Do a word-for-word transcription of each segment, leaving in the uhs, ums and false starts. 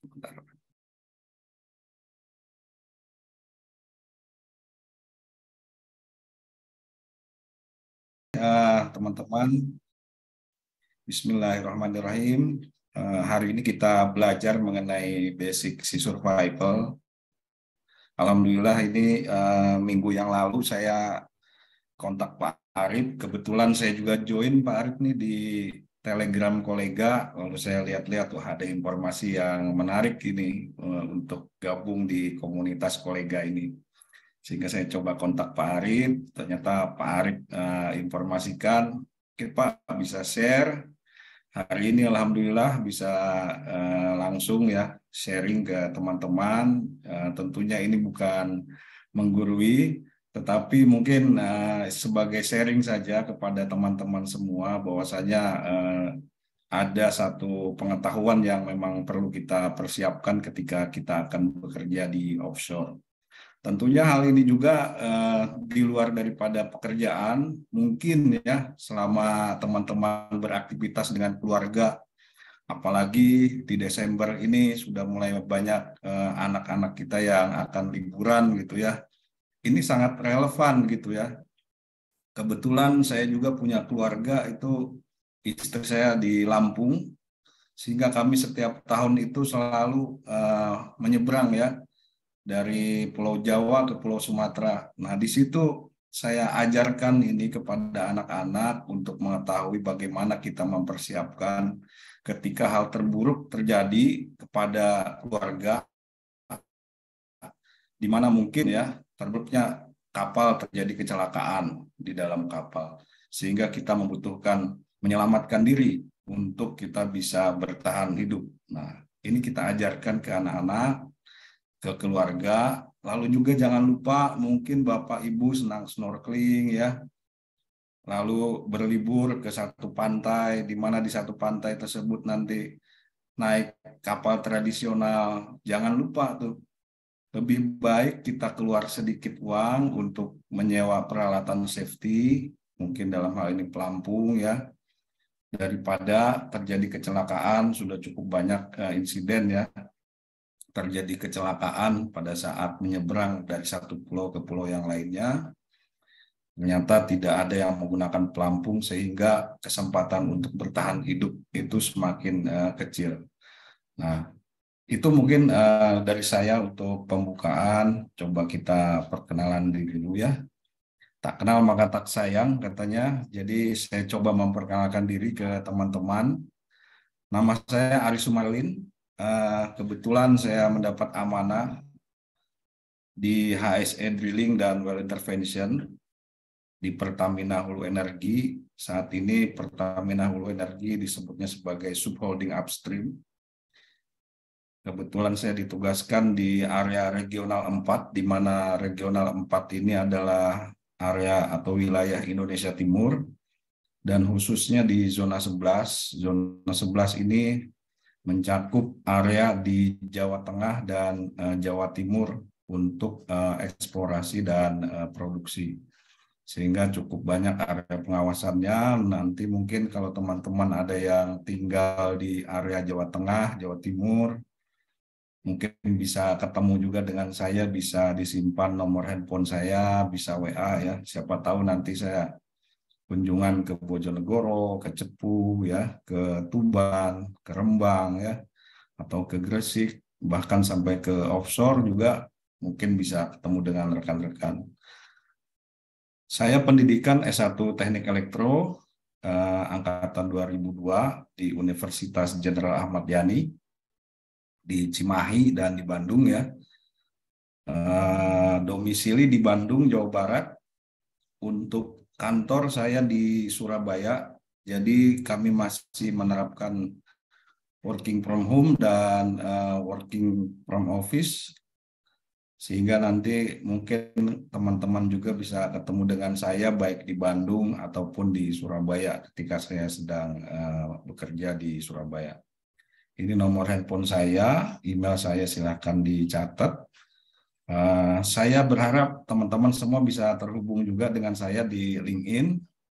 Bentar. Ya, teman-teman, Bismillahirrahmanirrahim. Eh, hari ini kita belajar mengenai basic si survival. Alhamdulillah ini eh, minggu yang lalu saya kontak Pak Arif. Kebetulan saya juga join Pak Arif nih di Telegram kolega. Lalu saya lihat-lihat, wah ada informasi yang menarik ini eh, untuk gabung di komunitas kolega ini. Sehingga saya coba kontak Pak Arif. Ternyata Pak Arif eh, informasikan, oke Pak bisa share. Hari ini Alhamdulillah bisa eh, langsung ya sharing ke teman-teman. Eh, tentunya ini bukan menggurui, tetapi mungkin eh, sebagai sharing saja kepada teman-teman semua bahwasanya eh, ada satu pengetahuan yang memang perlu kita persiapkan ketika kita akan bekerja di offshore. Tentunya hal ini juga eh, di luar daripada pekerjaan, mungkin ya selama teman-teman beraktivitas dengan keluarga, apalagi di Desember ini sudah mulai banyak eh, anak-anak kita yang akan liburan gitu ya. Ini sangat relevan gitu ya. Kebetulan saya juga punya keluarga, itu istri saya di Lampung, sehingga kami setiap tahun itu selalu eh, menyeberang ya dari Pulau Jawa ke Pulau Sumatera. Nah, di situ saya ajarkan ini kepada anak-anak untuk mengetahui bagaimana kita mempersiapkan ketika hal terburuk terjadi kepada keluarga, di mana mungkin ya terburuknya kapal terjadi kecelakaan di dalam kapal, sehingga kita membutuhkan menyelamatkan diri untuk kita bisa bertahan hidup. Nah, ini kita ajarkan ke anak-anak, ke keluarga. Lalu juga jangan lupa mungkin Bapak Ibu senang snorkeling ya, lalu berlibur ke satu pantai, di mana di satu pantai tersebut nanti naik kapal tradisional. Jangan lupa tuh, lebih baik kita keluar sedikit uang untuk menyewa peralatan safety, mungkin dalam hal ini pelampung ya, daripada terjadi kecelakaan. Sudah cukup banyak uh, insiden ya, terjadi kecelakaan pada saat menyeberang dari satu pulau ke pulau yang lainnya. Ternyata tidak ada yang menggunakan pelampung, sehingga kesempatan untuk bertahan hidup itu semakin uh, kecil. Nah, itu mungkin uh, dari saya untuk pembukaan. Coba kita perkenalan diri dulu ya. Tak kenal maka tak sayang katanya. Jadi saya coba memperkenalkan diri ke teman-teman. Nama saya Ari Sumarlin. Uh, kebetulan saya mendapat amanah di H S E Drilling dan Well Intervention di Pertamina Hulu Energi. Saat ini Pertamina Hulu Energi disebutnya sebagai subholding upstream. Kebetulan saya ditugaskan di area regional empat, di mana regional empat ini adalah area atau wilayah Indonesia Timur, dan khususnya di zona sebelas. Zona sebelas ini mencakup area di Jawa Tengah dan uh, Jawa Timur untuk uh, eksplorasi dan uh, produksi. Sehingga cukup banyak area pengawasannya. Nanti mungkin kalau teman-teman ada yang tinggal di area Jawa Tengah, Jawa Timur, mungkin bisa ketemu juga dengan saya, bisa disimpan nomor handphone saya, bisa W A ya. Siapa tahu nanti saya kunjungan ke Bojonegoro, ke Cepu ya, ke Tuban, ke Rembang ya, atau ke Gresik, bahkan sampai ke offshore juga mungkin bisa ketemu dengan rekan-rekan. Saya pendidikan S satu Teknik Elektro eh, angkatan dua ribu dua di Universitas Jenderal Ahmad Yani di Cimahi dan di Bandung ya. Eh, domisili di Bandung, Jawa Barat. Untuk kantor saya di Surabaya. Jadi kami masih menerapkan working from home dan uh, working from office, sehingga nanti mungkin teman-teman juga bisa ketemu dengan saya baik di Bandung ataupun di Surabaya ketika saya sedang uh, bekerja di Surabaya. Ini nomor handphone saya, email saya silakan dicatat. Uh, saya berharap teman-teman semua bisa terhubung juga dengan saya di LinkedIn.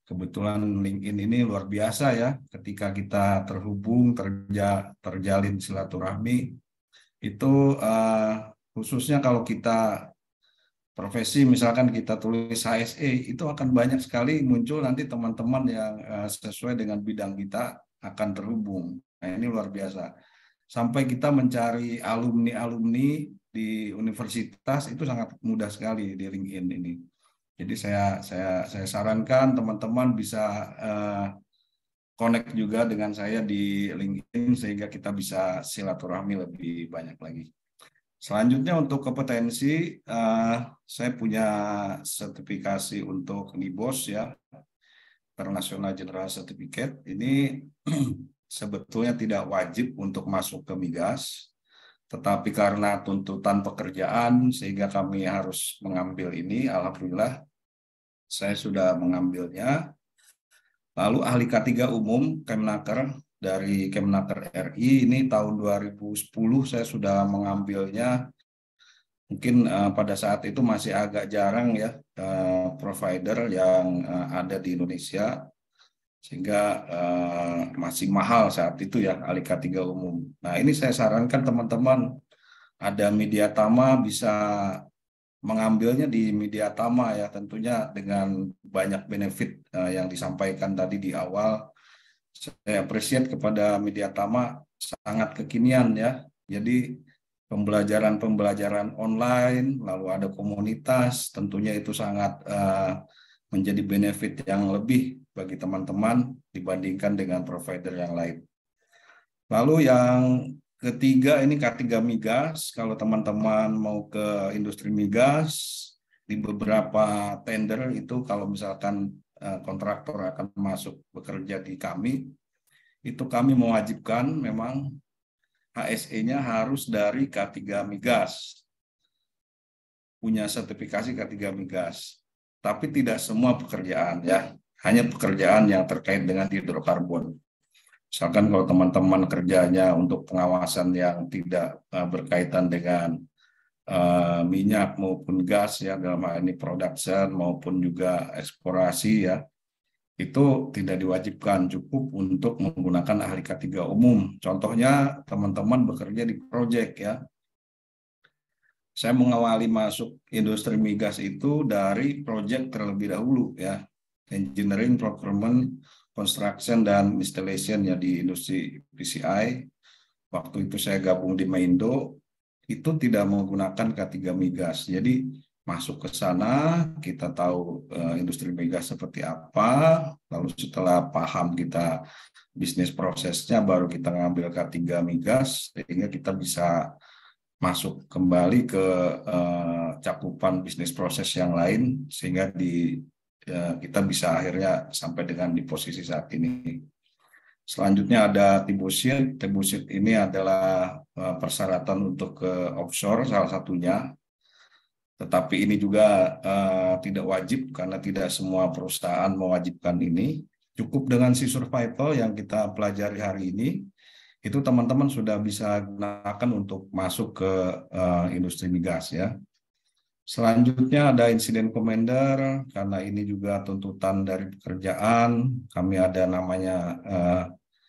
kebetulan LinkedIn ini luar biasa ya, ketika kita terhubung, terja, terjalin silaturahmi, itu uh, khususnya kalau kita profesi, misalkan kita tulis H S E, itu akan banyak sekali muncul nanti teman-teman yang uh, sesuai dengan bidang kita akan terhubung. Nah ini luar biasa. Sampai kita mencari alumni-alumni di universitas itu sangat mudah sekali di LinkedIn ini. Jadi saya saya saya sarankan teman-teman bisa uh, connect juga dengan saya di LinkedIn sehingga kita bisa silaturahmi lebih banyak lagi. Selanjutnya untuk kompetensi, uh, saya punya sertifikasi untuk N I B O S ya, International General Certificate. Ini sebetulnya tidak wajib untuk masuk ke migas, tetapi karena tuntutan pekerjaan sehingga kami harus mengambil ini. Alhamdulillah saya sudah mengambilnya. Lalu ahli K tiga umum Kemnaker dari Kemnaker R I ini tahun dua ribu sepuluh saya sudah mengambilnya. Mungkin uh, pada saat itu masih agak jarang ya uh, provider yang uh, ada di Indonesia, sehingga uh, masih mahal saat itu ya ahli K tiga umum. Nah ini saya sarankan teman-teman, ada Mediatama bisa mengambilnya di Mediatama ya, tentunya dengan banyak benefit uh, yang disampaikan tadi di awal. Saya appreciate kepada Mediatama, sangat kekinian ya. Jadi pembelajaran-pembelajaran online, lalu ada komunitas, tentunya itu sangat uh, menjadi benefit yang lebih bagi teman-teman dibandingkan dengan provider yang lain. Lalu yang ketiga ini K tiga migas. Kalau teman-teman mau ke industri migas, di beberapa tender itu kalau misalkan kontraktor akan masuk bekerja di kami, itu kami mewajibkan memang H S E-nya harus dari K tiga migas, punya sertifikasi K tiga migas. Tapi tidak semua pekerjaan ya, hanya pekerjaan yang terkait dengan hidrokarbon. Misalkan kalau teman-teman kerjanya untuk pengawasan yang tidak uh, berkaitan dengan uh, minyak maupun gas ya, dalam hal ini production maupun juga eksplorasi ya, itu tidak diwajibkan, cukup untuk menggunakan ahli K tiga umum. Contohnya teman-teman bekerja di proyek ya. Saya mengawali masuk industri migas itu dari proyek terlebih dahulu ya. Engineering, procurement, construction, dan installation ya di industri P C I. Waktu itu saya gabung di Maindo, itu tidak menggunakan K tiga migas. Jadi masuk ke sana, kita tahu uh, industri migas seperti apa, lalu setelah paham kita bisnis prosesnya, baru kita ngambil K tiga migas, sehingga kita bisa masuk kembali ke uh, cakupan bisnis proses yang lain, sehingga di uh, kita bisa akhirnya sampai dengan di posisi saat ini. Selanjutnya ada Tibusit. Tibusit ini adalah uh, persyaratan untuk ke offshore salah satunya. Tetapi ini juga uh, tidak wajib karena tidak semua perusahaan mewajibkan ini. Cukup dengan si survival yang kita pelajari hari ini, itu teman-teman sudah bisa gunakan untuk masuk ke uh, industri migas ya. Selanjutnya ada insiden commander, karena ini juga tuntutan dari pekerjaan. Kami ada namanya uh,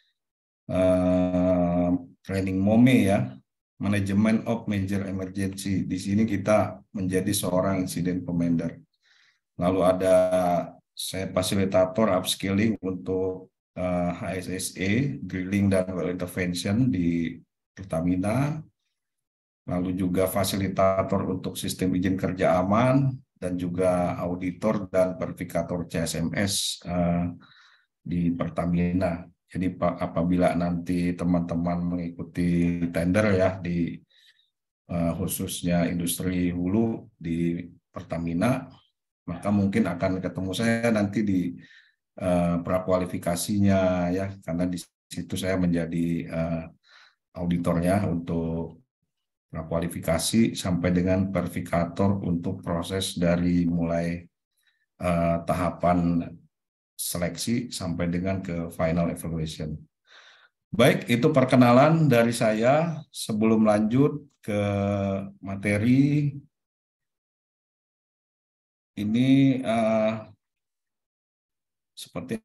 uh, training MOME ya, Management of Major Emergency. Di sini kita menjadi seorang insiden commander. Lalu ada saya fasilitator upskilling untuk uh, H S S E, drilling dan well intervention di Pertamina. Lalu juga fasilitator untuk sistem izin kerja aman, dan juga auditor dan verifikator C S M S uh, di Pertamina. Jadi apabila nanti teman-teman mengikuti tender ya di uh, khususnya industri hulu di Pertamina, maka mungkin akan ketemu saya nanti di uh, prakualifikasinya ya, karena di situ saya menjadi uh, auditornya untuk prakualifikasi sampai dengan verifikator untuk proses dari mulai uh, tahapan seleksi sampai dengan ke final evaluation. Baik, itu perkenalan dari saya. Sebelum lanjut ke materi, ini uh, Seperti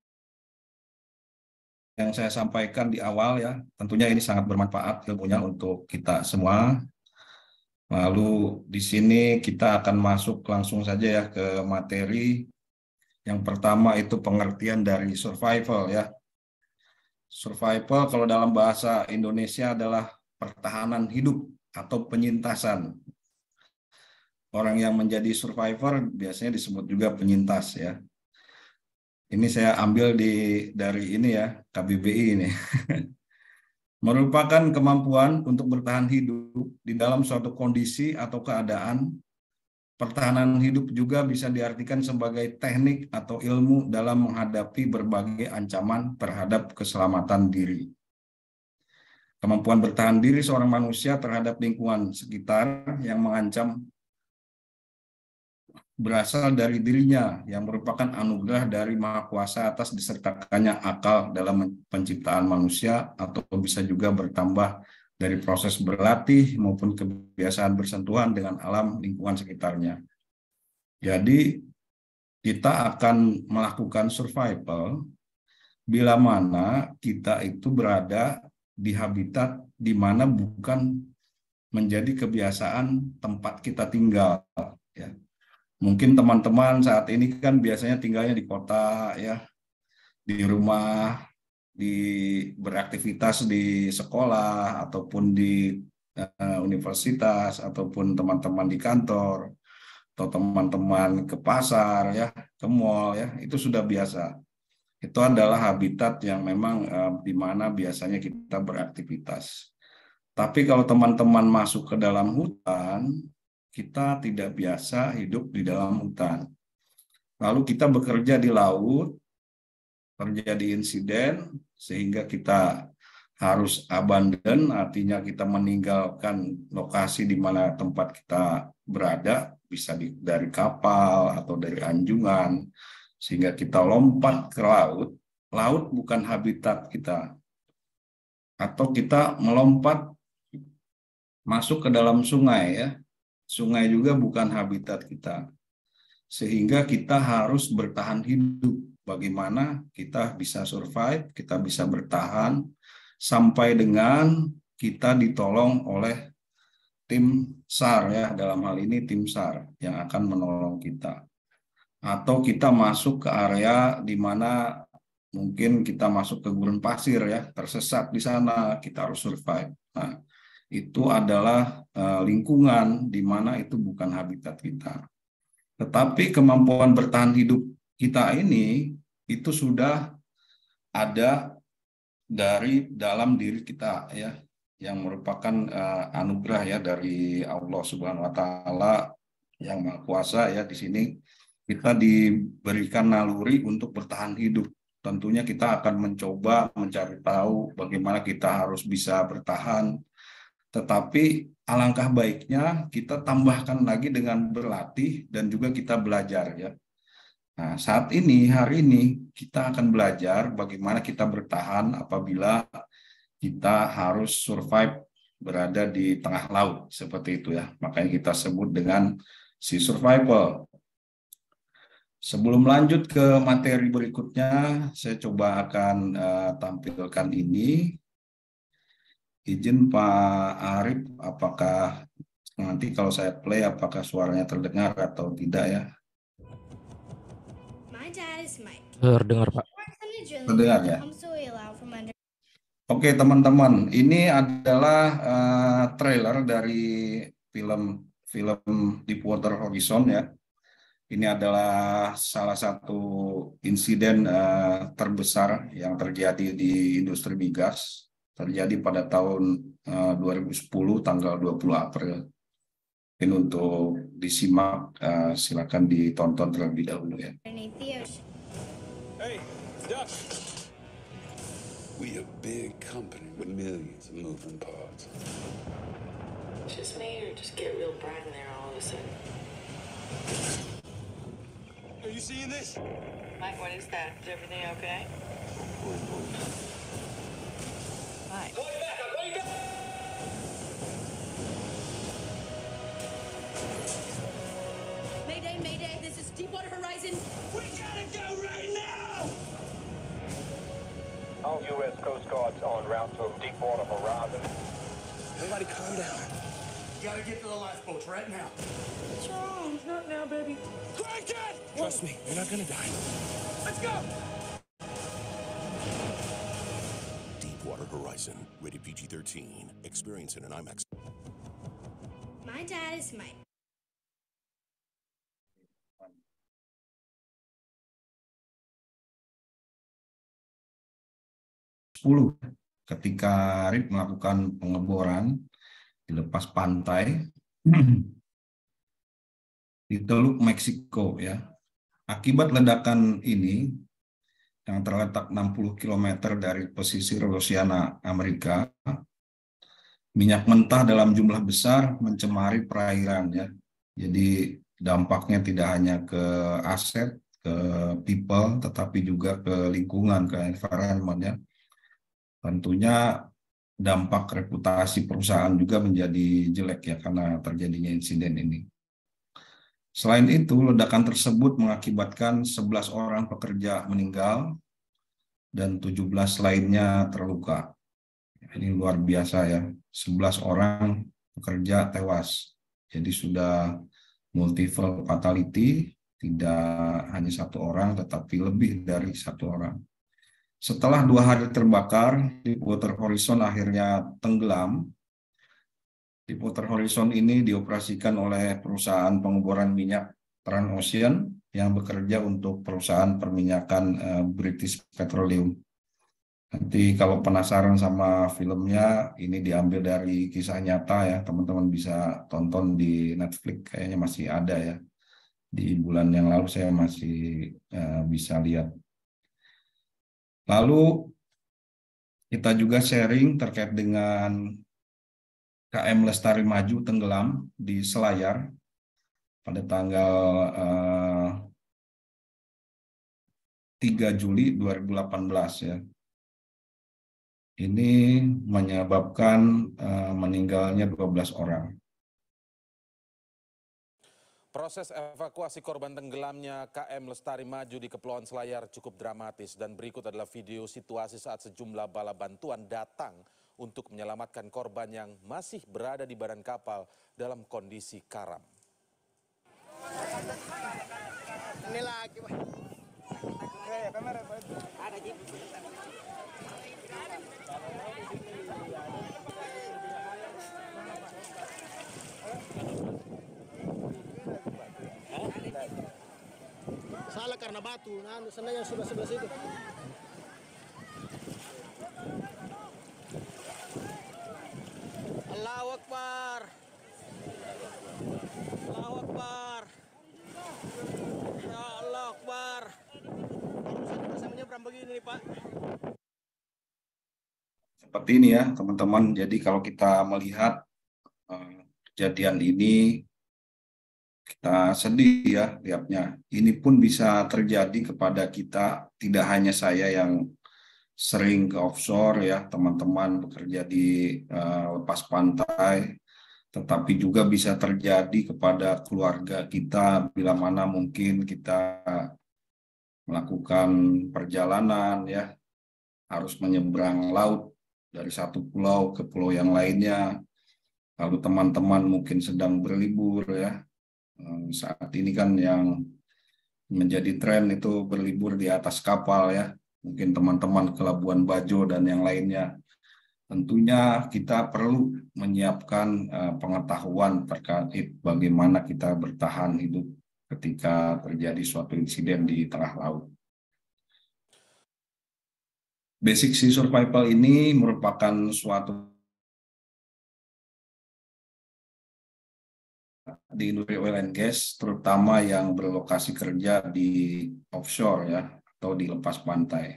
yang saya sampaikan di awal ya, tentunya ini sangat bermanfaat ilmunya untuk kita semua. Lalu di sini kita akan masuk langsung saja ya ke materi. Yang pertama itu pengertian dari survival ya. Survival kalau dalam bahasa Indonesia adalah pertahanan hidup atau penyintasan. Orang yang menjadi survivor biasanya disebut juga penyintas ya. Ini saya ambil di dari ini ya, K B B I ini. Merupakan kemampuan untuk bertahan hidup di dalam suatu kondisi atau keadaan. Pertahanan hidup juga bisa diartikan sebagai teknik atau ilmu dalam menghadapi berbagai ancaman terhadap keselamatan diri. Kemampuan bertahan diri seorang manusia terhadap lingkungan sekitar yang mengancam berasal dari dirinya yang merupakan anugerah dari Maha Kuasa atas disertakannya akal dalam penciptaan manusia, atau bisa juga bertambah dari proses berlatih maupun kebiasaan bersentuhan dengan alam lingkungan sekitarnya. Jadi kita akan melakukan survival bila mana kita itu berada di habitat di mana bukan menjadi kebiasaan tempat kita tinggal ya. Mungkin teman-teman saat ini kan biasanya tinggalnya di kota ya, di rumah, di beraktivitas di sekolah ataupun di uh, universitas, ataupun teman-teman di kantor, atau teman-teman ke pasar ya, ke mall ya, itu sudah biasa. Itu adalah habitat yang memang uh, di mana biasanya kita beraktivitas. Tapi kalau teman-teman masuk ke dalam hutan, kita tidak biasa hidup di dalam hutan. Lalu kita bekerja di laut, terjadi insiden, sehingga kita harus abandon, artinya kita meninggalkan lokasi di mana tempat kita berada, bisa di, dari kapal atau dari anjungan, sehingga kita lompat ke laut. Laut bukan habitat kita. Atau kita melompat masuk ke dalam sungai ya. Sungai juga bukan habitat kita. Sehingga kita harus bertahan hidup. Bagaimana kita bisa survive, kita bisa bertahan, sampai dengan kita ditolong oleh tim SAR ya, dalam hal ini tim SAR yang akan menolong kita. Atau kita masuk ke area di mana mungkin kita masuk ke gurun pasir ya, tersesat di sana, kita harus survive. Nah, itu adalah uh, lingkungan di mana itu bukan habitat kita. Tetapi kemampuan bertahan hidup kita ini itu sudah ada dari dalam diri kita ya, yang merupakan uh, anugerah ya dari Allah Subhanahu wa taala yang Maha Kuasa ya. Di sini kita diberikan naluri untuk bertahan hidup. Tentunya kita akan mencoba mencari tahu bagaimana kita harus bisa bertahan. Tetapi alangkah baiknya kita tambahkan lagi dengan berlatih dan juga kita belajar ya. Nah, saat ini, hari ini kita akan belajar bagaimana kita bertahan apabila kita harus survive berada di tengah laut seperti itu ya. Makanya kita sebut dengan sea survival. Sebelum lanjut ke materi berikutnya, saya coba akan uh, tampilkan ini. Izin Pak Arif, apakah nanti kalau saya play apakah suaranya terdengar atau tidak ya? Terdengar Pak. Terdengar ya? Oke teman-teman, ini adalah uh, trailer dari film film Deepwater Horizon ya. Ini adalah salah satu insiden uh, terbesar yang terjadi di industri migas. Terjadi pada tahun uh, dua ribu sepuluh tanggal dua puluh April. Ini untuk disimak, uh, silakan ditonton terlebih dahulu ya. Hey, Duck. We a big company with millions of moving parts. Just me, or just get real bright in there all of a sudden? Are you seeing this? Mike, what is that? Is everything okay? Mike. Call you back. I'll call you back. Mayday, Mayday, this is Deepwater Horizon. We gotta go right now. Coast Guard's en route to Deepwater Horizon. Everybody calm down. You gotta get to the lifeboats right now. What's wrong? Not now, baby. Crank it! Trust me, you're not gonna die. Let's go! Deepwater Horizon, rated P G thirteen. Experience in an IMAX. My dad is Mike. sepuluh ketika R I P melakukan pengeboran di lepas pantai di Teluk Meksiko ya. Akibat ledakan ini yang terletak enam puluh kilometer dari pesisir Louisiana, Amerika, minyak mentah dalam jumlah besar mencemari perairan ya. Jadi dampaknya tidak hanya ke aset, ke people, tetapi juga ke lingkungan, ke environment ya. Tentunya dampak reputasi perusahaan juga menjadi jelek ya karena terjadinya insiden ini. Selain itu, ledakan tersebut mengakibatkan sebelas orang pekerja meninggal dan tujuh belas lainnya terluka. Ini luar biasa ya, sebelas orang pekerja tewas. Jadi sudah multiple fatality, tidak hanya satu orang tetapi lebih dari satu orang. Setelah dua hari terbakar, Deepwater Horizon akhirnya tenggelam. Deepwater Horizon ini dioperasikan oleh perusahaan pengeboran minyak Transocean yang bekerja untuk perusahaan perminyakan uh, British Petroleum. Nanti kalau penasaran sama filmnya, ini diambil dari kisah nyata ya, teman-teman bisa tonton di Netflix, kayaknya masih ada ya. Di bulan yang lalu saya masih uh, bisa lihat. Lalu kita juga sharing terkait dengan K M Lestari Maju tenggelam di Selayar pada tanggal uh, tiga Juli dua ribu delapan belas ya. Ini menyebabkan uh, meninggalnya dua belas orang. Proses evakuasi korban tenggelamnya K M Lestari Maju di Kepulauan Selayar cukup dramatis dan berikut adalah video situasi saat sejumlah bala bantuan datang untuk menyelamatkan korban yang masih berada di badan kapal dalam kondisi karam. Ini lagi, Pak. Ada jeep. Salah karena batu, nah sana yang sudah sebelah situ. Allahu Akbar. Allahu Akbar. Ya Allah Akbar. Barusan saya menyeberang begini nih, Pak. Seperti ini ya teman-teman, jadi kalau kita melihat uh, kejadian ini, kita sedih ya lihatnya. Ini pun bisa terjadi kepada kita, tidak hanya saya yang sering ke offshore ya, teman-teman bekerja di uh, lepas pantai, tetapi juga bisa terjadi kepada keluarga kita bila mana mungkin kita melakukan perjalanan ya, harus menyeberang laut dari satu pulau ke pulau yang lainnya. Lalu teman-teman mungkin sedang berlibur ya. Saat ini kan yang menjadi tren itu berlibur di atas kapal ya, mungkin teman-teman ke Labuan Bajo dan yang lainnya. Tentunya kita perlu menyiapkan uh, pengetahuan terkait bagaimana kita bertahan hidup ketika terjadi suatu insiden di tengah laut. Basic Sea Survival ini merupakan suatu di industri oil and gas, terutama yang berlokasi kerja di offshore ya, atau di lepas pantai.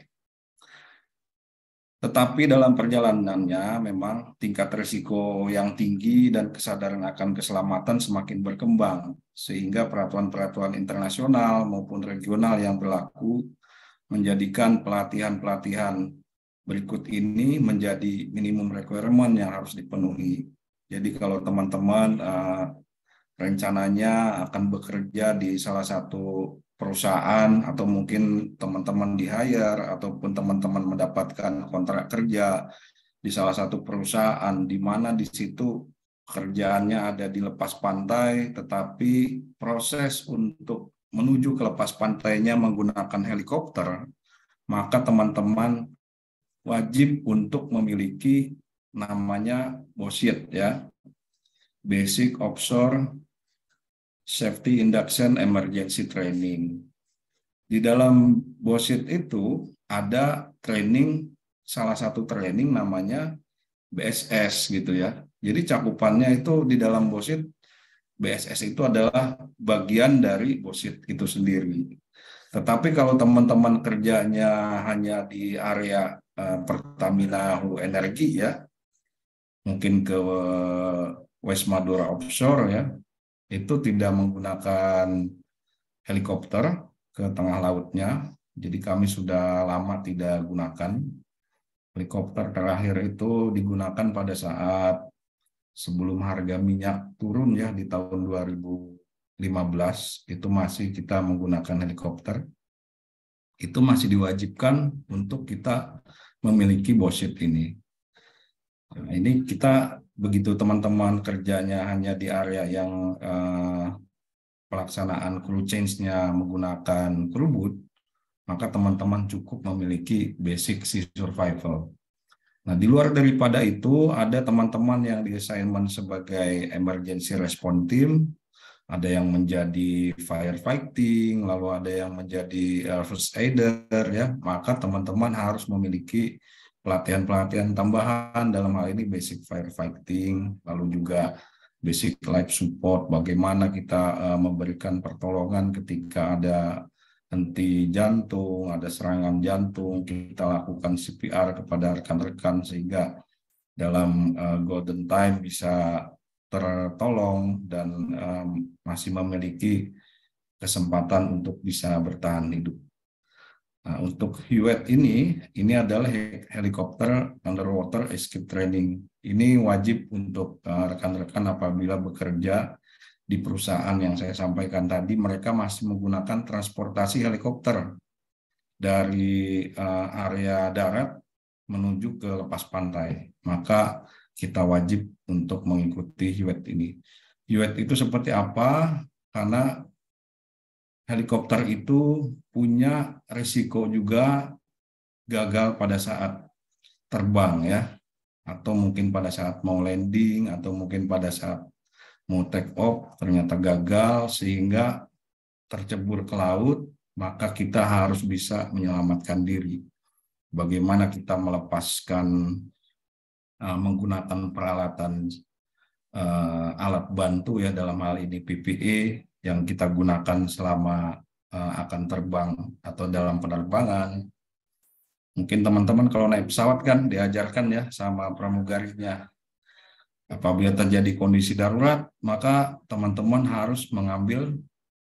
Tetapi dalam perjalanannya memang tingkat risiko yang tinggi dan kesadaran akan keselamatan semakin berkembang, sehingga peraturan-peraturan internasional maupun regional yang berlaku menjadikan pelatihan-pelatihan berikut ini menjadi minimum requirement yang harus dipenuhi. Jadi kalau teman-teman uh, rencananya akan bekerja di salah satu perusahaan atau mungkin teman-teman di hire ataupun teman-teman mendapatkan kontrak kerja di salah satu perusahaan di mana di situ kerjaannya ada di lepas pantai, tetapi proses untuk menuju ke lepas pantainya menggunakan helikopter, maka teman-teman wajib untuk memiliki namanya B O S I T ya, Basic Offshore Safety Induction Emergency Training. Di dalam B O S I T itu ada training, salah satu training namanya B S S gitu ya. Jadi cakupannya itu di dalam B O S I T, B S S itu adalah bagian dari B O S I T itu sendiri. Tetapi kalau teman-teman kerjanya hanya di area uh, Pertamina Hulu Energi ya, mungkin ke West Madura Offshore ya, itu tidak menggunakan helikopter ke tengah lautnya. Jadi kami sudah lama tidak gunakan helikopter. Terakhir itu digunakan pada saat sebelum harga minyak turun ya di tahun dua ribu lima belas, itu masih kita menggunakan helikopter. Itu masih diwajibkan untuk kita memiliki B O S I T ini. Nah, ini kita begitu teman-teman kerjanya hanya di area yang eh, pelaksanaan crew change-nya menggunakan crew boat, maka teman-teman cukup memiliki basic sea survival. Nah, di luar daripada itu, ada teman-teman yang di assignment sebagai emergency response team, ada yang menjadi firefighting, lalu ada yang menjadi first aider, ya. Maka teman-teman harus memiliki pelatihan-pelatihan tambahan, dalam hal ini basic firefighting, lalu juga basic life support, bagaimana kita uh, memberikan pertolongan ketika ada henti jantung, ada serangan jantung, kita lakukan C P R kepada rekan-rekan sehingga dalam uh, golden time bisa tertolong dan um, masih memiliki kesempatan untuk bisa bertahan hidup. Nah, untuk H U E T ini, ini adalah helikopter underwater escape training. Ini wajib untuk uh, rekan-rekan apabila bekerja di perusahaan yang saya sampaikan tadi, mereka masih menggunakan transportasi helikopter dari uh, area darat menuju ke lepas pantai. Maka kita wajib untuk mengikuti H U E T ini. H U E T itu seperti apa? Karena helikopter itu punya risiko juga gagal pada saat terbang ya, atau mungkin pada saat mau landing, atau mungkin pada saat mau take off ternyata gagal sehingga tercebur ke laut, maka kita harus bisa menyelamatkan diri. Bagaimana kita melepaskan uh, menggunakan peralatan uh, alat bantu ya, dalam hal ini P P E yang kita gunakan selama uh, akan terbang atau dalam penerbangan. Mungkin teman-teman kalau naik pesawat kan diajarkan ya sama pramugarinya, apabila terjadi kondisi darurat, maka teman-teman harus mengambil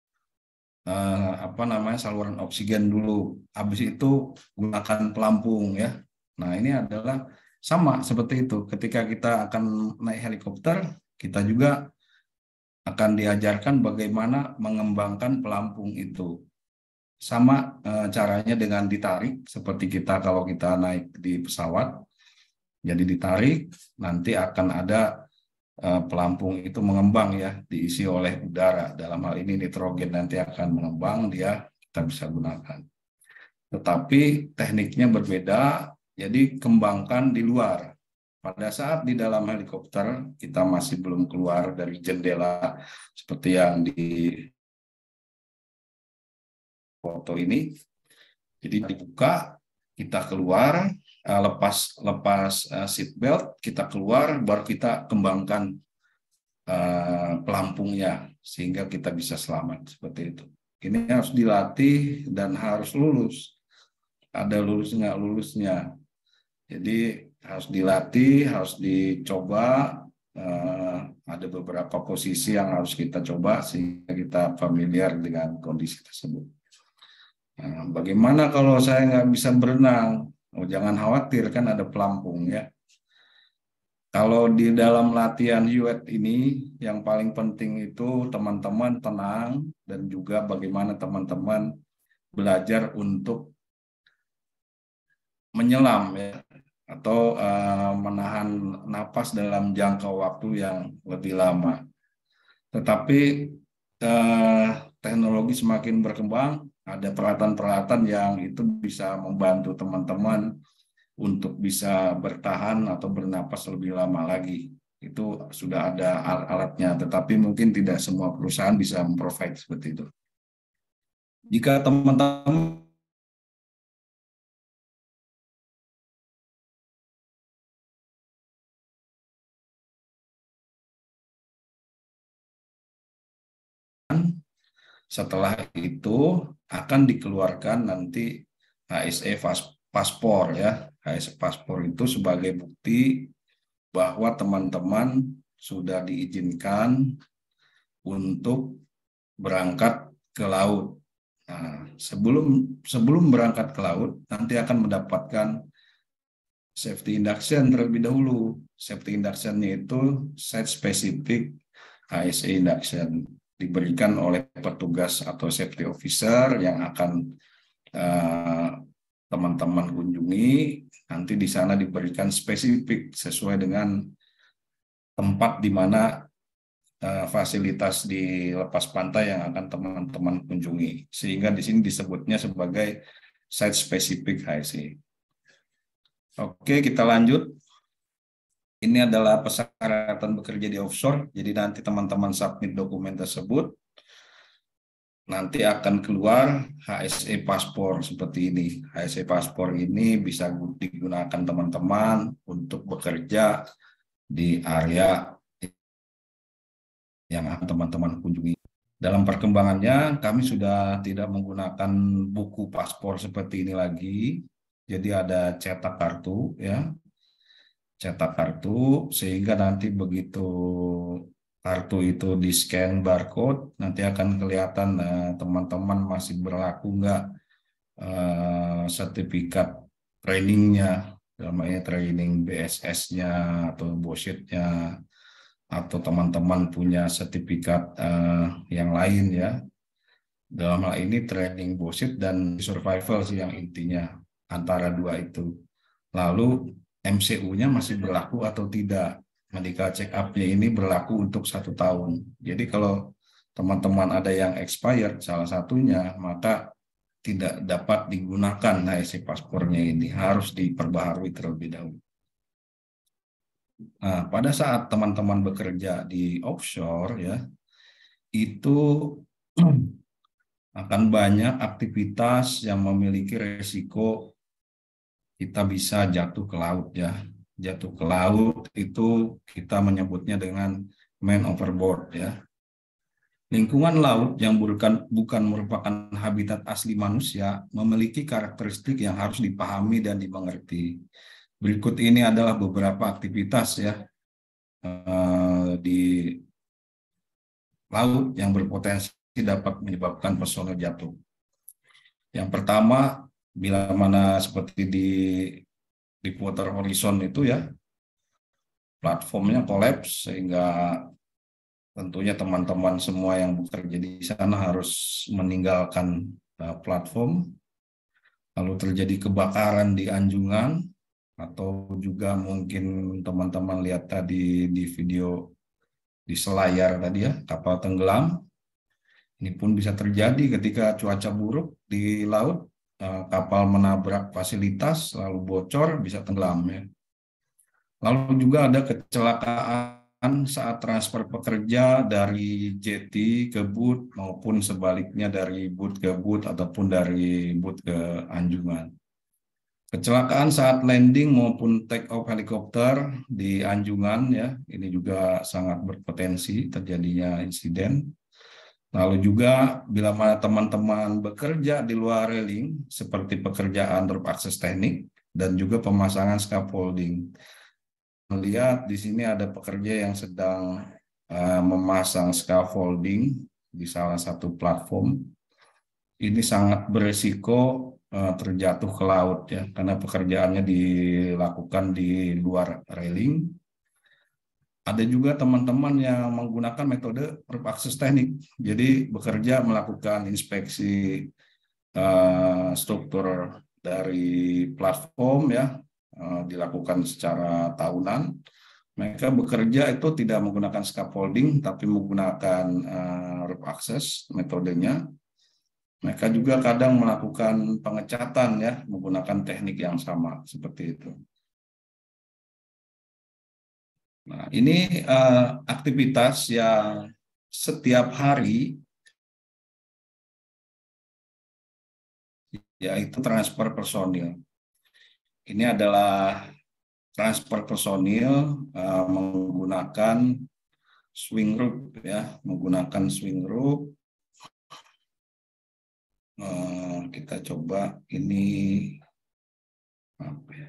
uh, apa namanya saluran oksigen dulu. Habis itu gunakan pelampung ya. Nah, ini adalah sama seperti itu. Ketika kita akan naik helikopter, kita juga akan diajarkan bagaimana mengembangkan pelampung itu. Sama uh, caranya dengan ditarik, seperti kita kalau kita naik di pesawat. Jadi ditarik, nanti akan ada uh, pelampung itu mengembang ya, diisi oleh udara. Dalam hal ini nitrogen nanti akan mengembang, dia kita bisa gunakan. Tetapi tekniknya berbeda, jadi kembangkan di luar. Pada saat di dalam helikopter, kita masih belum keluar dari jendela seperti yang di foto ini. Jadi dibuka, kita keluar, lepas lepas uh, seat belt, kita keluar, baru kita kembangkan uh, pelampungnya sehingga kita bisa selamat seperti itu. Ini harus dilatih dan harus lulus. Ada lulus nggak lulusnya. Jadi harus dilatih, harus dicoba. Uh, ada beberapa posisi yang harus kita coba sehingga kita familiar dengan kondisi tersebut. Nah, bagaimana kalau saya nggak bisa berenang? Oh, jangan khawatir, kan ada pelampung ya. Kalau di dalam latihan U E T ini, yang paling penting itu teman-teman tenang dan juga bagaimana teman-teman belajar untuk menyelam ya, atau uh, menahan napas dalam jangka waktu yang lebih lama. Tetapi uh, teknologi semakin berkembang, ada peralatan-peralatan yang itu bisa membantu teman-teman untuk bisa bertahan atau bernapas lebih lama lagi. Itu sudah ada alat-alatnya, tetapi mungkin tidak semua perusahaan bisa memprovide seperti itu. Jika teman-teman setelah itu akan dikeluarkan nanti H S E paspor ya. H S E paspor itu sebagai bukti bahwa teman-teman sudah diizinkan untuk berangkat ke laut. Nah, sebelum sebelum berangkat ke laut nanti akan mendapatkan safety induction terlebih dahulu. Safety induction-nya itu site specific H S E induction, diberikan oleh petugas atau safety officer yang akan uh, teman-teman kunjungi. Nanti di sana diberikan spesifik sesuai dengan tempat di mana uh, fasilitas di lepas pantai yang akan teman-teman kunjungi. Sehingga di sini disebutnya sebagai site specific H S E. Oke, kita lanjut. Ini adalah persyaratan bekerja di offshore. Jadi nanti teman-teman submit dokumen tersebut, nanti akan keluar H S E paspor seperti ini. H S E paspor ini bisa digunakan teman-teman untuk bekerja di area yang akan teman-teman kunjungi. Dalam perkembangannya, kami sudah tidak menggunakan buku paspor seperti ini lagi. Jadi ada cetak kartu, ya. Cetak kartu, sehingga nanti begitu kartu itu di-scan barcode, nanti akan kelihatan teman-teman uh, masih berlaku nggak uh, sertifikat trainingnya, namanya training B S S-nya atau BOSIT-nya, atau teman-teman punya sertifikat uh, yang lain ya. Dalam hal ini training BOSIT dan survival sih yang intinya, antara dua itu. Lalu M C U-nya masih berlaku atau tidak. Medical check up-nya ini berlaku untuk satu tahun. Jadi kalau teman-teman ada yang expired salah satunya, maka tidak dapat digunakan H S E paspornya ini, harus diperbaharui terlebih dahulu. Nah, pada saat teman-teman bekerja di offshore ya, itu akan banyak aktivitas yang memiliki resiko kita bisa jatuh ke laut ya. Jatuh ke laut itu kita menyebutnya dengan man overboard ya. Lingkungan laut yang bukan, bukan merupakan habitat asli manusia memiliki karakteristik yang harus dipahami dan dimengerti. Berikut ini adalah beberapa aktivitas ya uh, di laut yang berpotensi dapat menyebabkan personel jatuh. Yang pertama, bila mana seperti di Deepwater Horizon itu ya, platformnya kolaps sehingga tentunya teman-teman semua yang bekerja di sana harus meninggalkan uh, platform. Lalu terjadi kebakaran di anjungan, atau juga mungkin teman-teman lihat tadi di video di selayar tadi ya, kapal tenggelam. Ini pun bisa terjadi ketika cuaca buruk di laut, uh, kapal menabrak fasilitas lalu bocor, bisa tenggelam ya. Lalu juga ada kecelakaan saat transfer pekerja dari jetty ke boot maupun sebaliknya dari boot ke boot ataupun dari boot ke anjungan. Kecelakaan saat landing maupun take off helikopter di anjungan ya, ini juga sangat berpotensi terjadinya insiden. Lalu juga bila mana teman-teman bekerja di luar railing seperti pekerjaan drop access teknik dan juga pemasangan scaffolding. Melihat di sini ada pekerja yang sedang uh, memasang scaffolding di salah satu platform. Ini sangat berisiko uh, terjatuh ke laut ya, karena pekerjaannya dilakukan di luar railing. Ada juga teman-teman yang menggunakan metode rope access teknik. Jadi bekerja melakukan inspeksi uh, struktur dari platform ya, uh, dilakukan secara tahunan. Mereka bekerja itu tidak menggunakan scaffolding, tapi menggunakan uh, rope access metodenya. Mereka juga kadang melakukan pengecatan ya, menggunakan teknik yang sama seperti itu. Nah, ini uh, aktivitas yang setiap hari, yaitu transfer personil. Ini adalah transfer personil uh, menggunakan swing rope ya, menggunakan swing rope. Uh, kita coba ini apa ya?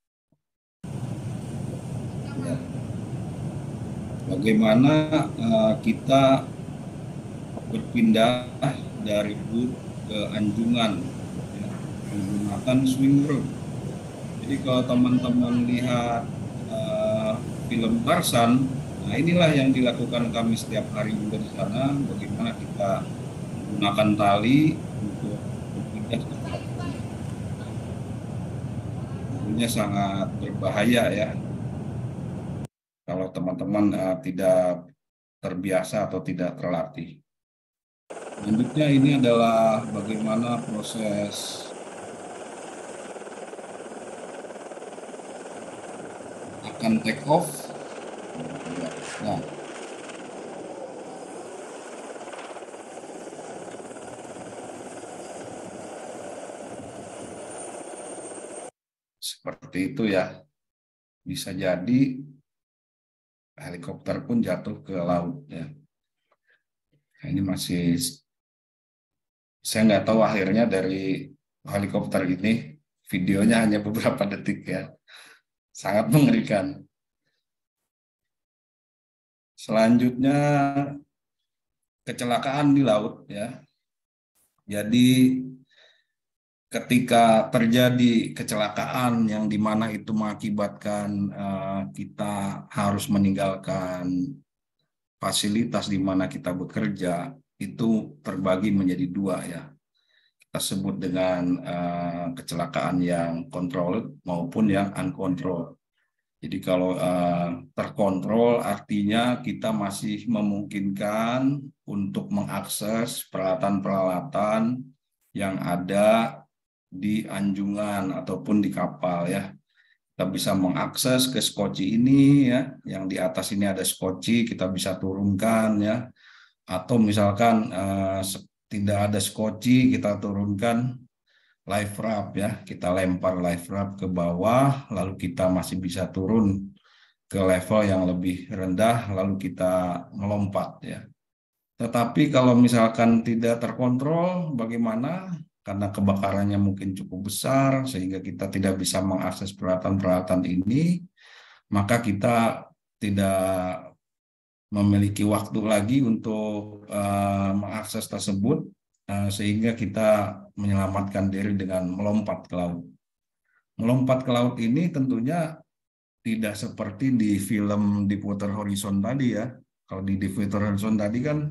Ya. Bagaimana uh, kita berpindah dari boot ke anjungan ya, menggunakan swing rope. Jadi kalau teman-teman lihat uh, film Tarzan, nah inilah yang dilakukan kami setiap hari juga di sana. Bagaimana kita menggunakan tali untuk berpindah ke platform. Tentunya sangat berbahaya ya. Kalau teman-teman uh, tidak terbiasa atau tidak terlatih. Selanjutnya ini adalah bagaimana proses akan take off. Nah, seperti itu ya. Bisa jadi helikopter pun jatuh ke laut ya. Nah, ini masih saya nggak tahu akhirnya dari helikopter ini, videonya hanya beberapa detik ya, sangat mengerikan. Selanjutnya kecelakaan di laut ya. Jadi ketika terjadi kecelakaan yang dimana itu mengakibatkan uh, kita harus meninggalkan fasilitas di mana kita bekerja, itu terbagi menjadi dua ya. Kita sebut dengan uh, kecelakaan yang controlled maupun yang uncontrolled. Jadi kalau uh, terkontrol artinya kita masih memungkinkan untuk mengakses peralatan-peralatan yang ada di anjungan ataupun di kapal ya. Kita bisa mengakses ke skoci ini ya, yang di atas ini ada skoci, kita bisa turunkan ya. Atau misalkan uh, tidak ada skoci, kita turunkan life raft ya, kita lempar life raft ke bawah, lalu kita masih bisa turun ke level yang lebih rendah, lalu kita melompat ya. Tetapi kalau misalkan tidak terkontrol, bagaimana? Karena kebakarannya mungkin cukup besar sehingga kita tidak bisa mengakses peralatan-peralatan ini, maka kita tidak memiliki waktu lagi untuk uh, mengakses tersebut, uh, sehingga kita menyelamatkan diri dengan melompat ke laut. Melompat ke laut ini tentunya tidak seperti di film Deepwater Horizon tadi ya. Kalau di Deepwater Horizon tadi kan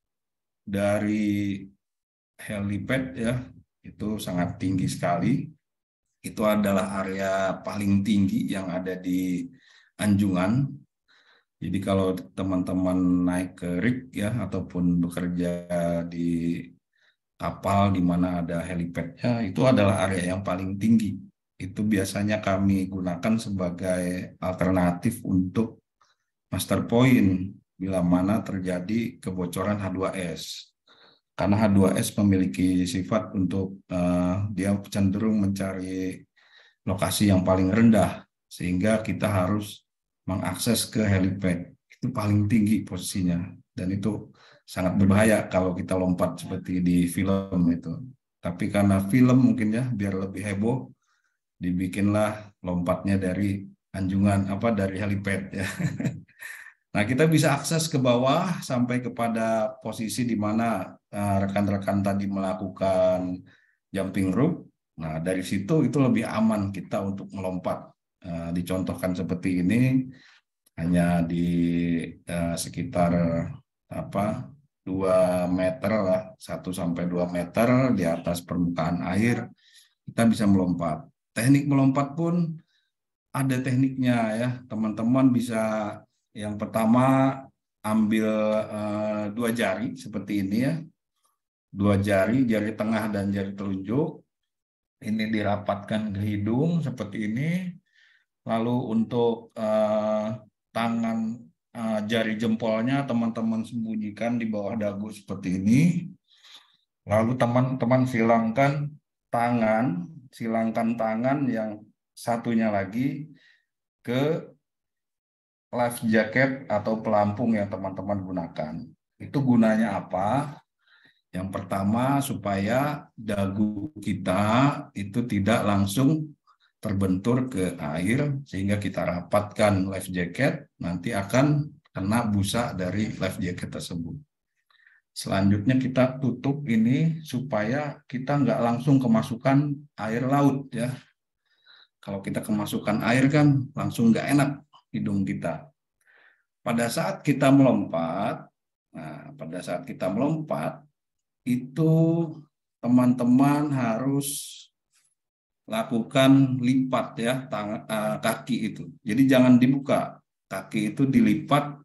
dari helipad ya, itu sangat tinggi sekali. Itu adalah area paling tinggi yang ada di anjungan. Jadi kalau teman-teman naik ke rig ya, ataupun bekerja di kapal di mana ada helipadnya, itu adalah area yang paling tinggi. Itu biasanya kami gunakan sebagai alternatif untuk master point bila mana terjadi kebocoran H dua S. Karena H dua S memiliki sifat untuk uh, dia cenderung mencari lokasi yang paling rendah, sehingga kita harus mengakses ke helipad. Itu paling tinggi posisinya, dan itu sangat berbahaya kalau kita lompat seperti di film itu. Tapi karena film mungkin ya, biar lebih heboh, dibikinlah lompatnya dari anjungan, apa dari helipad ya. Nah, kita bisa akses ke bawah sampai kepada posisi di mana uh, rekan-rekan tadi melakukan jumping rope. Nah, dari situ itu lebih aman kita untuk melompat. Uh, dicontohkan seperti ini. hanya di uh, sekitar apa dua meter lah, satu sampai dua meter di atas permukaan air, kita bisa melompat. Teknik melompat pun ada tekniknya ya, teman-teman bisa yang pertama ambil uh, dua jari seperti ini ya, dua jari, jari tengah dan jari telunjuk, ini dirapatkan ke hidung seperti ini, lalu untuk uh, tangan uh, jari jempolnya teman-teman sembunyikan di bawah dagu seperti ini, lalu teman-teman silangkan tangan, silangkan tangan yang satunya lagi ke life jacket atau pelampung yang teman-teman gunakan. Itu gunanya apa? Yang pertama, supaya dagu kita itu tidak langsung terbentur ke air, sehingga kita rapatkan life jacket, nanti akan kena busa dari life jacket tersebut. Selanjutnya kita tutup ini supaya kita nggak langsung kemasukan air laut ya. Kalau kita kemasukan air kan langsung nggak enak hidung kita. Pada saat kita melompat, nah pada saat kita melompat, itu teman-teman harus lakukan lipat ya tangan, uh, kaki itu. Jadi jangan dibuka, kaki itu dilipat,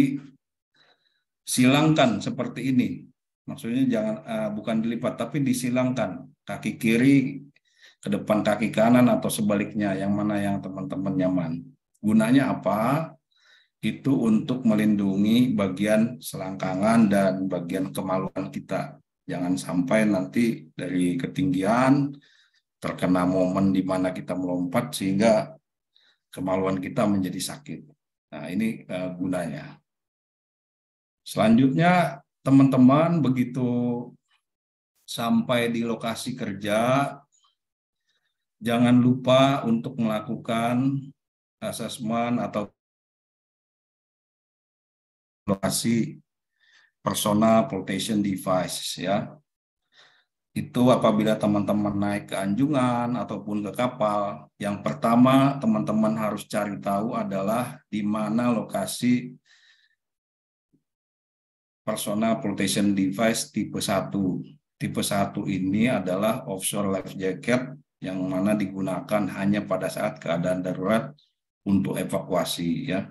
disilangkan seperti ini. Maksudnya jangan uh, bukan dilipat, tapi disilangkan kaki kiri ke depan kaki kanan atau sebaliknya, yang mana yang teman-teman nyaman. Gunanya apa? Itu untuk melindungi bagian selangkangan dan bagian kemaluan kita. Jangan sampai nanti dari ketinggian terkena momen di mana kita melompat sehingga kemaluan kita menjadi sakit. Nah, ini uh, gunanya. Selanjutnya, teman-teman begitu sampai di lokasi kerja, jangan lupa untuk melakukan asesmen atau lokasi personal protection device ya. Itu apabila teman-teman naik ke anjungan ataupun ke kapal, yang pertama teman-teman harus cari tahu adalah di mana lokasi personal protection device tipe satu. Tipe satu ini adalah offshore life jacket yang mana digunakan hanya pada saat keadaan darurat untuk evakuasi ya.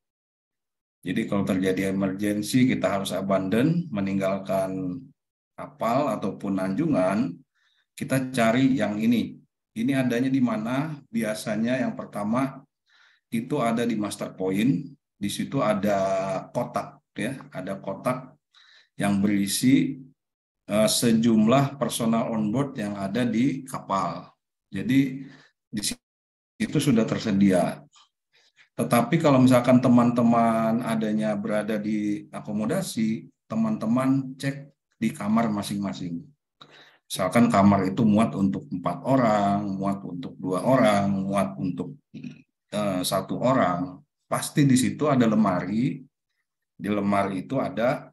Jadi kalau terjadi emergensi kita harus abandon, meninggalkan kapal ataupun anjungan, kita cari yang ini. Ini adanya di mana? Biasanya yang pertama itu ada di master point. Di situ ada kotak ya, ada kotak yang berisi uh, sejumlah personal on board yang ada di kapal. Jadi di situ sudah tersedia. Tetapi kalau misalkan teman-teman adanya berada di akomodasi, teman-teman cek di kamar masing-masing. Misalkan kamar itu muat untuk empat orang, muat untuk dua orang, muat untuk uh, satu orang. Pasti di situ ada lemari. Di lemari itu ada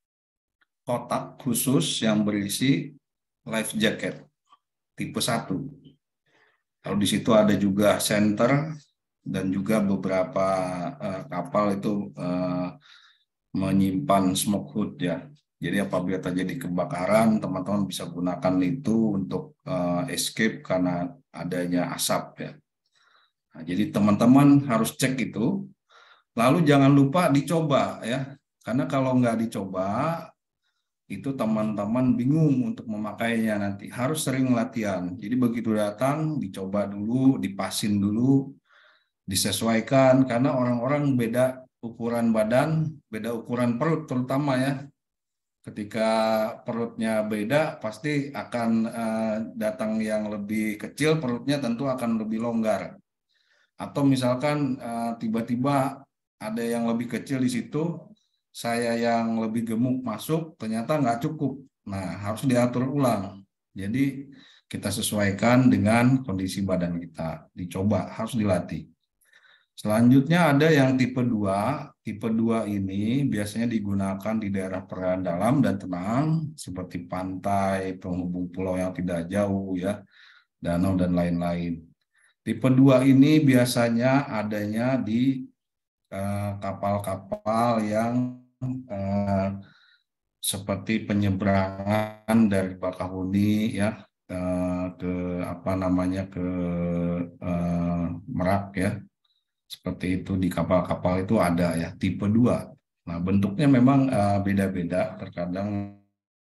kotak khusus yang berisi life jacket tipe satu. Kalau di situ ada juga senter dan juga beberapa uh, kapal itu uh, menyimpan smoke hood ya. Jadi apabila terjadi kebakaran, teman-teman bisa gunakan itu untuk uh, escape karena adanya asap ya. Nah, jadi teman-teman harus cek itu. Lalu jangan lupa dicoba ya. Karena kalau nggak dicoba, itu teman-teman bingung untuk memakainya nanti. Harus sering latihan. Jadi begitu datang, dicoba dulu, dipasin dulu, disesuaikan. Karena orang-orang beda ukuran badan, beda ukuran perut terutama ya. Ketika perutnya beda, pasti akan uh, datang yang lebih kecil, perutnya tentu akan lebih longgar. Atau misalkan uh, tiba-tiba ada yang lebih kecil di situ, saya yang lebih gemuk masuk, ternyata nggak cukup. Nah, harus diatur ulang. Jadi kita sesuaikan dengan kondisi badan kita. Dicoba, harus dilatih. Selanjutnya ada yang tipe dua. Tipe dua ini biasanya digunakan di daerah perairan dalam dan tenang, seperti pantai, penghubung pulau yang tidak jauh, ya, danau, dan lain-lain. Tipe dua ini biasanya adanya di kapal-kapal yang eh, seperti penyeberangan dari Bakahuni ya eh, ke apa namanya ke eh, Merak ya. Seperti itu di kapal-kapal itu ada ya tipe dua. Nah, bentuknya memang uh, beda-beda, terkadang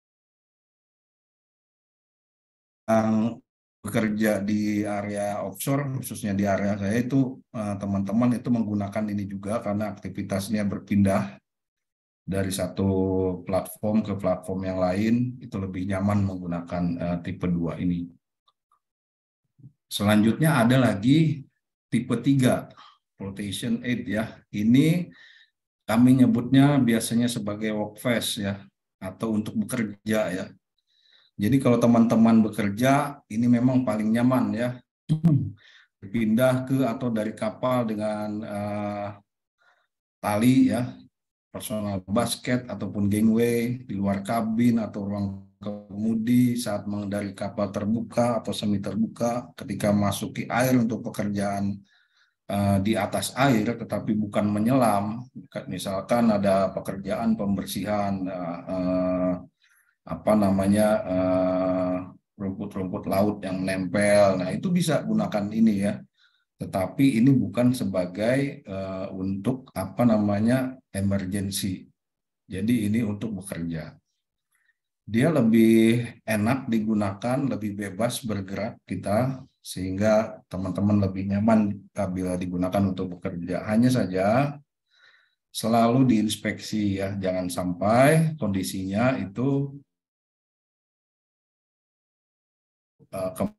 yang bekerja di area offshore, khususnya di area saya itu uh, teman-teman itu menggunakan ini juga karena aktivitasnya berpindah dari satu platform ke platform yang lain, itu lebih nyaman menggunakan uh, tipe dua ini. Selanjutnya ada lagi tipe tiga, flotation eight ya. Ini kami nyebutnya biasanya sebagai workfast ya, atau untuk bekerja ya. Jadi kalau teman-teman bekerja, ini memang paling nyaman ya. Pindah ke atau dari kapal dengan uh, tali ya, personal basket ataupun gangway, di luar kabin atau ruang kemudi saat mengendari kapal terbuka atau semi terbuka, ketika masuki air untuk pekerjaan di atas air tetapi bukan menyelam, misalkan ada pekerjaan pembersihan eh, apa namanya eh, rumput-rumput laut yang menempel, nah itu bisa gunakan ini ya, tetapi ini bukan sebagai eh, untuk apa namanya emergency, jadi ini untuk bekerja. Dia lebih enak digunakan, lebih bebas bergerak kita, sehingga teman-teman lebih nyaman bila digunakan untuk bekerja. Hanya saja selalu diinspeksi ya, jangan sampai kondisinya itu uh, ke,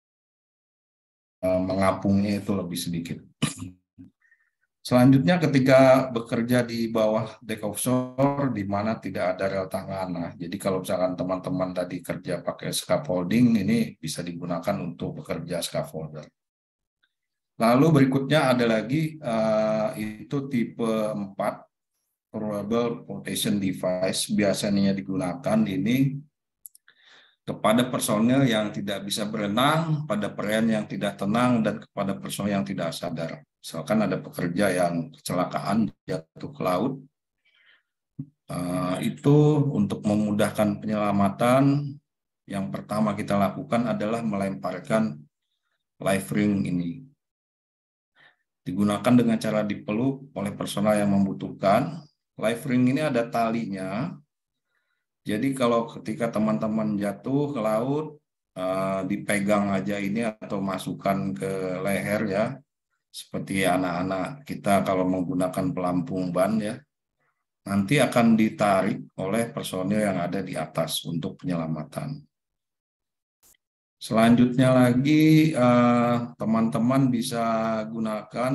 uh, mengapungnya itu lebih sedikit. Selanjutnya ketika bekerja di bawah deck offshore di mana tidak ada rel tangan. Nah, jadi kalau misalkan teman-teman tadi kerja pakai scaffolding, ini bisa digunakan untuk bekerja scaffolder. Lalu berikutnya ada lagi uh, itu tipe empat, Rowable Flotation Device. Biasanya digunakan ini kepada personel yang tidak bisa berenang, pada perairan yang tidak tenang, dan kepada personel yang tidak sadar. Misalkan ada pekerja yang kecelakaan jatuh ke laut, uh, itu untuk memudahkan penyelamatan, yang pertama kita lakukan adalah melemparkan life ring ini. Digunakan dengan cara dipeluk oleh personel yang membutuhkan. Life ring ini ada talinya, jadi kalau ketika teman-teman jatuh ke laut, uh, dipegang aja ini atau masukkan ke leher ya, seperti anak-anak kita kalau menggunakan pelampung ban ya, nanti akan ditarik oleh personil yang ada di atas untuk penyelamatan. Selanjutnya lagi teman-teman uh, bisa gunakan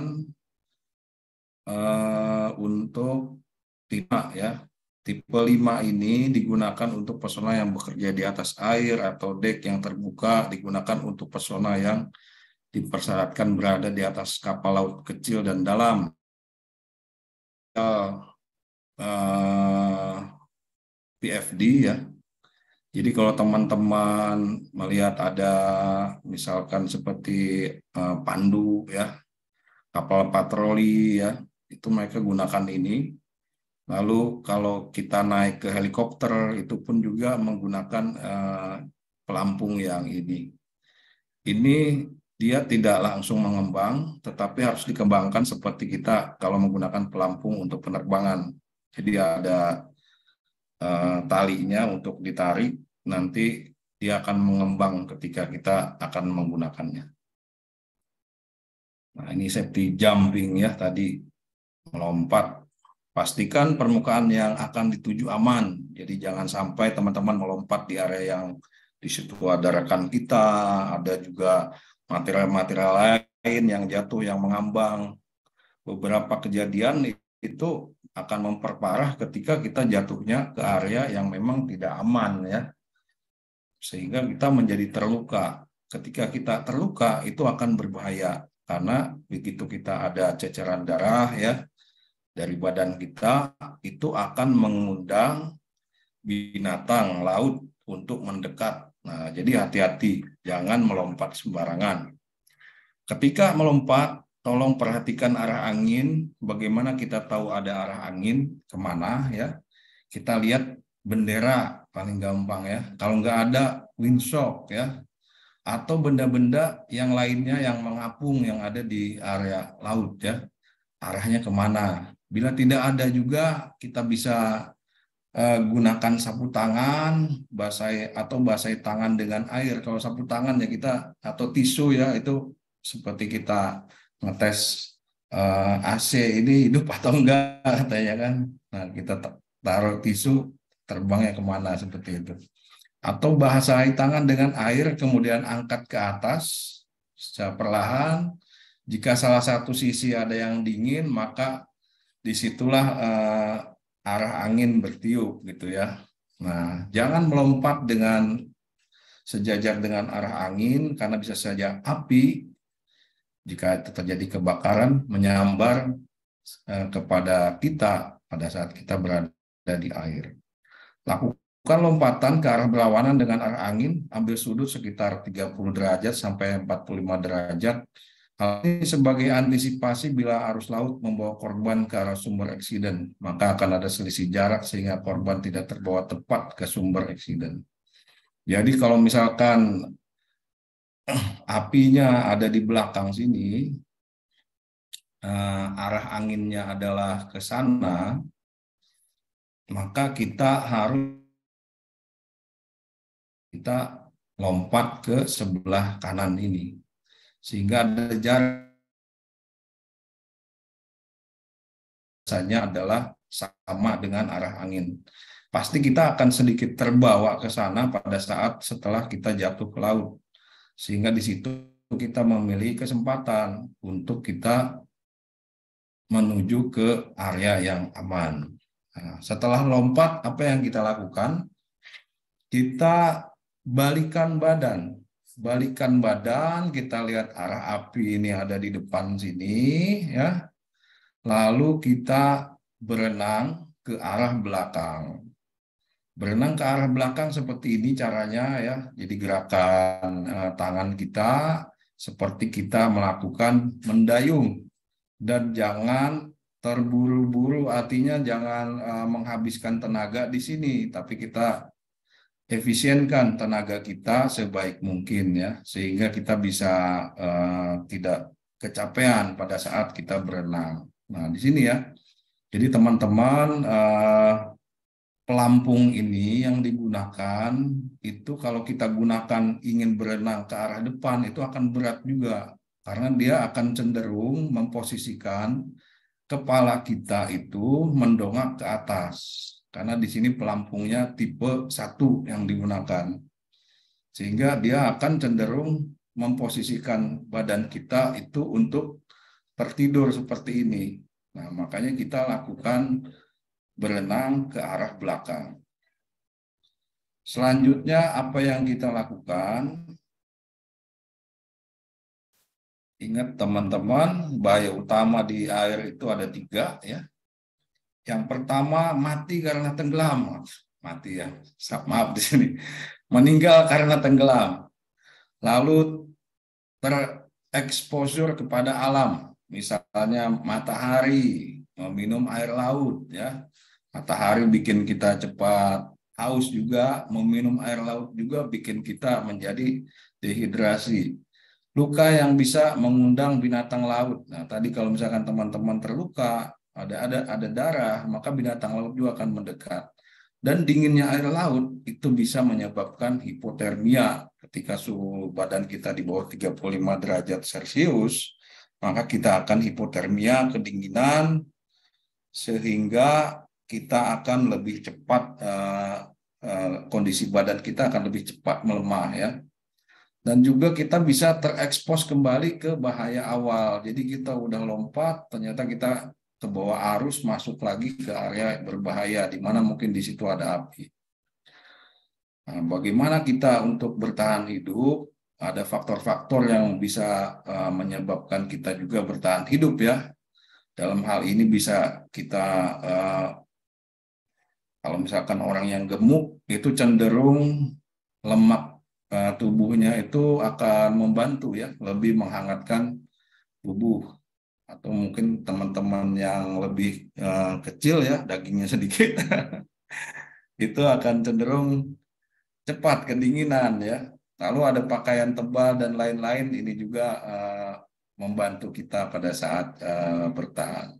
uh, untuk tipe ya. Tipe lima ini digunakan untuk personel yang bekerja di atas air atau dek yang terbuka, digunakan untuk personel yang dipersyaratkan berada di atas kapal laut kecil dan dalam. Uh, P F D ya. Jadi kalau teman-teman melihat ada misalkan seperti uh, pandu ya, kapal patroli ya, itu mereka gunakan ini. Lalu kalau kita naik ke helikopter itu pun juga menggunakan uh, pelampung yang ini. Ini dia tidak langsung mengembang, tetapi harus dikembangkan seperti kita kalau menggunakan pelampung untuk penerbangan. Jadi ada uh, talinya untuk ditarik, nanti dia akan mengembang ketika kita akan menggunakannya. Nah, ini safety jumping ya, tadi melompat. Pastikan permukaan yang akan dituju aman. Jadi jangan sampai teman-teman melompat di area yang di situ ada rekan kita, ada juga material-material lain yang jatuh, yang mengambang. Beberapa kejadian itu akan memperparah ketika kita jatuhnya ke area yang memang tidak aman ya. Sehingga kita menjadi terluka. Ketika kita terluka itu akan berbahaya karena begitu kita ada ceceran darah ya dari badan kita, itu akan mengundang binatang laut untuk mendekat. Nah, jadi hati-hati, jangan melompat sembarangan. Ketika melompat, tolong perhatikan arah angin. Bagaimana kita tahu ada arah angin kemana ya? Kita lihat bendera paling gampang ya. Kalau nggak ada windshock ya, atau benda-benda yang lainnya yang mengapung yang ada di area laut ya, arahnya kemana. Bila tidak ada juga kita bisa uh, gunakan sapu tangan, basahi atau basahi tangan dengan air. Kalau sapu tangan ya kita, atau tisu ya, itu seperti kita ngetes uh, A C ini hidup atau enggak katanya kan. Nah, kita taruh tisu, terbangnya kemana seperti itu. Atau basahi tangan dengan air, kemudian angkat ke atas secara perlahan. Jika salah satu sisi ada yang dingin, maka disitulah uh, arah angin bertiup gitu ya. Nah, jangan melompat dengan sejajar dengan arah angin, karena bisa saja api, jika terjadi kebakaran, menyambar uh, kepada kita pada saat kita berada di air. Lakukan lompatan ke arah berlawanan dengan arah angin, ambil sudut sekitar tiga puluh derajat sampai empat puluh lima derajat. Hal ini sebagai antisipasi bila arus laut membawa korban ke arah sumber eksiden, maka akan ada selisih jarak sehingga korban tidak terbawa tepat ke sumber eksiden. Jadi kalau misalkan apinya ada di belakang sini, arah anginnya adalah ke sana, maka kita harus kita lompat ke sebelah kanan ini, sehingga ada jarak adalah sama dengan arah angin. Pasti kita akan sedikit terbawa ke sana pada saat setelah kita jatuh ke laut, sehingga di situ kita memiliki kesempatan untuk kita menuju ke area yang aman. Nah, setelah lompat, apa yang kita lakukan? Kita balikan badan. Balikan badan, kita lihat arah api ini ada di depan sini, ya. Lalu kita berenang ke arah belakang. Berenang ke arah belakang seperti ini caranya ya. Jadi gerakan eh, tangan kita seperti kita melakukan mendayung, dan jangan terburu-buru, artinya jangan uh, menghabiskan tenaga di sini, tapi kita efisienkan tenaga kita sebaik mungkin ya, sehingga kita bisa uh, tidak kecapean pada saat kita berenang. Nah, di sini ya. Jadi teman-teman, uh, pelampung ini yang digunakan itu kalau kita gunakan ingin berenang ke arah depan itu akan berat juga, karena dia akan cenderung memposisikan kepala kita itu mendongak ke atas, karena di sini pelampungnya tipe satu yang digunakan, sehingga dia akan cenderung memposisikan badan kita itu untuk tertidur seperti ini. Nah, makanya kita lakukan berenang ke arah belakang. Selanjutnya apa yang kita lakukan? Ingat teman-teman, bahaya utama di air itu ada tiga ya. Yang pertama, mati karena tenggelam. Mati ya, maaf di sini. Meninggal karena tenggelam. Lalu tereksposur kepada alam. Misalnya matahari, meminum air laut ya. Matahari bikin kita cepat haus juga, meminum air laut juga bikin kita menjadi dehidrasi. Luka yang bisa mengundang binatang laut. Nah, tadi kalau misalkan teman-teman terluka, ada ada ada darah, maka binatang laut juga akan mendekat. Dan dinginnya air laut itu bisa menyebabkan hipotermia. Ketika suhu badan kita di bawah tiga puluh lima derajat Celcius, maka kita akan hipotermia, kedinginan, sehingga kita akan lebih cepat, uh, uh, kondisi badan kita akan lebih cepat melemah ya. Dan juga kita bisa terekspos kembali ke bahaya awal. Jadi kita udah lompat, ternyata kita ke bawah arus, masuk lagi ke area berbahaya, di mana mungkin di situ ada api. Nah, bagaimana kita untuk bertahan hidup? Ada faktor-faktor yang bisa uh, menyebabkan kita juga bertahan hidup ya. Dalam hal ini bisa kita, uh, kalau misalkan orang yang gemuk, itu cenderung lemak tubuhnya itu akan membantu ya, lebih menghangatkan tubuh. atau mungkin teman-teman yang lebih uh, kecil ya, dagingnya sedikit, itu akan cenderung cepat kedinginan ya. Lalu ada pakaian tebal dan lain-lain, ini juga uh, membantu kita pada saat uh, bertahan.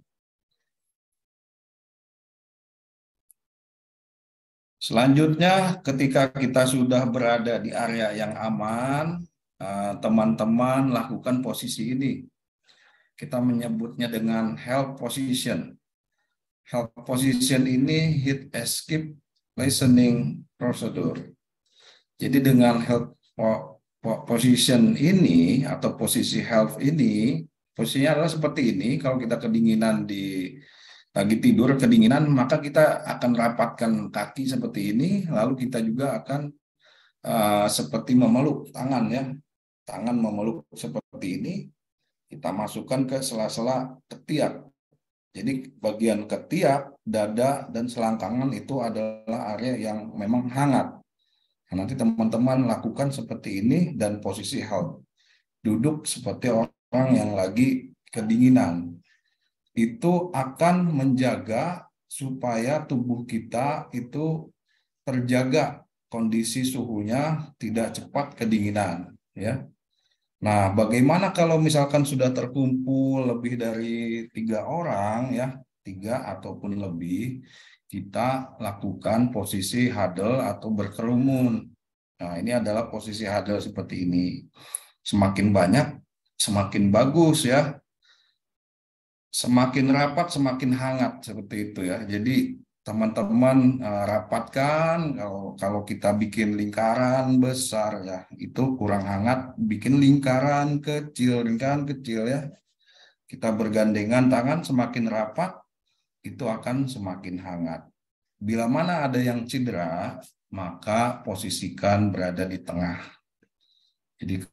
Selanjutnya, ketika kita sudah berada di area yang aman, teman-teman lakukan posisi ini. Kita menyebutnya dengan help position. Help position ini heat escape listening procedure. Jadi dengan help position ini atau posisi help ini, posisinya adalah seperti ini. Kalau kita kedinginan di lagi tidur kedinginan, maka kita akan rapatkan kaki seperti ini, lalu kita juga akan uh, seperti memeluk tangan ya, tangan memeluk seperti ini, kita masukkan ke sela-sela ketiak. Jadi bagian ketiak, dada, dan selangkangan itu adalah area yang memang hangat. Nah, nanti teman-teman lakukan seperti ini dan posisi help. Duduk seperti orang yang lagi kedinginan. Itu akan menjaga supaya tubuh kita itu terjaga kondisi suhunya tidak cepat kedinginan ya. Nah, bagaimana kalau misalkan sudah terkumpul lebih dari tiga orang ya, tiga ataupun lebih, kita lakukan posisi huddle atau berkerumun. Nah, ini adalah posisi huddle seperti ini. Semakin banyak, semakin bagus ya. Semakin rapat, semakin hangat seperti itu ya. Jadi teman-teman uh, rapatkan. Kalau kalau kita bikin lingkaran besar ya, itu kurang hangat. Bikin lingkaran kecil, lingkaran kecil ya. Kita bergandengan tangan, semakin rapat, itu akan semakin hangat. Bila mana ada yang cedera, maka posisikan berada di tengah. Jadi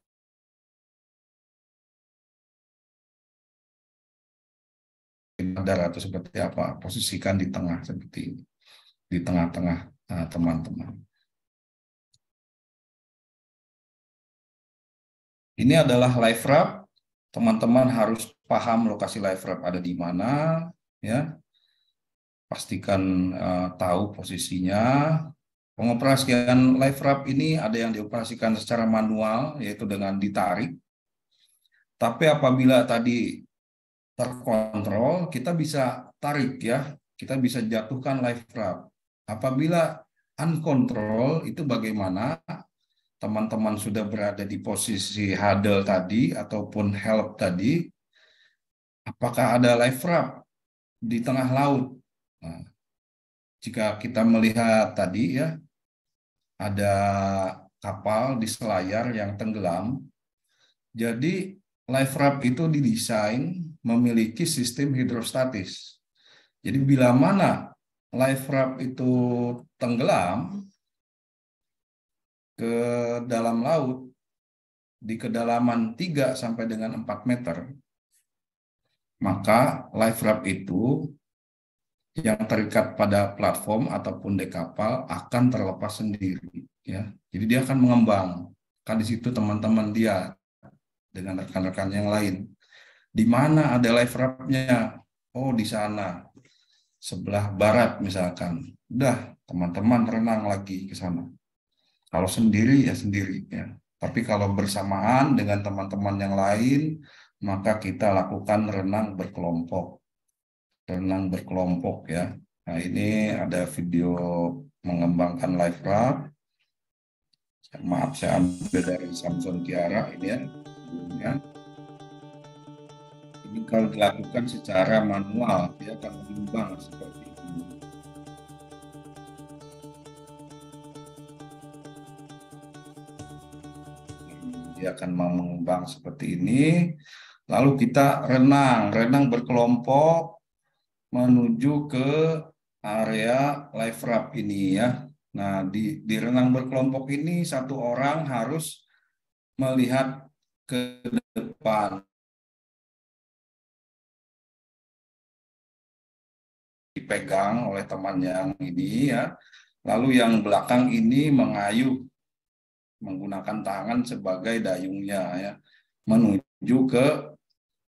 sadar atau seperti apa, posisikan di tengah seperti ini, di tengah-tengah teman-teman. Ini adalah live wrap. Teman-teman harus paham lokasi live wrap ada di mana, ya. Pastikan uh, tahu posisinya. Pengoperasian live wrap ini ada yang dioperasikan secara manual, yaitu dengan ditarik. Tapi apabila tadi terkontrol, kita bisa tarik ya, kita bisa jatuhkan live wrap. Apabila uncontrol, itu bagaimana? Teman-teman sudah berada di posisi huddle tadi ataupun help tadi, apakah ada live wrap di tengah laut? Nah, jika kita melihat tadi ya, ada kapal di selayar yang tenggelam, jadi live wrap itu didesain memiliki sistem hidrostatis. Jadi bila mana live wrap itu tenggelam ke dalam laut di kedalaman tiga sampai dengan empat meter, maka live wrap itu yang terikat pada platform ataupun dek kapal akan terlepas sendiri ya. Jadi dia akan mengembang. Kan di situ teman-teman dia dengan rekan-rekan yang lain. Di mana ada live wrap-nya? Oh, di sana. Sebelah barat misalkan. Udah, teman-teman renang lagi ke sana. Kalau sendiri ya sendiri ya. Tapi kalau bersamaan dengan teman-teman yang lain, maka kita lakukan renang berkelompok. Renang berkelompok ya. Nah, ini ada video mengembangkan live wrap. Maaf, saya ambil dari Samson Kiara ini ya. Ya. Ini kalau dilakukan secara manual, dia akan mengembang seperti ini. Dia akan mengembang seperti ini. Lalu kita renang, renang berkelompok menuju ke area live wrap ini ya. Nah, di, di renang berkelompok ini satu orang harus melihat ke depan. Dipegang oleh teman yang ini ya. Lalu yang belakang ini mengayuh menggunakan tangan sebagai dayungnya ya, menuju ke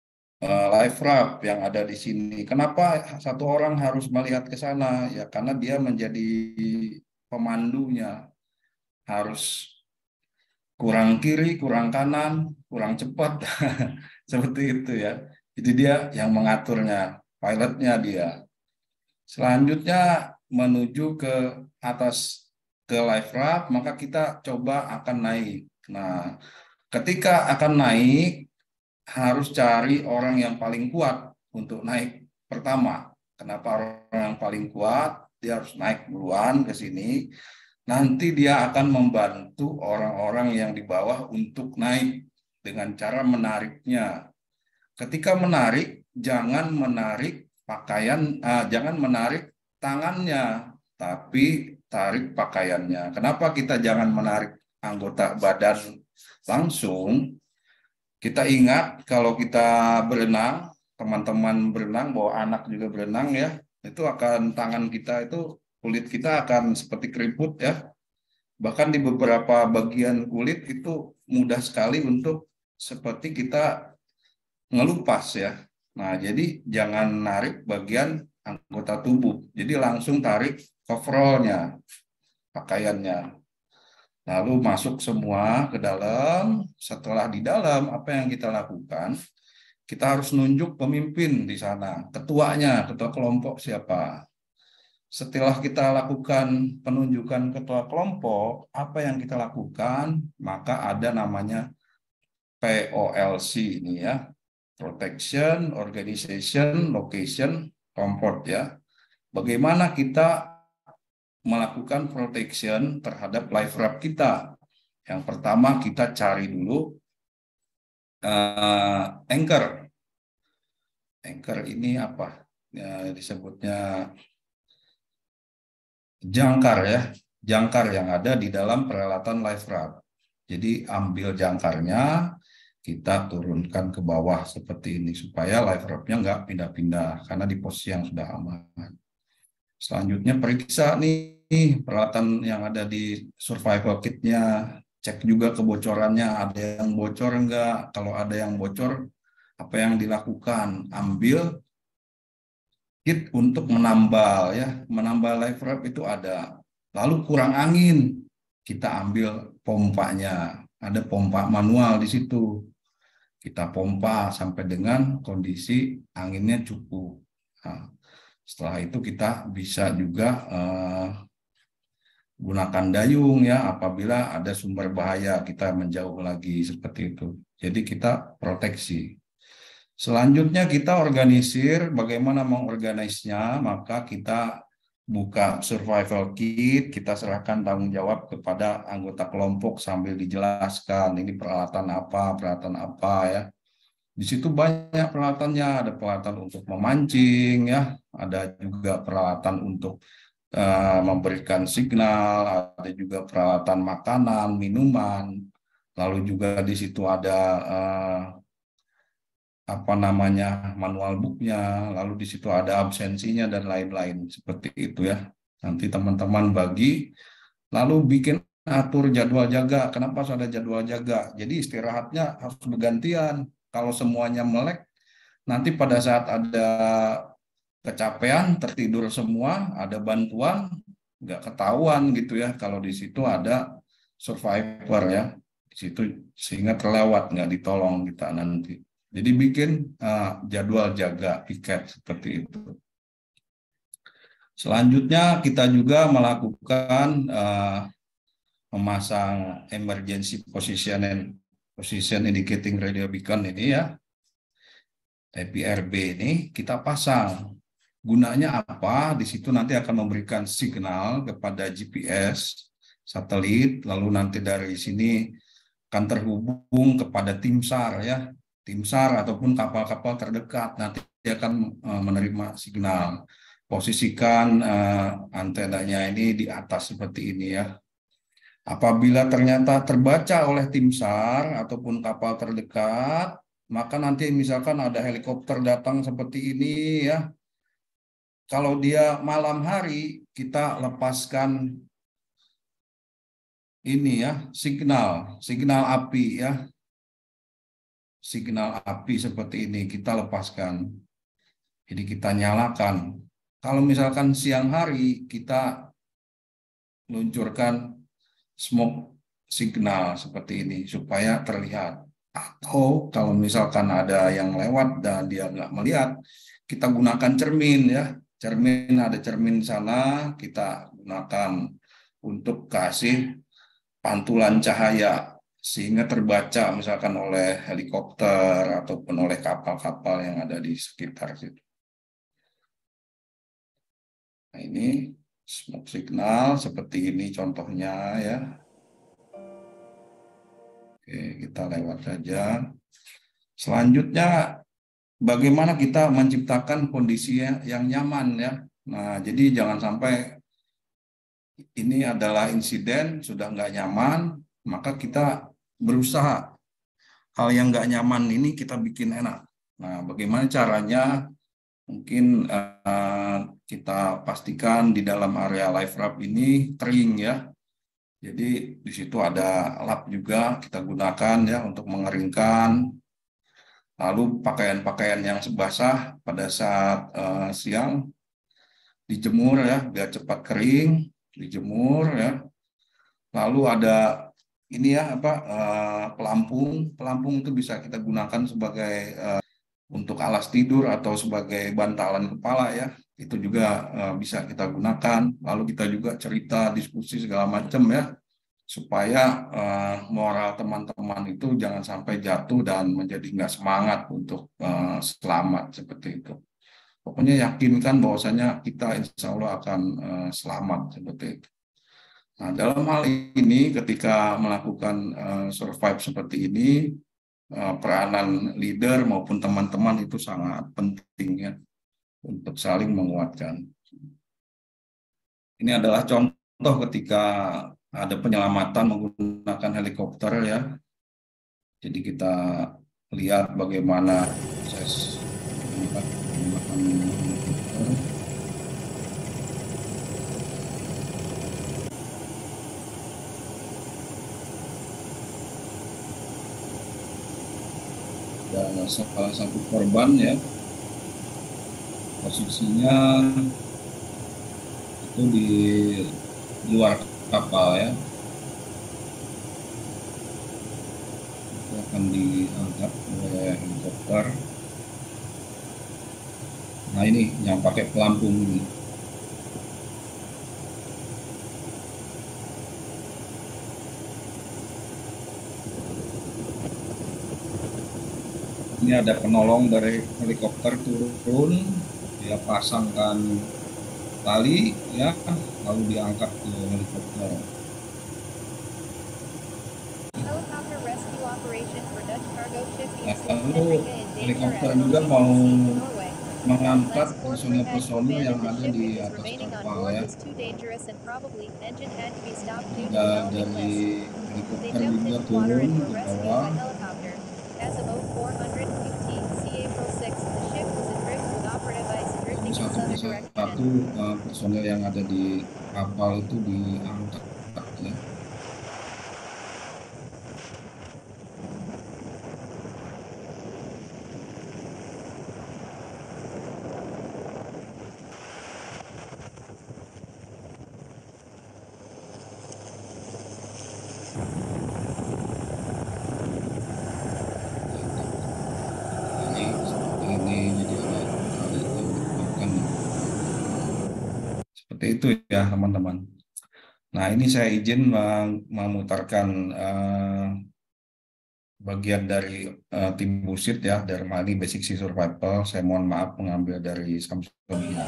uh, live raft yang ada di sini. Kenapa satu orang harus melihat ke sana? Ya karena dia menjadi pemandunya. Harus kurang kiri, kurang kanan, kurang cepat. Seperti itu ya. Jadi dia yang mengaturnya, pilotnya dia. Selanjutnya menuju ke atas ke live raft, maka kita coba akan naik. Nah, ketika akan naik, harus cari orang yang paling kuat untuk naik pertama. Kenapa orang yang paling kuat? Dia harus naik duluan ke sini. Nanti dia akan membantu orang-orang yang di bawah untuk naik dengan cara menariknya. Ketika menarik, jangan menarik pakaian, uh, jangan menarik tangannya, tapi tarik pakaiannya. Kenapa kita jangan menarik anggota badan langsung? Kita ingat kalau kita berenang, teman-teman berenang, bawa anak juga berenang ya, itu akan tangan kita itu, kulit kita akan seperti keriput ya. Bahkan di beberapa bagian kulit itu mudah sekali untuk seperti kita ngelupas ya. Nah, jadi jangan narik bagian anggota tubuh. Jadi langsung tarik coverallnya, pakaiannya. Lalu masuk semua ke dalam. Setelah di dalam, apa yang kita lakukan? Kita harus nunjuk pemimpin di sana. Ketuanya, ketua kelompok siapa? Setelah kita lakukan penunjukan ketua kelompok, apa yang kita lakukan? Maka ada namanya P O L C ini ya. Protection, Organization, Location, Comfort ya. Bagaimana kita melakukan protection terhadap live raft kita? Yang pertama kita cari dulu uh, anchor. Anchor ini apa? Ya, disebutnya jangkar ya. Jangkar yang ada di dalam peralatan live raft. Jadi ambil jangkarnya, kita turunkan ke bawah seperti ini supaya live raft-nya nggak pindah-pindah karena di posisi yang sudah aman. Selanjutnya periksa nih peralatan yang ada di survival kit-nya, cek juga kebocorannya, ada yang bocor enggak? Kalau ada yang bocor, apa yang dilakukan? Ambil kit untuk menambal ya, menambal live raft itu ada. Lalu kurang angin, kita ambil pompanya, ada pompa manual di situ. Kita pompa sampai dengan kondisi anginnya cukup. Nah, setelah itu kita bisa juga eh, gunakan dayung ya apabila ada sumber bahaya, kita menjauh lagi seperti itu. Jadi kita proteksi. Selanjutnya kita organisir, bagaimana mengorganisnya, maka kita buka survival kit, kita serahkan tanggung jawab kepada anggota kelompok sambil dijelaskan ini peralatan apa, peralatan apa ya. Di situ banyak peralatannya, ada peralatan untuk memancing ya, ada juga peralatan untuk uh, memberikan signal, ada juga peralatan makanan, minuman, lalu juga di situ ada uh, apa namanya manual booknya, lalu di situ ada absensinya dan lain-lain seperti itu ya. Nanti teman-teman bagi, lalu bikin atur jadwal jaga. Kenapa harus ada jadwal jaga? Jadi istirahatnya harus bergantian. Kalau semuanya melek, nanti pada saat ada kecapean, tertidur semua, ada bantuan, nggak ketahuan gitu ya. Kalau di situ ada survivor ya, di situ sehingga terlewat, nggak ditolong kita nanti. Jadi bikin uh, jadwal jaga piket seperti itu. Selanjutnya kita juga melakukan uh, memasang emergency position and position indicating radio beacon ini ya, E P R B ini kita pasang. Gunanya apa? Di situ nanti akan memberikan signal kepada G P S satelit, lalu nanti dari sini akan terhubung kepada tim SAR ya. Tim SAR ataupun kapal-kapal terdekat nanti dia akan uh, menerima signal. Posisikan uh, antenanya ini di atas seperti ini ya. Apabila ternyata terbaca oleh tim SAR ataupun kapal terdekat, maka nanti misalkan ada helikopter datang seperti ini ya. Kalau dia malam hari, kita lepaskan ini ya, signal, signal api ya. signal api seperti ini kita lepaskan. Jadi kita nyalakan. Kalau misalkan siang hari kita luncurkan smoke signal seperti ini supaya terlihat. Atau kalau misalkan ada yang lewat dan dia nggak melihat, kita gunakan cermin ya. Cermin, ada cermin sana, kita gunakan untuk kasih pantulan cahaya sehingga terbaca misalkan oleh helikopter ataupun oleh kapal-kapal yang ada di sekitar situ. Nah, ini smoke signal seperti ini contohnya ya. Oke, kita lewat saja. Selanjutnya, bagaimana kita menciptakan kondisi yang nyaman ya. Nah, jadi jangan sampai ini adalah insiden sudah nggak nyaman, maka kita berusaha hal yang nggak nyaman ini kita bikin enak. Nah, bagaimana caranya? Mungkin uh, kita pastikan di dalam area live wrap ini kering ya. Jadi di situ ada lap juga kita gunakan ya untuk mengeringkan. Lalu pakaian-pakaian yang basah pada saat uh, siang dijemur ya biar cepat kering, dijemur ya. Lalu ada ini ya apa uh, pelampung, pelampung itu bisa kita gunakan sebagai uh, untuk alas tidur atau sebagai bantalan kepala ya, itu juga uh, bisa kita gunakan. Lalu kita juga cerita, diskusi segala macam ya, supaya uh, moral teman-teman itu jangan sampai jatuh dan menjadi nggak semangat untuk uh, selamat seperti itu. Pokoknya yakinkan bahwasanya kita insya Allah akan uh, selamat seperti itu. Nah, dalam hal ini ketika melakukan uh, survive seperti ini, peranan leader maupun teman-teman itu sangat penting ya untuk saling menguatkan. Ini adalah contoh ketika ada penyelamatan menggunakan helikopter ya. Jadi kita lihat bagaimana proses menggunakan helikopter. Dan salah satu korban ya posisinya itu di luar kapal ya, itu akan diangkat oleh helikopter. Nah ini yang pakai pelampung ini. Ini ada penolong dari helikopter turun, dia pasangkan tali, ya, lalu diangkat ke helikopter. Nah, lalu helikopter juga mau mengangkat personil-personil yang ada di atas kapal ya. Juga dari helikopter juga turun ke bawah. Satu persatu uh, personel yang ada di kapal itu diangkat ya. Itu ya teman-teman. Nah ini saya izin memutarkan uh, bagian dari uh, tim Busit ya, dari Mali Basic Sea Survival. Saya mohon maaf mengambil dari Samsudinat.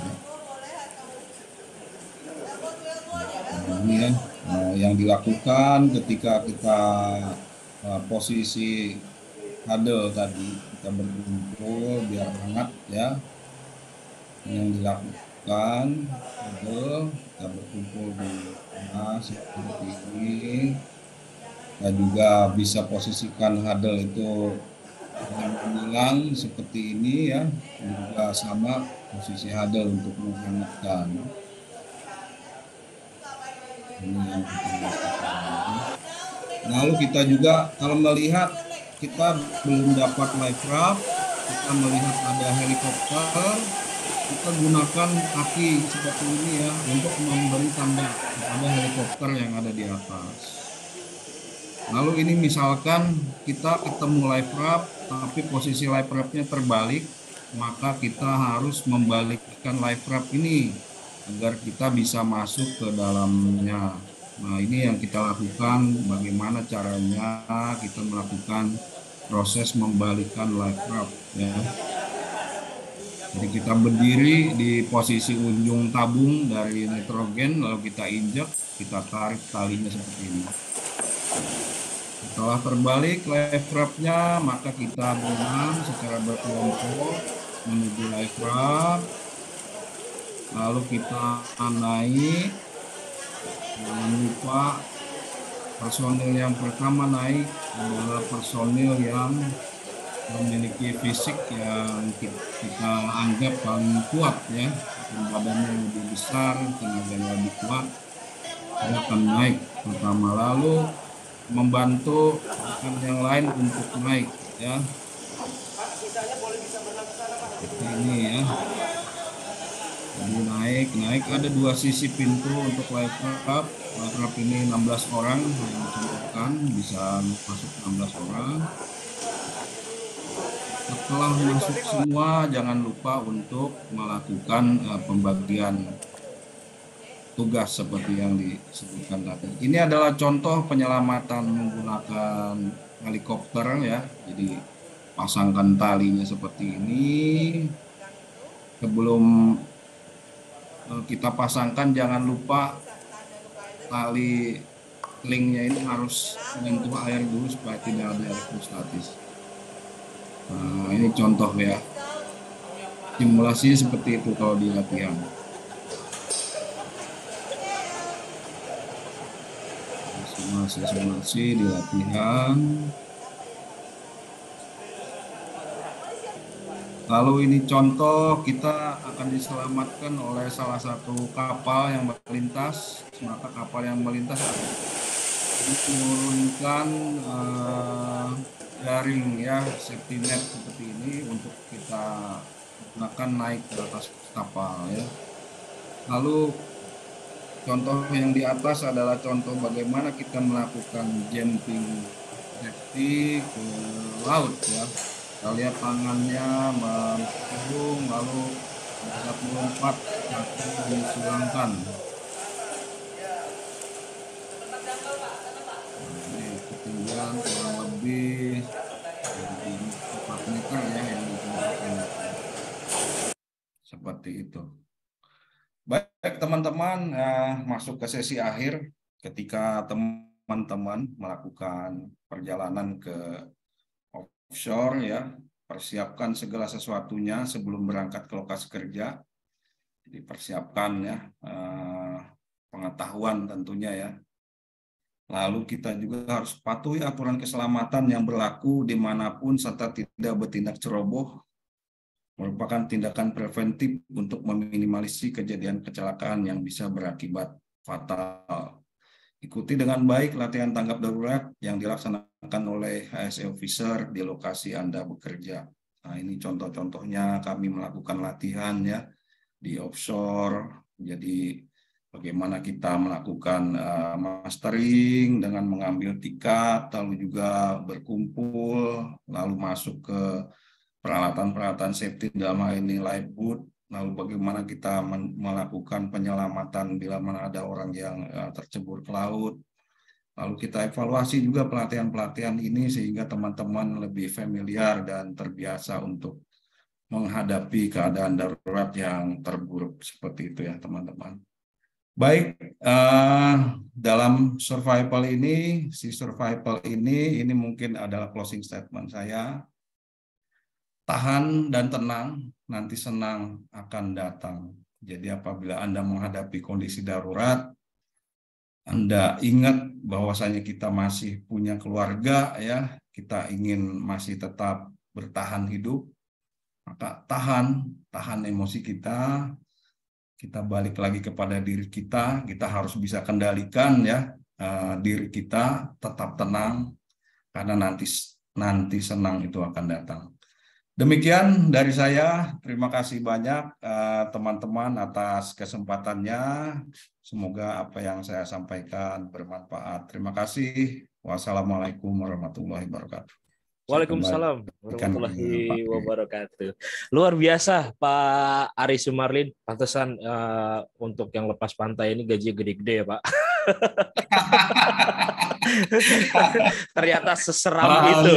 Nah, ini ya uh, yang dilakukan ketika kita uh, posisi huddle tadi, kita berkumpul biar hangat ya. Yang dilakukan kan, kita berkumpul di tengah seperti ini. Kita juga bisa posisikan huddle itu menghilang seperti ini ya, juga sama posisi huddle untuk menghangatkan. Ini yang kita lakukan. Lalu kita juga kalau melihat kita belum dapat live wrap, kita melihat ada helikopter, kita gunakan kaki seperti ini ya untuk memberi tanda kepada helikopter yang ada di atas. Lalu ini misalkan kita ketemu live wrap, tapi posisi live wrap-nya terbalik, maka kita harus membalikkan live wrap ini agar kita bisa masuk ke dalamnya. Nah, ini yang kita lakukan, bagaimana caranya kita melakukan proses membalikkan live wrap ya. Jadi kita berdiri di posisi ujung tabung dari nitrogen, lalu kita injak, kita tarik talinya seperti ini. Setelah terbalik live wrap-nya, maka kita berenang secara berkelompok menuju live wrap. Lalu kita naik. Jangan lupa personil yang pertama naik adalah personil yang memiliki fisik yang kita anggap paling kuat ya, badannya lebih besar, tenaganya lebih kuat, dia akan naik pertama, lalu membantu rekan yang lain untuk naik ya. Seperti ini ya. Jadi naik, naik ada dua sisi pintu untuk live wrap. Live wrap ini enam belas orang yang dicontohkan, bisa masuk enam belas orang. Setelah masuk semua, jangan lupa untuk melakukan uh, pembagian tugas seperti yang disebutkan tadi. Ini adalah contoh penyelamatan menggunakan helikopter ya. Jadi pasangkan talinya seperti ini. Sebelum kita pasangkan, jangan lupa tali linknya ini harus menyentuh air dulu supaya tidak ada elektrostatis. Nah, ini contoh ya, simulasi seperti itu kalau di latihan. Simulasi-simulasi di latihan. Lalu ini contoh, kita akan diselamatkan oleh salah satu kapal yang melintas. Maka kapal yang melintas menurunkan uh, jaring ya, safety net seperti ini untuk kita gunakan naik ke atas kapal ya. Lalu contoh yang di atas adalah contoh bagaimana kita melakukan jumping safety ke laut ya. Kita lihat tangannya mengkurung, lalu saat melompat kaki disilangkan. Ini ketinggian kurang lebih empat meter ya yang digunakan. Seperti itu. Baik teman-teman, eh, masuk ke sesi akhir ketika teman-teman melakukan perjalanan ke offshore ya, persiapkan segala sesuatunya sebelum berangkat ke lokasi kerja. Jadi persiapkan ya eh, pengetahuan tentunya ya. Lalu kita juga harus patuhi aturan keselamatan yang berlaku dimanapun serta tidak bertindak ceroboh. Merupakan tindakan preventif untuk meminimalisasi kejadian kecelakaan yang bisa berakibat fatal. Ikuti dengan baik latihan tanggap darurat yang dilaksanakan oleh H S E officer di lokasi Anda bekerja. Nah, ini contoh-contohnya kami melakukan latihan ya di offshore. Jadi bagaimana kita melakukan uh, mastering dengan mengambil tiket, lalu juga berkumpul, lalu masuk ke peralatan-peralatan safety dalam hal ini lifeboat. Lalu bagaimana kita melakukan penyelamatan bila mana ada orang yang uh, tercebur ke laut. Lalu kita evaluasi juga pelatihan-pelatihan ini sehingga teman-teman lebih familiar dan terbiasa untuk menghadapi keadaan darurat yang terburuk seperti itu ya teman-teman. Baik, uh, dalam survival ini, si survival ini, ini mungkin adalah closing statement saya. Tahan dan tenang, nanti senang akan datang. Jadi apabila Anda menghadapi kondisi darurat, Anda ingat bahwasanya kita masih punya keluarga, ya, kita ingin masih tetap bertahan hidup, maka tahan, tahan emosi kita, kita balik lagi kepada diri kita, kita harus bisa kendalikan ya uh, diri kita, tetap tenang, karena nanti nanti senang itu akan datang. Demikian dari saya. Terima kasih banyak teman-teman atas kesempatannya. Semoga apa yang saya sampaikan bermanfaat. Terima kasih. Wassalamualaikum warahmatullahi wabarakatuh. Waalaikumsalam warahmatullahi wabarakatuh. Luar biasa Pak Ari Sumarlin. Pantesan uh, untuk yang lepas pantai ini gaji gede-gede ya Pak. Ternyata seseram itu.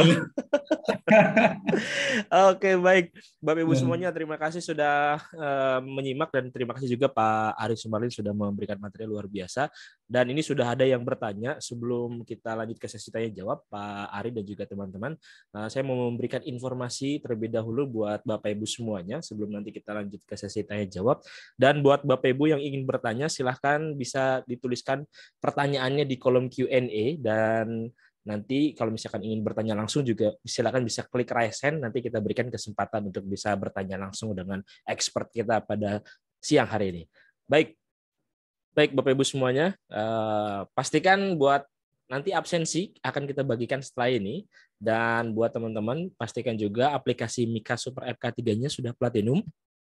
Oke, baik. Bapak Ibu semuanya, terima kasih sudah uh, menyimak dan terima kasih juga Pak Ari Sumarlin sudah memberikan materi luar biasa. Dan ini sudah ada yang bertanya. Sebelum kita lanjut ke sesi tanya jawab, Pak Ari dan juga teman-teman, uh, saya mau memberikan informasi terlebih dahulu buat Bapak Ibu semuanya sebelum nanti kita lanjut ke sesi tanya jawab. Dan buat Bapak Ibu yang ingin bertanya, silahkan bisa dituliskan pertanyaannya di kolom Q and A, dan nanti kalau misalkan ingin bertanya langsung juga silakan bisa klik raise hand, nanti kita berikan kesempatan untuk bisa bertanya langsung dengan expert kita pada siang hari ini. Baik, baik Bapak Ibu semuanya, eh, pastikan buat nanti absensi akan kita bagikan setelah ini, dan buat teman-teman pastikan juga aplikasi Mika Super F K tiga-nya sudah platinum.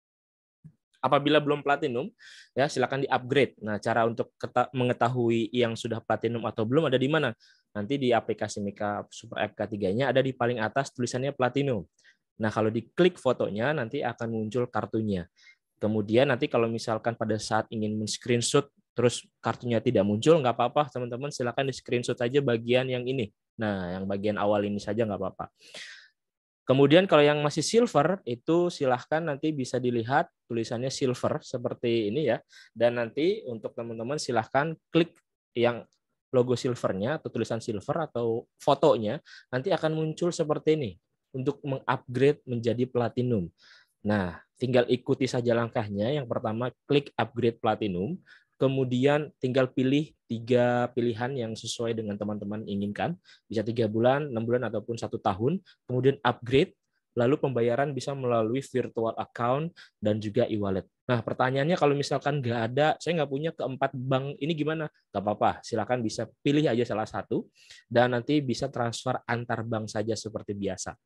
Apabila belum platinum, ya silakan di-upgrade. Nah, cara untuk mengetahui yang sudah platinum atau belum ada di mana? Nanti di aplikasi Mika Super F K tiga-nya ada di paling atas tulisannya platinum. Nah, kalau diklik fotonya nanti akan muncul kartunya. Kemudian nanti kalau misalkan pada saat ingin men-screenshot terus kartunya tidak muncul, nggak apa-apa teman-teman, silakan di-screenshot saja bagian yang ini. Nah, yang bagian awal ini saja nggak apa-apa. Kemudian kalau yang masih silver itu silahkan nanti bisa dilihat tulisannya silver seperti ini ya. Dan nanti untuk teman-teman silahkan klik yang logo silvernya atau tulisan silver atau fotonya, nanti akan muncul seperti ini untuk mengupgrade menjadi platinum. Nah, tinggal ikuti saja langkahnya. Yang pertama klik upgrade platinum. Kemudian tinggal pilih tiga pilihan yang sesuai dengan teman-teman inginkan. Bisa tiga bulan, enam bulan, ataupun satu tahun. Kemudian upgrade, lalu pembayaran bisa melalui virtual account dan juga e-wallet. Nah, pertanyaannya kalau misalkan nggak ada, saya nggak punya keempat bank, ini gimana? Nggak apa-apa, silakan bisa pilih aja salah satu, dan nanti bisa transfer antar bank saja seperti biasa.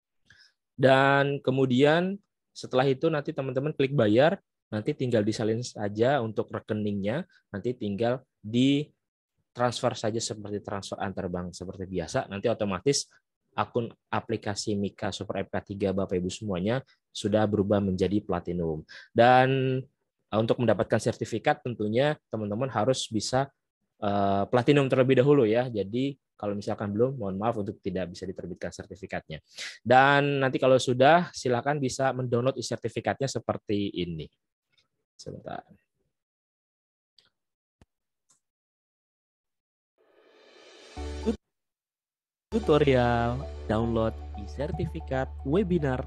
Dan kemudian setelah itu nanti teman-teman klik bayar, nanti tinggal disalin saja untuk rekeningnya, nanti tinggal di transfer saja seperti transfer antar bank seperti biasa, nanti otomatis akun aplikasi Mika Super F K tiga Bapak Ibu semuanya sudah berubah menjadi platinum. Dan untuk mendapatkan sertifikat tentunya teman-teman harus bisa uh, platinum terlebih dahulu ya. Jadi kalau misalkan belum, mohon maaf untuk tidak bisa diterbitkan sertifikatnya. Dan nanti kalau sudah, silakan bisa mendownload e-sertifikatnya seperti ini. Sebentar. Tutorial download e-sertifikat webinar.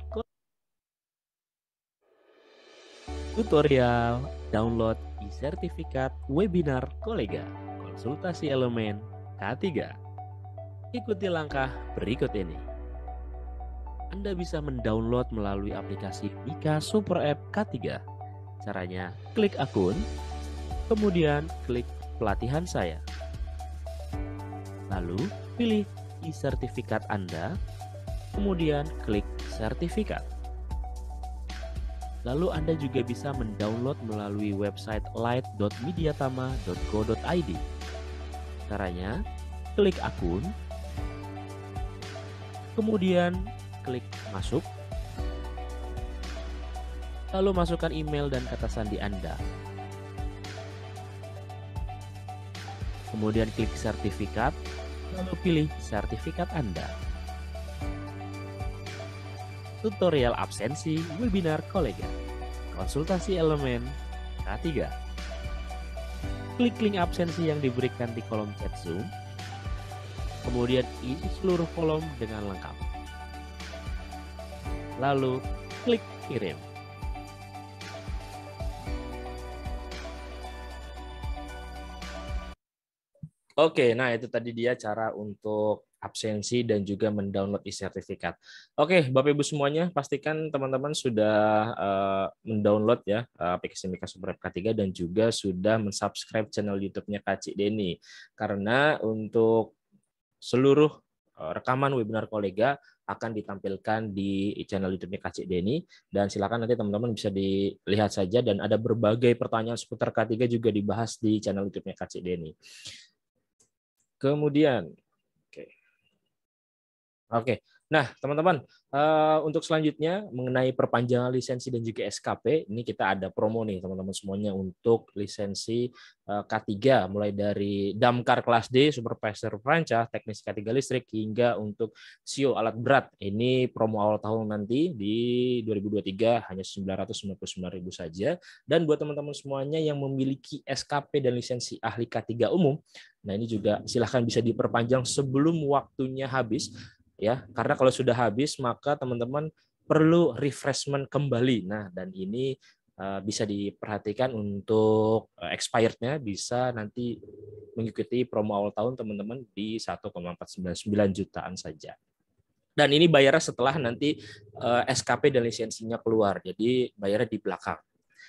Tutorial download e-sertifikat webinar kolega konsultasi elemen K tiga. Ikuti langkah berikut ini. Anda bisa mendownload melalui aplikasi Mika Super F K tiga. Caranya, klik akun, kemudian klik pelatihan saya. Lalu, pilih e-sertifikat Anda, kemudian klik sertifikat. Lalu Anda juga bisa mendownload melalui website light dot mediatama dot co dot i d. Caranya, klik akun, kemudian klik masuk, lalu masukkan email dan kata sandi Anda. Kemudian klik sertifikat, lalu pilih sertifikat Anda. Tutorial absensi webinar kolega konsultasi elemen K tiga. Klik link absensi yang diberikan di kolom chat Zoom, kemudian isi seluruh kolom dengan lengkap. Lalu klik kirim. Oke, nah itu tadi dia cara untuk absensi dan juga mendownload e-sertifikat. Oke, Bapak Ibu semuanya, pastikan teman-teman sudah uh, mendownload ya uh, aplikasi Mika Super F K tiga dan juga sudah mensubscribe channel YouTube-nya Kak Cik Deni. Karena untuk seluruh rekaman webinar kolega akan ditampilkan di channel YouTube-nya Kak Cik Denny, dan silakan nanti teman-teman bisa dilihat saja, dan ada berbagai pertanyaan seputar K tiga juga dibahas di channel YouTube-nya Kak Cik Denny. Kemudian, oke, oke. Nah, teman-teman, uh, untuk selanjutnya mengenai perpanjangan lisensi dan juga S K P, ini kita ada promo nih teman-teman semuanya untuk lisensi uh, K tiga, mulai dari damkar kelas D, supervisor perancah, teknisi K tiga listrik, hingga untuk S I O alat berat. Ini promo awal tahun nanti di dua ribu dua puluh tiga hanya sembilan ratus sembilan puluh sembilan ribu saja. Dan buat teman-teman semuanya yang memiliki S K P dan lisensi ahli K tiga umum, nah ini juga silahkan bisa diperpanjang sebelum waktunya habis. Ya, karena kalau sudah habis maka teman-teman perlu refreshment kembali. Nah, dan ini uh, bisa diperhatikan untuk uh, expirednya bisa nanti mengikuti promo awal tahun teman-teman di satu koma empat sembilan sembilan jutaan saja. Dan ini bayarnya setelah nanti uh, S K P dan lisensinya keluar. Jadi bayarnya di belakang.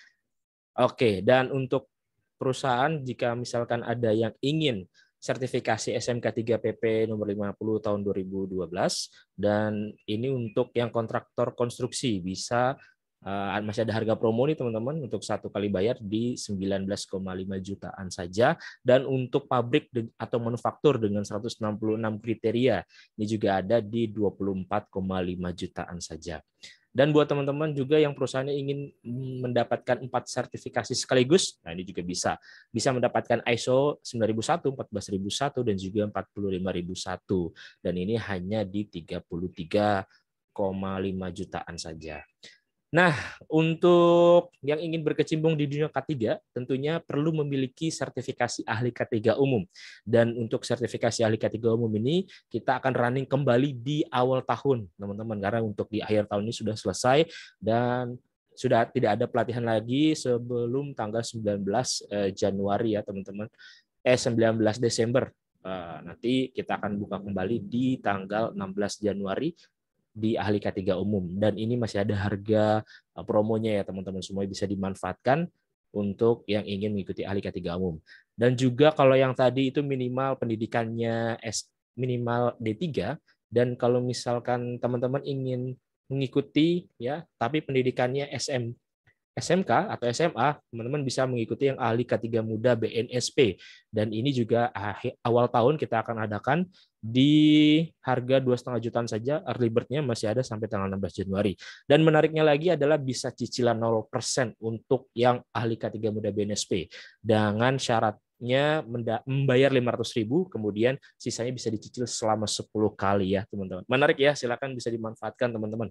Oke, dan untuk perusahaan jika misalkan ada yang ingin sertifikasi S M K tiga P P nomor lima puluh tahun dua ribu dua belas, dan ini untuk yang kontraktor konstruksi bisa uh, masih ada harga promo nih teman-teman, untuk satu kali bayar di sembilan belas koma lima jutaan saja, dan untuk pabrik atau manufaktur dengan seratus enam puluh enam kriteria ini juga ada di dua puluh empat koma lima jutaan saja. Dan buat teman-teman juga yang perusahaannya ingin mendapatkan empat sertifikasi sekaligus, nah ini juga bisa. Bisa mendapatkan I S O sembilan ribu satu, empat belas ribu satu, dan juga empat puluh lima ribu satu. Dan ini hanya di tiga puluh tiga koma lima jutaan saja. Nah, untuk yang ingin berkecimpung di dunia K tiga, tentunya perlu memiliki sertifikasi ahli K tiga umum. Dan untuk sertifikasi ahli K tiga umum ini, kita akan running kembali di awal tahun, teman-teman. Karena untuk di akhir tahun ini sudah selesai, dan sudah tidak ada pelatihan lagi sebelum tanggal sembilan belas Januari ya, teman-teman. Eh, sembilan belas Desember. Nanti kita akan buka kembali di tanggal enam belas Januari, di ahli K tiga umum, dan ini masih ada harga promonya ya teman-teman, semua bisa dimanfaatkan untuk yang ingin mengikuti ahli K tiga umum. Dan juga kalau yang tadi itu minimal pendidikannya S minimal D tiga, dan kalau misalkan teman-teman ingin mengikuti ya tapi pendidikannya S M S M K atau S M A, teman-teman bisa mengikuti yang ahli K tiga muda B N S P, dan ini juga awal tahun kita akan adakan di harga dua koma lima jutaan saja, early bird-nya masih ada sampai tanggal enam belas Januari. Dan menariknya lagi adalah bisa cicilan nol persen untuk yang ahli K tiga muda B N S P, dengan syaratnya membayar lima ratus ribu, kemudian sisanya bisa dicicil selama sepuluh kali ya teman-teman. Menarik ya, silakan bisa dimanfaatkan teman-teman.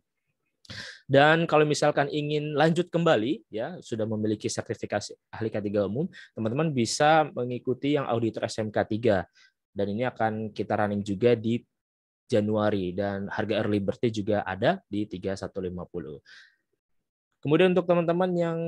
Dan kalau misalkan ingin lanjut kembali, ya sudah memiliki sertifikasi ahli K tiga umum, teman-teman bisa mengikuti yang auditor S M K tiga. Dan ini akan kita running juga di Januari, dan harga early bird-nya juga ada di tiga ribu seratus lima puluh. Kemudian untuk teman-teman yang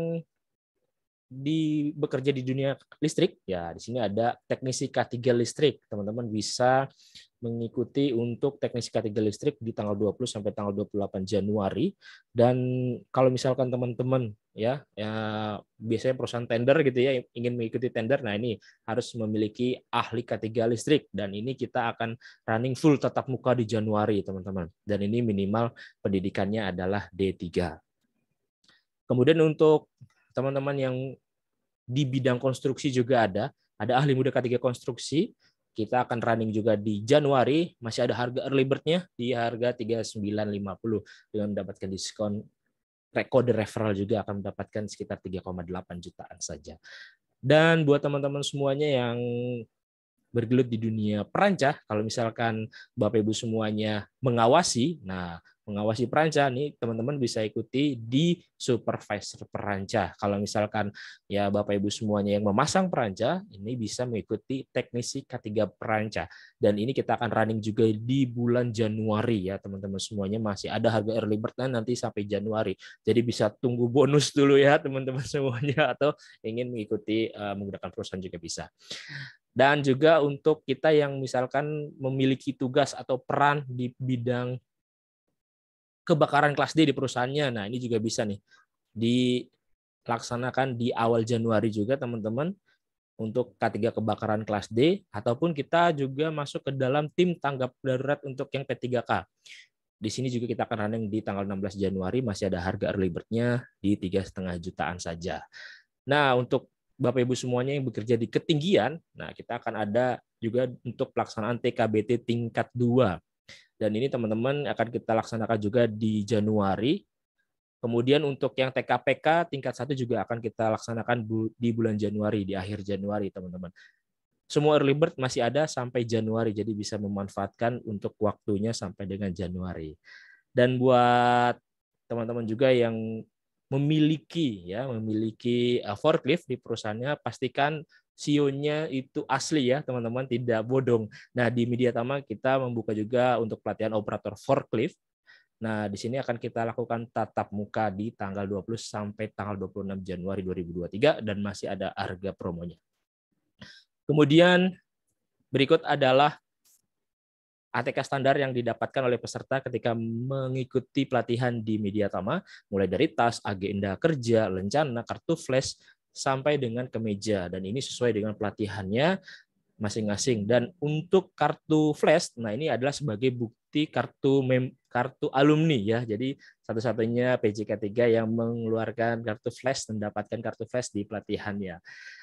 di bekerja di dunia listrik, ya di sini ada teknisi K tiga listrik. Teman-teman bisa mengikuti untuk teknisi K tiga listrik di tanggal dua puluh sampai tanggal dua puluh delapan Januari. Dan kalau misalkan teman-teman ya, ya biasanya perusahaan tender gitu ya ingin mengikuti tender, nah ini harus memiliki ahli K tiga listrik, dan ini kita akan running full tatap muka di Januari teman-teman. Dan ini minimal pendidikannya adalah D tiga. Kemudian untuk teman-teman yang di bidang konstruksi juga ada, ada ahli muda K tiga konstruksi, kita akan running juga di Januari, masih ada harga early bird-nya di harga tiga ribu sembilan ratus lima puluh, dengan mendapatkan diskon kode referral juga akan mendapatkan sekitar tiga koma delapan jutaan saja. Dan buat teman-teman semuanya yang bergelut di dunia perancah, kalau misalkan Bapak Ibu semuanya mengawasi, nah mengawasi perancah nih teman-teman bisa ikuti di supervisor perancah. Kalau misalkan ya Bapak Ibu semuanya yang memasang perancah, ini bisa mengikuti teknisi K tiga perancah. Dan ini kita akan running juga di bulan Januari ya teman-teman semuanya, masih ada harga early bird nanti sampai Januari. Jadi bisa tunggu bonus dulu ya teman-teman semuanya, atau ingin mengikuti uh, menggunakan perusahaan juga bisa. Dan juga untuk kita yang misalkan memiliki tugas atau peran di bidang kebakaran kelas D di perusahaannya, nah ini juga bisa nih dilaksanakan di awal Januari juga teman-teman, untuk K tiga kebakaran kelas D, ataupun kita juga masuk ke dalam tim tanggap darurat untuk yang P tiga K. Di sini juga kita akan running di tanggal enam belas Januari, masih ada harga early bird-nya di tiga koma lima jutaan saja. Nah, untuk Bapak Ibu semuanya yang bekerja di ketinggian, nah kita akan ada juga untuk pelaksanaan T K B T tingkat dua. Dan ini teman-teman akan kita laksanakan juga di Januari. Kemudian untuk yang T K P K tingkat satu juga akan kita laksanakan di bulan Januari, di akhir Januari teman-teman. Semua early bird masih ada sampai Januari, jadi bisa memanfaatkan untuk waktunya sampai dengan Januari. Dan buat teman-teman juga yang memiliki ya memiliki forklift di perusahaannya, pastikan C E O-nya itu asli ya teman-teman, tidak bodong. Nah, di Mediatama kita membuka juga untuk pelatihan operator forklift. Nah, di sini akan kita lakukan tatap muka di tanggal dua puluh sampai tanggal dua puluh enam Januari dua ribu dua puluh tiga dan masih ada harga promonya. Kemudian berikut adalah A T K standar yang didapatkan oleh peserta ketika mengikuti pelatihan di Mediatama, mulai dari tas, agenda kerja, lencana, kartu flash, sampai dengan kemeja. Dan ini sesuai dengan pelatihannya masing-masing. Dan untuk kartu flash, nah ini adalah sebagai bukti kartu mem kartu alumni ya. Jadi satu-satunya P J K tiga yang mengeluarkan kartu flash, mendapatkan kartu flash di pelatihannya.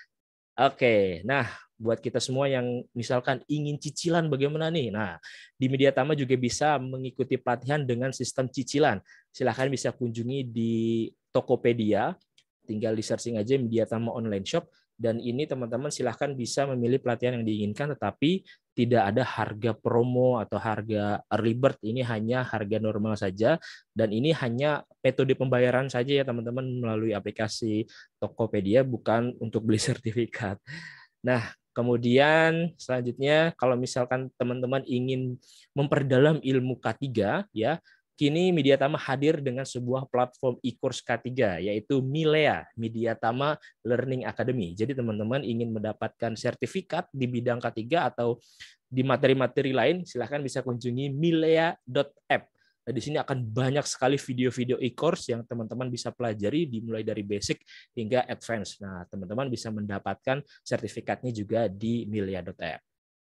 Oke, nah buat kita semua yang misalkan ingin cicilan bagaimana nih? Nah, di Mediatama juga bisa mengikuti pelatihan dengan sistem cicilan. Silahkan bisa kunjungi di Tokopedia, tinggal di searching aja Mediatama Online Shop. Dan ini teman-teman silahkan bisa memilih pelatihan yang diinginkan, tetapi tidak ada harga promo atau harga early bird. Ini hanya harga normal saja, dan ini hanya metode pembayaran saja ya teman-teman melalui aplikasi Tokopedia, bukan untuk beli sertifikat. Nah, kemudian selanjutnya kalau misalkan teman-teman ingin memperdalam ilmu K tiga ya, kini Mediatama hadir dengan sebuah platform e-course K tiga, yaitu Milea, Mediatama Learning Academy. Jadi teman-teman ingin mendapatkan sertifikat di bidang K tiga atau di materi-materi lain, silahkan bisa kunjungi milea dot app. Nah, di sini akan banyak sekali video-video e-course yang teman-teman bisa pelajari, dimulai dari basic hingga advance. Nah, teman-teman bisa mendapatkan sertifikatnya juga di milea dot app.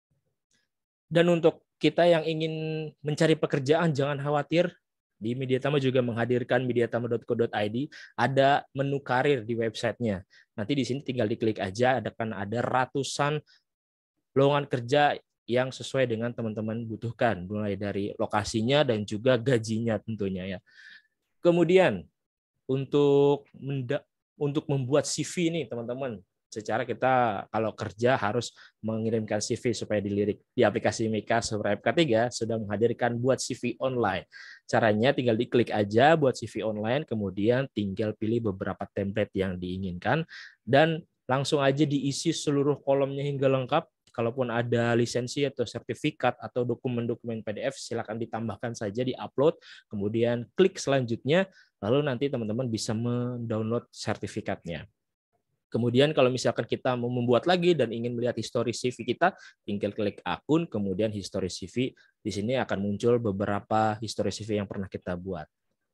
Dan untuk kita yang ingin mencari pekerjaan, jangan khawatir. Di Mediatama juga menghadirkan mediatama dot co dot i d, ada menu karir di websitenya. Nanti di sini tinggal diklik aja, ada kan ada ratusan lowongan kerja yang sesuai dengan teman-teman butuhkan, mulai dari lokasinya dan juga gajinya tentunya ya. Kemudian untuk untuk membuat C V ini teman-teman, secara kita kalau kerja harus mengirimkan C V supaya dilirik. Di aplikasi Mika Super F K tiga sudah menghadirkan buat C V online. Caranya tinggal diklik aja buat C V online, kemudian tinggal pilih beberapa template yang diinginkan, dan langsung aja diisi seluruh kolomnya hingga lengkap. Kalaupun ada lisensi atau sertifikat atau dokumen-dokumen P D F, silakan ditambahkan saja, di-upload, kemudian klik selanjutnya, lalu nanti teman-teman bisa mendownload sertifikatnya. Kemudian kalau misalkan kita mau membuat lagi dan ingin melihat histori C V kita, tinggal klik akun, kemudian histori C V. Di sini akan muncul beberapa histori C V yang pernah kita buat.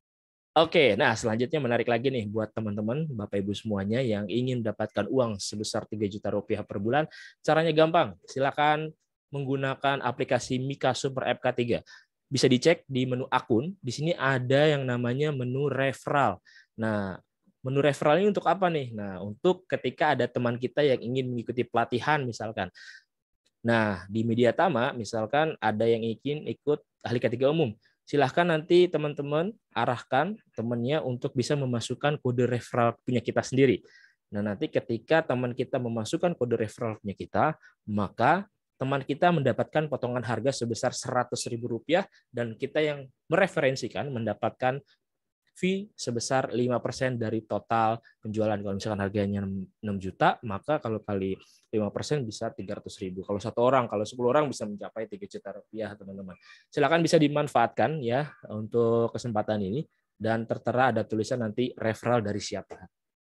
Oke, nah selanjutnya menarik lagi nih buat teman-teman, Bapak Ibu semuanya yang ingin mendapatkan uang sebesar tiga juta rupiah per bulan. Caranya gampang, silakan menggunakan aplikasi Mika Super F K tiga. Bisa dicek di menu akun, di sini ada yang namanya menu referral. Nah, menu referral ini untuk apa nih? Nah, untuk ketika ada teman kita yang ingin mengikuti pelatihan misalkan. Nah, di Mediatama misalkan ada yang ingin ikut ahli K tiga umum. Silahkan nanti teman-teman arahkan temannya untuk bisa memasukkan kode referral punya kita sendiri. Nah, nanti ketika teman kita memasukkan kode referral punya kita, maka teman kita mendapatkan potongan harga sebesar seratus ribu rupiah, dan kita yang mereferensikan mendapatkan fee sebesar lima persen dari total penjualan. Kalau misalkan harganya enam juta, maka kalau kali lima persen bisa tiga ratus ribu. Kalau satu orang, kalau sepuluh orang bisa mencapai tiga juta rupiah, teman-teman. Silakan bisa dimanfaatkan ya untuk kesempatan ini, dan tertera ada tulisan nanti referral dari siapa.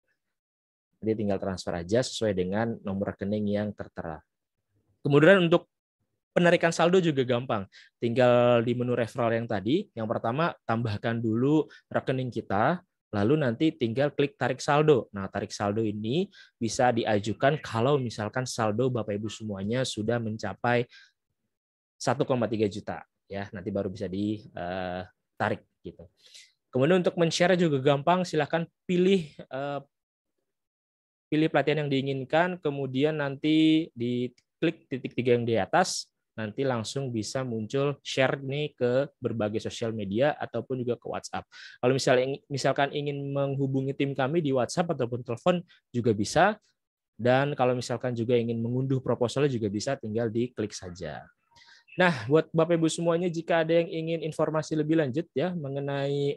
Jadi tinggal transfer aja sesuai dengan nomor rekening yang tertera. Kemudian untuk penarikan saldo juga gampang. Tinggal di menu referral yang tadi, yang pertama tambahkan dulu rekening kita, lalu nanti tinggal klik tarik saldo. Nah, tarik saldo ini bisa diajukan kalau misalkan saldo Bapak Ibu semuanya sudah mencapai satu koma tiga juta ya, nanti baru bisa ditarik gitu. Kemudian untuk men-share juga gampang, silahkan pilih uh, pilih pelatihan yang diinginkan, kemudian nanti diklik titik tiga yang di atas, nanti langsung bisa muncul share nih ke berbagai sosial media ataupun juga ke WhatsApp. Kalau misalnya misalkan ingin menghubungi tim kami di WhatsApp ataupun telepon juga bisa, dan kalau misalkan juga ingin mengunduh proposalnya juga bisa, tinggal diklik saja. Nah, buat Bapak Ibu semuanya, jika ada yang ingin informasi lebih lanjut ya mengenai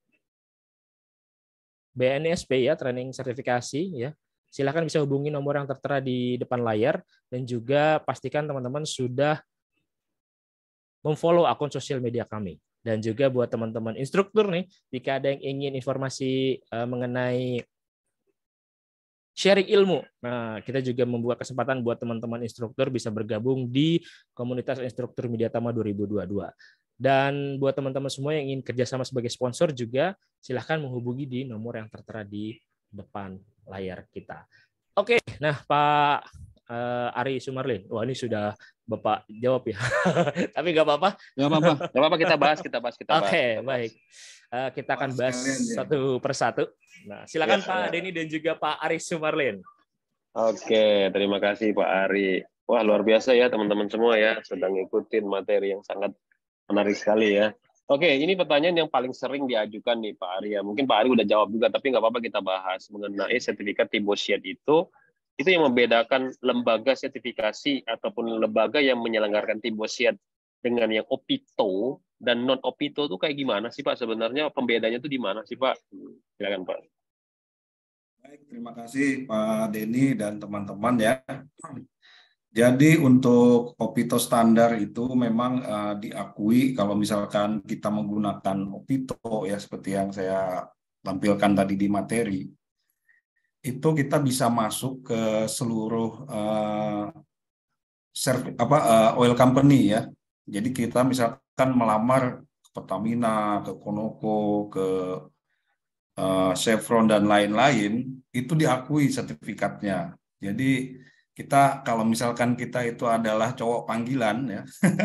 B N S P ya, training sertifikasi ya, silakan bisa hubungi nomor yang tertera di depan layar, dan juga pastikan teman-teman sudah memfollow akun sosial media kami. Dan juga buat teman-teman instruktur nih, jika ada yang ingin informasi uh, mengenai sharing ilmu, nah kita juga membuka kesempatan buat teman-teman instruktur bisa bergabung di komunitas instruktur Mediatama dua ribu dua puluh dua. Dan buat teman-teman semua yang ingin kerjasama sebagai sponsor juga, silahkan menghubungi di nomor yang tertera di depan layar kita. Oke, nah Pak uh, Ari Sumarlin, wah ini sudah Bapak jawab ya, tapi nggak apa-apa. Nggak apa-apa, nggak apa-apa, kita bahas, kita bahas, kita bahas. Oke, baik. Uh, kita akan bahas satu persatu. Nah, silakan ya, Pak ya. Denny dan juga Pak Ari Sumarlin. Oke, terima kasih Pak Ari. Wah, luar biasa ya teman-teman semua ya, sedang ngikutin materi yang sangat menarik sekali ya. Oke, ini pertanyaan yang paling sering diajukan nih Pak Ari ya. Mungkin Pak Ari udah jawab juga, tapi nggak apa-apa kita bahas mengenai sertifikat Tibosiet itu. Itu yang membedakan lembaga sertifikasi ataupun lembaga yang menyelenggarakan Tibosiet dengan yang Opito dan non Opito itu kayak gimana sih Pak? Sebenarnya pembedanya itu di mana sih Pak? Silakan Pak. Baik, terima kasih Pak Denny dan teman-teman ya. Jadi untuk Opito standar itu memang uh, diakui kalau misalkan kita menggunakan Opito ya seperti yang saya tampilkan tadi di materi, itu kita bisa masuk ke seluruh uh, serv, apa, uh, oil company ya. Jadi kita misalkan melamar ke Pertamina, ke Conoco, ke uh, Chevron dan lain-lain, itu diakui sertifikatnya. Jadi kita kalau misalkan kita itu adalah cowok panggilan ya,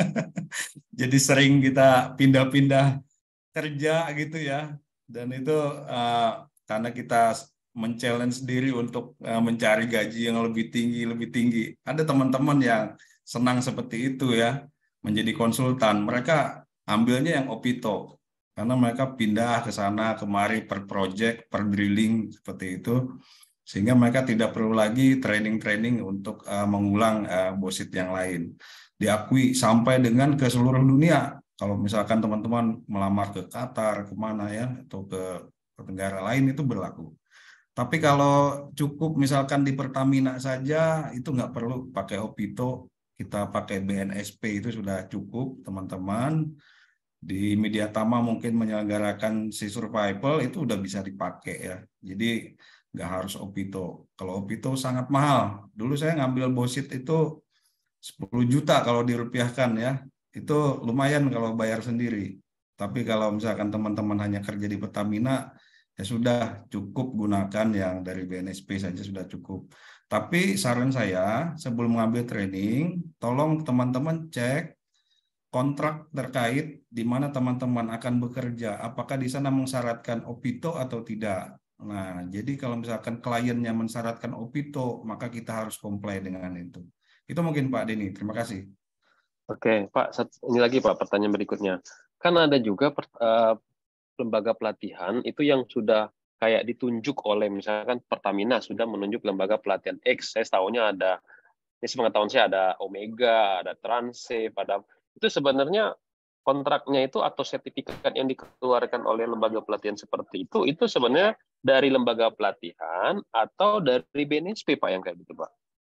jadi sering kita pindah-pindah kerja gitu ya, dan itu uh, karena kita men-challenge diri untuk uh, mencari gaji yang lebih tinggi, lebih tinggi. Ada teman-teman yang senang seperti itu ya, menjadi konsultan. Mereka ambilnya yang Opito, karena mereka pindah ke sana kemari per project, per drilling seperti itu. Sehingga mereka tidak perlu lagi training-training untuk uh, mengulang uh, bosit yang lain. Diakui sampai dengan ke seluruh dunia. Kalau misalkan teman-teman melamar ke Qatar, kemana ya, atau ke, ke negara lain itu berlaku. Tapi kalau cukup misalkan di Pertamina saja, itu nggak perlu pakai Opito, kita pakai B N S P itu sudah cukup teman-teman. Di Mediatama mungkin menyelenggarakan si survival itu udah bisa dipakai ya. Jadi nggak harus Opito. Kalau Opito sangat mahal. Dulu saya ngambil bosit itu sepuluh juta kalau dirupiahkan ya. Itu lumayan kalau bayar sendiri. Tapi kalau misalkan teman-teman hanya kerja di Pertamina, ya sudah cukup gunakan yang dari B N S P saja sudah cukup. Tapi saran saya sebelum mengambil training, tolong teman-teman cek kontrak terkait di mana teman-teman akan bekerja. Apakah di sana mensyaratkan Opito atau tidak? Nah, jadi kalau misalkan kliennya mensyaratkan Opito, maka kita harus comply dengan itu. Itu mungkin Pak Denny. Terima kasih. Oke, Pak. Ini lagi Pak, pertanyaan berikutnya. Kan ada juga uh, lembaga pelatihan itu yang sudah kayak ditunjuk oleh misalkan Pertamina sudah menunjuk lembaga pelatihan X. Saya tahunya ada, ini sepengetahuan saya ada Omega, ada Transsafe, ada itu sebenarnya kontraknya itu atau sertifikat yang dikeluarkan oleh lembaga pelatihan seperti itu, itu sebenarnya dari lembaga pelatihan atau dari B N S P Pak yang kayak gitu Pak?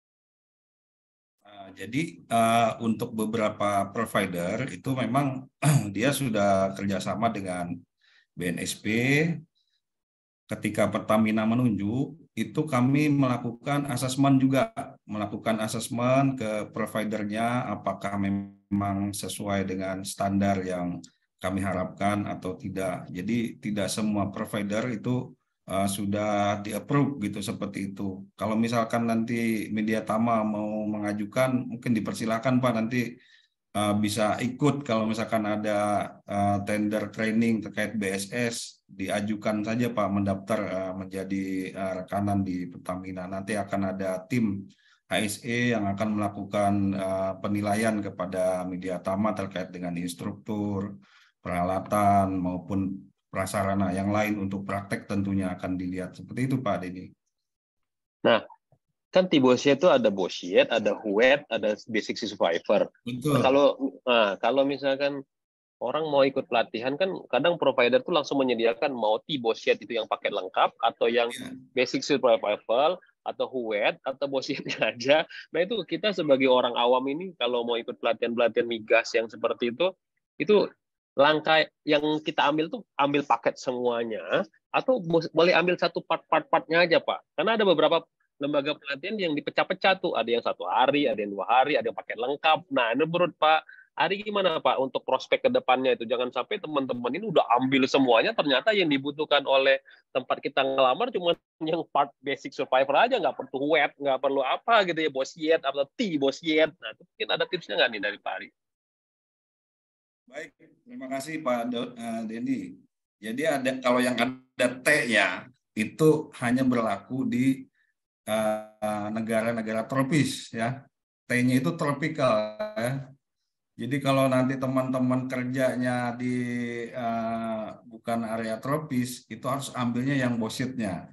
Uh, jadi uh, untuk beberapa provider itu memang dia sudah kerjasama dengan B N S P. Ketika Pertamina menunjuk, itu kami melakukan asesmen juga, melakukan asesmen ke providernya apakah memang sesuai dengan standar yang kami harapkan atau tidak. Jadi tidak semua provider itu uh, sudah di-approve gitu seperti itu. Kalau misalkan nanti Mediatama mau mengajukan, mungkin dipersilakan Pak nanti uh, bisa ikut. Kalau misalkan ada uh, tender training terkait B S S, diajukan saja Pak mendaftar uh, menjadi uh, rekanan di Pertamina. Nanti akan ada tim H S E yang akan melakukan uh, penilaian kepada Mediatama terkait dengan instruktur, peralatan maupun prasarana yang lain untuk praktek tentunya akan dilihat. Seperti itu Pak Denny. Nah, kan T-Bosjet itu ada Bosjet, ada Huet, ada Basic Survivor. Betul. Nah, kalau nah, kalau misalkan orang mau ikut pelatihan kan kadang provider tuh langsung menyediakan mau T-Bosjet itu yang paket lengkap atau yang Ya. Basic Survival atau Huet atau Bosjetnya aja. Nah, itu kita sebagai orang awam ini kalau mau ikut pelatihan-pelatihan migas yang seperti itu, itu langkah yang kita ambil tuh ambil paket semuanya atau boleh ambil satu part-part-partnya aja Pak? Karena ada beberapa lembaga pelatihan yang dipecah-pecah tuh, ada yang satu hari, ada yang dua hari, ada yang paket lengkap. Nah, ini menurut Pak Ari gimana Pak untuk prospek ke depannya itu? Jangan sampai teman-teman ini udah ambil semuanya, ternyata yang dibutuhkan oleh tempat kita ngelamar cuma yang part Basic Survivor aja, nggak perlu web, nggak perlu apa gitu ya, Bosjet atau T-Bosjet. Nah, itu mungkin ada tipsnya nggak nih dari Pak Ari? Baik, terima kasih Pak Denny. Jadi ada kalau yang ada T-nya itu hanya berlaku di negara-negara uh, tropis ya. T-nya itu tropikal ya. Jadi kalau nanti teman-teman kerjanya di uh, bukan area tropis, itu harus ambilnya yang Bosjetnya.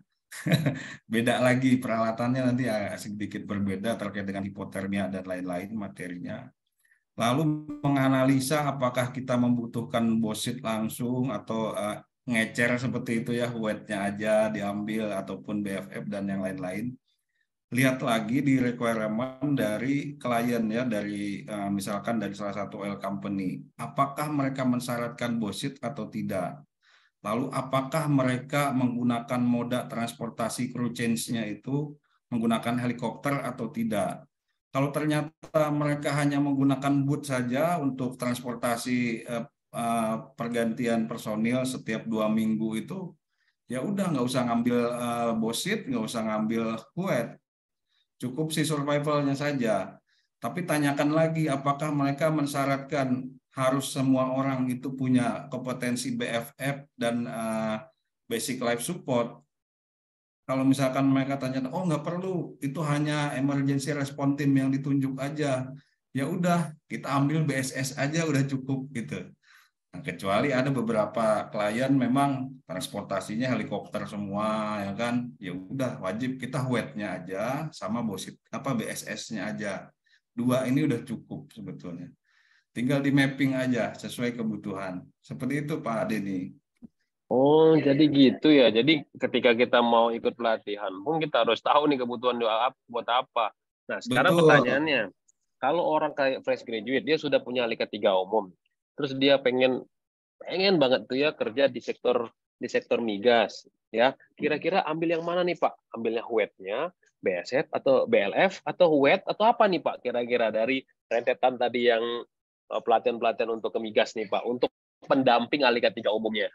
Beda lagi peralatannya, nanti agak sedikit berbeda terkait dengan hipotermia dan lain-lain materinya. Lalu menganalisa apakah kita membutuhkan Bosjet langsung atau uh, ngecer seperti itu ya, wetnya aja diambil ataupun B F F dan yang lain-lain. Lihat lagi di requirement dari klien ya, dari uh, misalkan dari salah satu oil company, apakah mereka mensyaratkan Bosjet atau tidak. Lalu apakah mereka menggunakan moda transportasi crew change-nya itu menggunakan helikopter atau tidak. Kalau ternyata mereka hanya menggunakan boot saja untuk transportasi eh, eh, pergantian personil setiap dua minggu itu, ya udah nggak usah ngambil eh, Bosjet, nggak usah ngambil Huet, cukup si survivalnya saja. Tapi tanyakan lagi apakah mereka mensyaratkan harus semua orang itu punya kompetensi B F F dan eh, Basic Life Support. Kalau misalkan mereka tanya, oh nggak perlu, itu hanya emergency response team yang ditunjuk aja. Ya udah, kita ambil B S S aja udah cukup gitu. Nah, kecuali ada beberapa klien memang transportasinya helikopter semua, ya kan? Ya udah, wajib kita wetnya aja sama Bosjet apa B S S-nya aja. Dua ini udah cukup sebetulnya. Tinggal di mapping aja sesuai kebutuhan. Seperti itu Pak Denny. Oh, jadi gitu ya. Jadi ketika kita mau ikut pelatihan pun kita harus tahu nih kebutuhan doa buat apa. Nah, sekarang Betul. Pertanyaannya, kalau orang kayak fresh graduate, dia sudah punya alika tiga umum, terus dia pengen pengen banget tuh ya kerja di sektor di sektor migas, ya. Kira-kira ambil yang mana nih Pak? Ambilnya Huetnya, B S F atau B L F atau Huet atau apa nih Pak? Kira-kira dari rentetan tadi yang pelatihan-pelatihan untuk ke migas nih Pak, untuk pendamping alika tiga umumnya.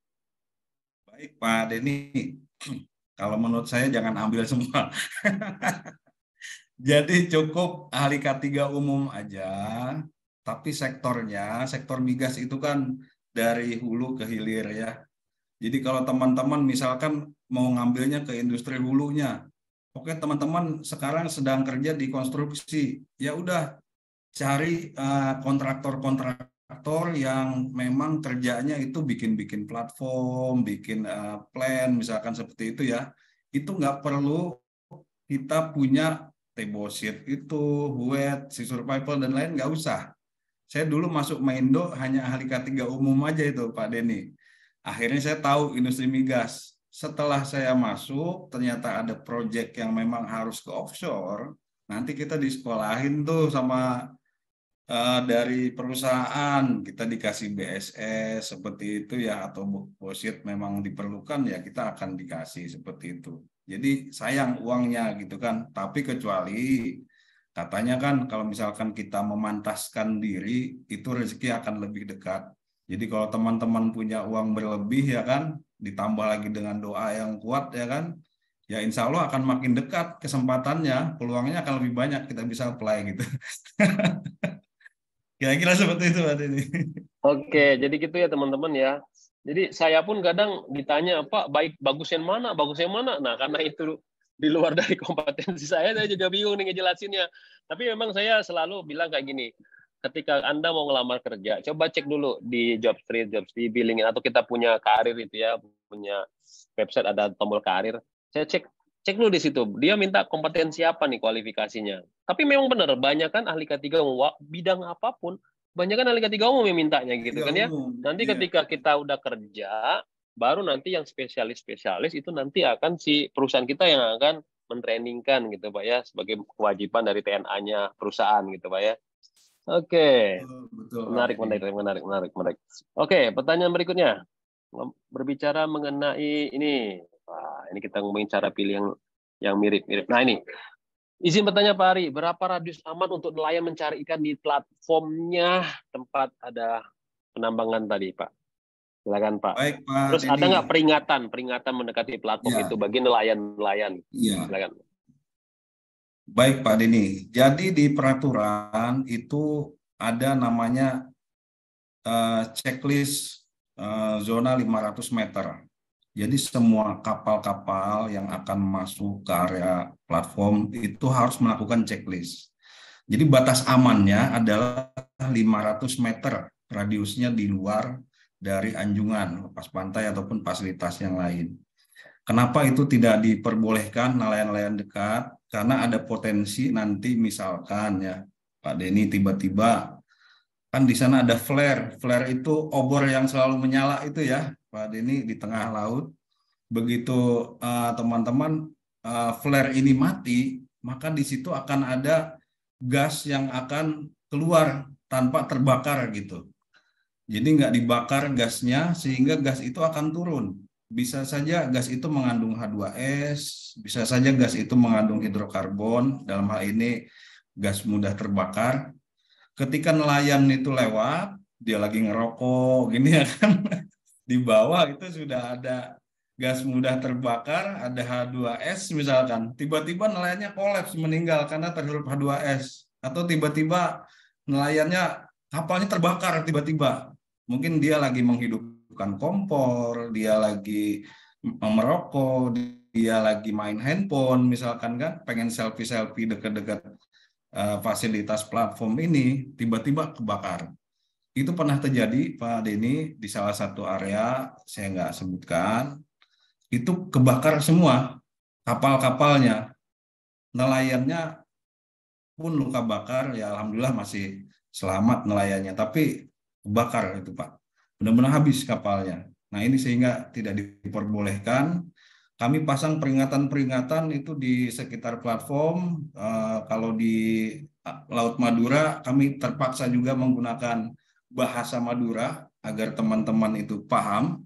Baik Pak Denny, kalau menurut saya jangan ambil semua. Jadi cukup ahli K tiga umum aja, tapi sektornya, sektor migas itu kan dari hulu ke hilir ya. Jadi kalau teman-teman misalkan mau ngambilnya ke industri hulunya, oke teman-teman sekarang sedang kerja di konstruksi, ya udah cari uh, kontraktor-kontraktor aktor yang memang kerjanya itu bikin-bikin platform, bikin uh, plan, misalkan seperti itu ya. Itu nggak perlu kita punya T-Bosjet itu, Huet, si survival dan lain, nggak usah. Saya dulu masuk Maindo hanya ahli K tiga umum aja itu Pak Denny. Akhirnya saya tahu industri migas. Setelah saya masuk, ternyata ada proyek yang memang harus ke offshore. Nanti kita disekolahin tuh sama Uh, dari perusahaan, kita dikasih B S S seperti itu ya, atau Bosjet memang diperlukan ya kita akan dikasih seperti itu. Jadi sayang uangnya gitu kan. Tapi kecuali katanya kan kalau misalkan kita memantaskan diri itu rezeki akan lebih dekat. Jadi kalau teman-teman punya uang berlebih ya kan, ditambah lagi dengan doa yang kuat ya kan, ya insya Allah akan makin dekat kesempatannya, peluangnya akan lebih banyak kita bisa apply gitu. Kira-kira seperti itu Pak Denny. Oke, jadi gitu ya teman-teman ya. Jadi saya pun kadang ditanya, Pak, baik bagus yang mana, bagus yang mana. Nah, karena itu di luar dari kompetensi saya, saya juga bingung nih ngejelasinnya. Tapi memang saya selalu bilang kayak gini, ketika Anda mau ngelamar kerja, coba cek dulu di Jobstreet, Jobstreet, Billing, atau kita punya karir itu ya, punya website ada tombol karir. Saya cek cek dulu di situ. Dia minta kompetensi apa nih kualifikasinya. Tapi memang benar, banyak kan ahli K tiga umum, bidang apapun, banyak kan ahli K tiga umum yang mintanya gitu kan ya. Nanti ketika kita udah kerja, baru nanti yang spesialis-spesialis itu nanti akan si perusahaan kita yang akan mentrainingkan gitu Pak ya, sebagai kewajiban dari T N A-nya perusahaan gitu Pak ya. Oke, Betul, menarik, menarik, menarik, menarik, menarik. Oke, pertanyaan berikutnya berbicara mengenai ini. Wah, ini kita ngomongin cara pilih yang yang mirip-mirip. Nah ini, izin bertanya Pak Ari, berapa radius aman untuk nelayan mencari ikan di platformnya tempat ada penambangan tadi Pak? Silakan Pak. Baik Pak. Terus Denny. ada nggak peringatan, peringatan mendekati platform Ya. itu bagi nelayan-nelayan? Iya. Silakan. Baik Pak Denny, jadi di peraturan itu ada namanya uh, checklist uh, zona lima ratus meter. Jadi semua kapal-kapal yang akan masuk ke area platform itu harus melakukan checklist. Jadi batas amannya adalah lima ratus meter, radiusnya di luar dari anjungan, lepas pantai ataupun fasilitas yang lain. Kenapa itu tidak diperbolehkan nelayan-nelayan dekat? Karena ada potensi nanti misalkan ya Pak Denny tiba-tiba kan di sana ada flare. Flare itu obor yang selalu menyala itu ya Pak Denny di tengah laut. Begitu uh, teman-teman uh, flare ini mati, maka di situ akan ada gas yang akan keluar tanpa terbakar gitu. Jadi nggak dibakar gasnya sehingga gas itu akan turun. Bisa saja gas itu mengandung H dua S, bisa saja gas itu mengandung hidrokarbon, dalam hal ini gas mudah terbakar. Ketika nelayan itu lewat, dia lagi ngerokok, gini ya kan, di bawah itu sudah ada gas mudah terbakar, ada H dua S misalkan, tiba-tiba nelayannya kolaps meninggal karena terhirup H dua S, atau tiba-tiba nelayannya kapalnya terbakar tiba-tiba, mungkin dia lagi menghidup bukan kompor, dia lagi merokok, dia lagi main handphone, misalkan kan, pengen selfie-selfie dekat-dekat uh, fasilitas platform ini, tiba-tiba kebakar. Itu pernah terjadi, Pak Denny, di salah satu area, saya nggak sebutkan, itu kebakar semua kapal-kapalnya, nelayannya pun luka bakar, ya alhamdulillah masih selamat nelayannya, tapi kebakar itu Pak. Benar-benar habis kapalnya. Nah ini sehingga tidak diperbolehkan. Kami pasang peringatan-peringatan itu di sekitar platform. Uh, kalau di Laut Madura, kami terpaksa juga menggunakan bahasa Madura agar teman-teman itu paham.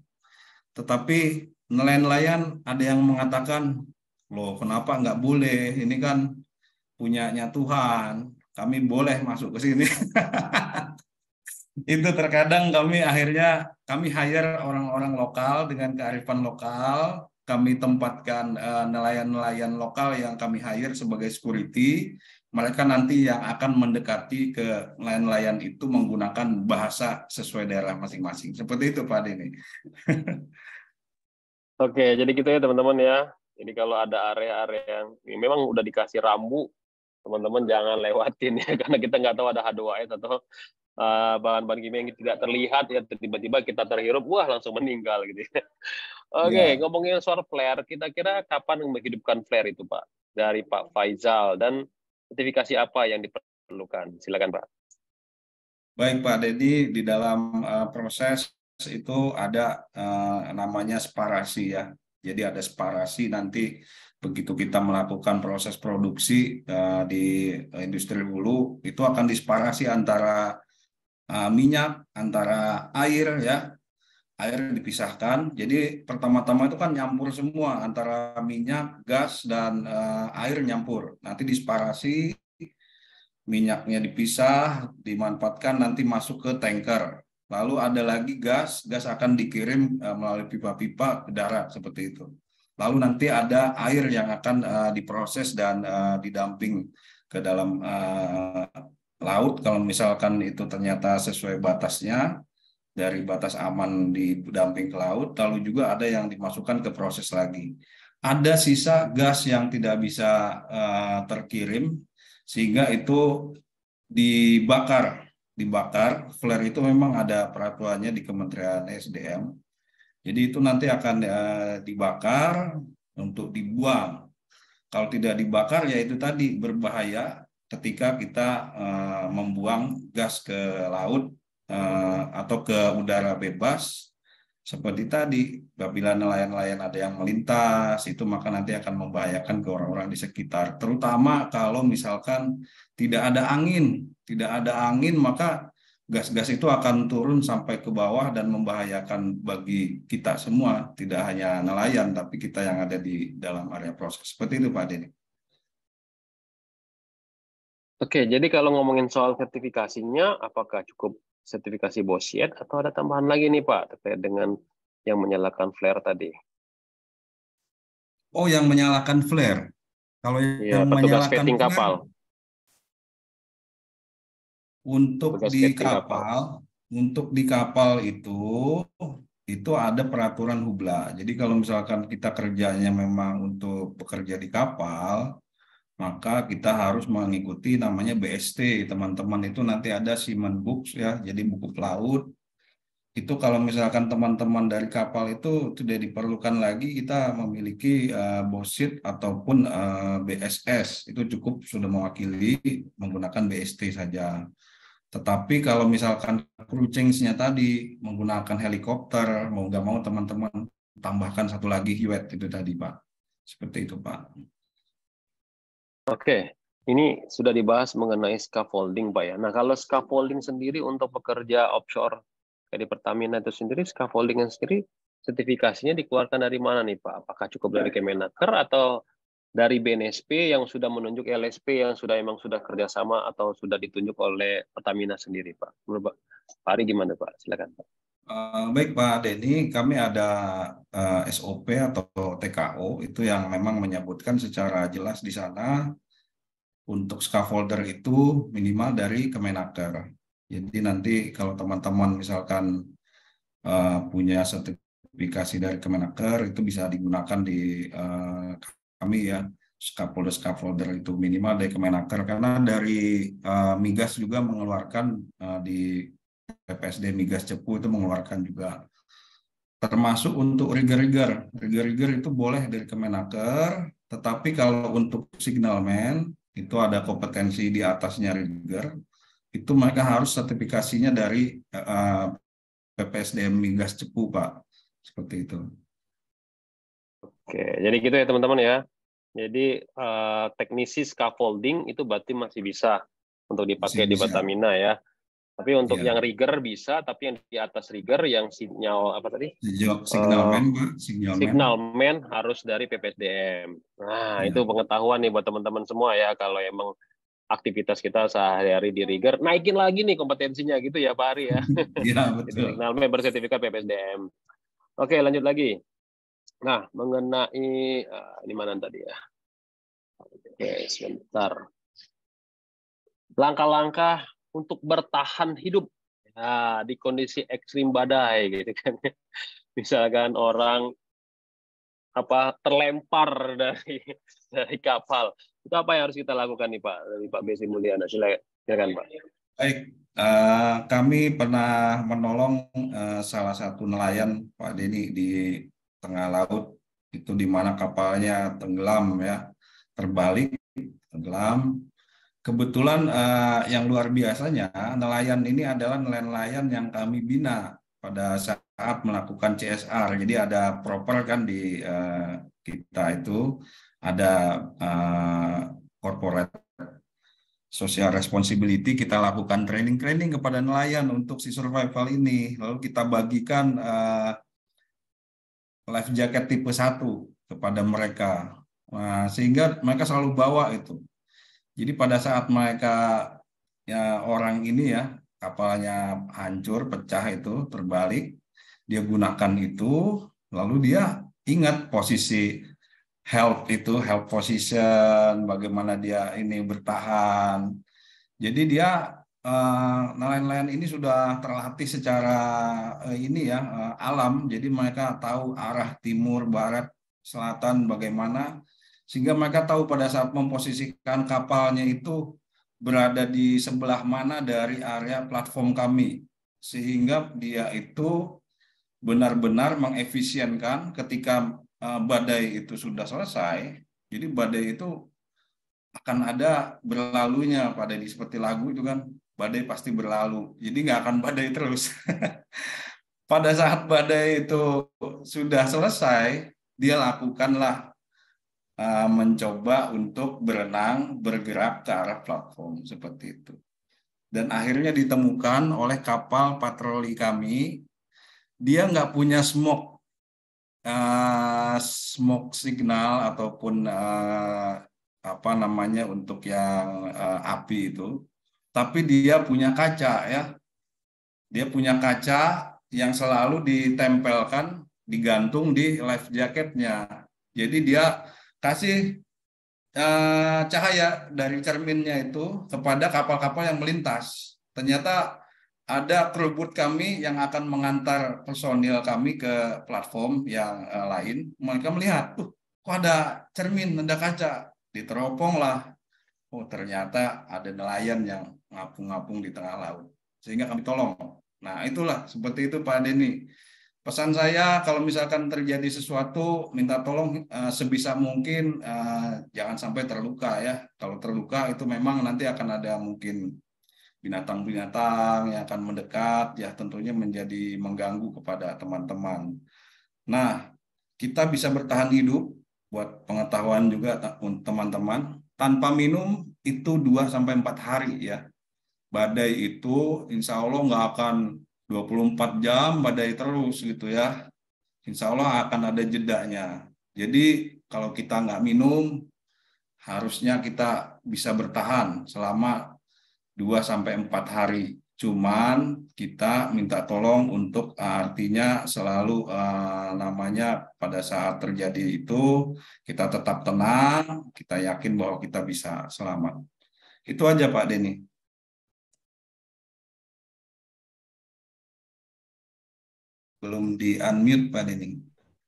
Tetapi nelayan-nelayan ada yang mengatakan, loh kenapa nggak boleh? Ini kan punyanya Tuhan. Kami boleh masuk ke sini. Itu terkadang kami akhirnya kami hire orang-orang lokal dengan kearifan lokal, kami tempatkan uh, nelayan-nelayan lokal yang kami hire sebagai security, mereka nanti yang akan mendekati ke nelayan-nelayan itu menggunakan bahasa sesuai daerah masing-masing. Seperti itu Pak Denny. Oke, jadi gitu ya teman-teman ya. Jadi kalau ada area-area yang memang udah dikasih rambu, teman-teman jangan lewatin ya, karena kita nggak tahu ada H dua S atau Uh, bahan-bahan kimia yang tidak terlihat ya, tiba-tiba kita terhirup, wah langsung meninggal gitu ya. Oke, okay, ya. Ngomongin soal flare, kita kira kapan menghidupkan flare itu Pak? Dari Pak Faizal, dan sertifikasi apa yang diperlukan? Silakan Pak. Baik Pak Denny, di dalam uh, proses itu ada uh, namanya separasi ya. Jadi ada separasi nanti begitu kita melakukan proses produksi uh, di industri hulu, itu akan diseparasi antara Uh, minyak, antara air ya, air dipisahkan. Jadi pertama-tama itu kan nyampur semua antara minyak, gas dan uh, air nyampur. Nanti diseparasi, minyaknya dipisah, dimanfaatkan nanti masuk ke tanker. lalu ada lagi gas, gas akan dikirim uh, melalui pipa-pipa ke darat seperti itu. Lalu nanti ada air yang akan uh, diproses dan uh, didamping ke dalam uh, laut kalau misalkan itu ternyata sesuai batasnya, dari batas aman didamping ke laut, lalu juga ada yang dimasukkan ke proses lagi. Ada sisa gas yang tidak bisa uh, terkirim, sehingga itu dibakar. Dibakar, flare itu memang ada peraturannya di Kementerian S D M. Jadi itu nanti akan uh, dibakar untuk dibuang. Kalau tidak dibakar, ya itu tadi berbahaya ketika kita uh, membuang gas ke laut uh, atau ke udara bebas. Seperti tadi, apabila nelayan-nelayan ada yang melintas, itu maka nanti akan membahayakan ke orang-orang di sekitar. Terutama kalau misalkan tidak ada angin. Tidak ada angin, maka gas-gas itu akan turun sampai ke bawah dan membahayakan bagi kita semua. Tidak hanya nelayan, tapi kita yang ada di dalam area proses. Seperti itu, Pak Denny. Oke, jadi kalau ngomongin soal sertifikasinya, apakah cukup sertifikasi Bosiet atau ada tambahan lagi nih Pak terkait dengan yang menyalakan flare tadi? Oh, yang menyalakan flare. Kalau ya, yang petugas menyalakan vetting flare, kapal. Untuk Petugas di vetting kapal, kapal, untuk di kapal itu itu ada peraturan hubla. Jadi kalau misalkan kita kerjanya memang untuk bekerja di kapal, maka kita harus mengikuti namanya B S T, teman-teman. Itu nanti ada Seaman Books ya, jadi buku pelaut. Itu kalau misalkan teman-teman dari kapal itu tidak diperlukan lagi kita memiliki uh, Bosiet ataupun uh, B S S. Itu cukup sudah mewakili menggunakan B S T saja. Tetapi kalau misalkan crew change-nya tadi menggunakan helikopter, mau nggak mau teman-teman tambahkan satu lagi yacht itu tadi, Pak. Seperti itu, Pak. Oke, ini sudah dibahas mengenai scaffolding, Pak ya. Nah, kalau scaffolding sendiri untuk pekerja offshore kayak di Pertamina itu sendiri, scaffolding yang sendiri sertifikasinya dikeluarkan dari mana nih, Pak? Apakah cukup dari Kemenaker atau dari B N S P yang sudah menunjuk L S P yang sudah emang sudah kerjasama atau sudah ditunjuk oleh Pertamina sendiri, Pak? Menurut Pak Ari gimana, Pak? Silakan, Pak. Uh, baik Pak Denny, kami ada uh, S O P atau T K O itu yang memang menyebutkan secara jelas di sana untuk scaffolder itu minimal dari Kemenaker. Jadi nanti kalau teman-teman misalkan uh, punya sertifikasi dari Kemenaker itu bisa digunakan di uh, kami ya, scaffolder-scaffolder itu minimal dari Kemenaker, karena dari uh, Migas juga mengeluarkan uh, di P P S D Migas Cepu itu mengeluarkan juga, termasuk untuk rigger-rigger. Rigger-rigger itu boleh dari Kemenaker, tetapi kalau untuk signalman itu ada kompetensi di atasnya rigger, itu mereka harus sertifikasinya dari uh, P P S D Migas Cepu, Pak. Seperti itu. Oke, jadi gitu ya teman-teman ya. Jadi uh, teknisi scaffolding itu berarti masih bisa untuk dipakai Masih di bisa. Pertamina ya. Tapi untuk Ya. yang rigger bisa, tapi yang di atas rigger yang sinyal apa tadi? Signalman, Uh, Pak. Signalman. Signalman harus dari P P S D M. Nah, Ya. itu pengetahuan nih buat teman-teman semua ya. Kalau emang aktivitas kita sehari-hari di rigger, naikin lagi nih kompetensinya gitu ya Pak Ari ya. Iya, Jadi betul. signalman bersertifikat P P S D M. Oke, lanjut lagi. Nah, mengenai uh, di mana tadi ya? Oke, sebentar. Langkah-langkah untuk bertahan hidup ya, di kondisi ekstrim badai gitu kan. Misalkan orang apa terlempar dari dari kapal. Itu apa yang harus kita lakukan nih Pak? Dari Pak Besi Mulyana. Silakan Pak. Baik, uh, kami pernah menolong uh, salah satu nelayan, Pak Denny, di tengah laut, itu di mana kapalnya tenggelam ya, terbalik, tenggelam. Kebetulan uh, yang luar biasanya, nelayan ini adalah nelayan yang kami bina pada saat melakukan C S R. Jadi ada proper kan di uh, kita itu, ada uh, corporate social responsibility, kita lakukan training-training kepada nelayan untuk si survival ini. Lalu kita bagikan uh, life jacket tipe satu kepada mereka. Nah, sehingga mereka selalu bawa itu. Jadi pada saat mereka ya orang ini ya kapalnya hancur, pecah itu, terbalik, dia gunakan itu, lalu dia ingat posisi help itu, help position, bagaimana dia ini bertahan. Jadi dia eh, nelayan-nelayan ini sudah terlatih secara eh, ini ya eh, alam, jadi mereka tahu arah timur, barat, selatan bagaimana, sehingga mereka tahu pada saat memposisikan kapalnya itu berada di sebelah mana dari area platform kami, sehingga dia itu benar-benar mengefisienkan ketika uh, badai itu sudah selesai. Jadi badai itu akan ada berlalunya, pada di seperti lagu itu kan, badai pasti berlalu. Jadi nggak akan badai terus. Pada saat badai itu sudah selesai, dia lakukanlah uh, mencoba untuk berenang, bergerak ke arah platform seperti itu. Dan akhirnya ditemukan oleh kapal patroli kami, dia nggak punya smoke, uh, smoke signal ataupun uh, apa namanya untuk yang uh, api itu, tapi dia punya kaca ya, dia punya kaca yang selalu ditempelkan, digantung di life jacketnya. Jadi dia kasih uh, cahaya dari cerminnya itu kepada kapal-kapal yang melintas. Ternyata ada kru boat kami yang akan mengantar personil kami ke platform yang uh, lain. Mereka melihat, tuh, kok ada cermin, ada kaca. Diteropong lah. Oh, ternyata ada nelayan yang ngapung-ngapung di tengah laut. Sehingga kami tolong. Nah, itulah seperti itu Pak Denny. Pesan saya kalau misalkan terjadi sesuatu, minta tolong uh, sebisa mungkin uh, jangan sampai terluka ya. Kalau terluka itu memang nanti akan ada mungkin binatang-binatang yang akan mendekat, ya tentunya menjadi mengganggu kepada teman-teman. Nah, kita bisa bertahan hidup, buat pengetahuan juga teman-teman, tanpa minum itu dua sampai empat hari ya. Badai itu insya Allah nggak akan dua puluh empat jam badai terus gitu ya. Insya Allah akan ada jedanya. Jadi kalau kita nggak minum, harusnya kita bisa bertahan selama dua sampai empat hari. Cuman kita minta tolong untuk artinya selalu uh, namanya pada saat terjadi itu kita tetap tenang, kita yakin bahwa kita bisa selamat. Itu aja Pak Denny. Belum di-unmute Pak Denny.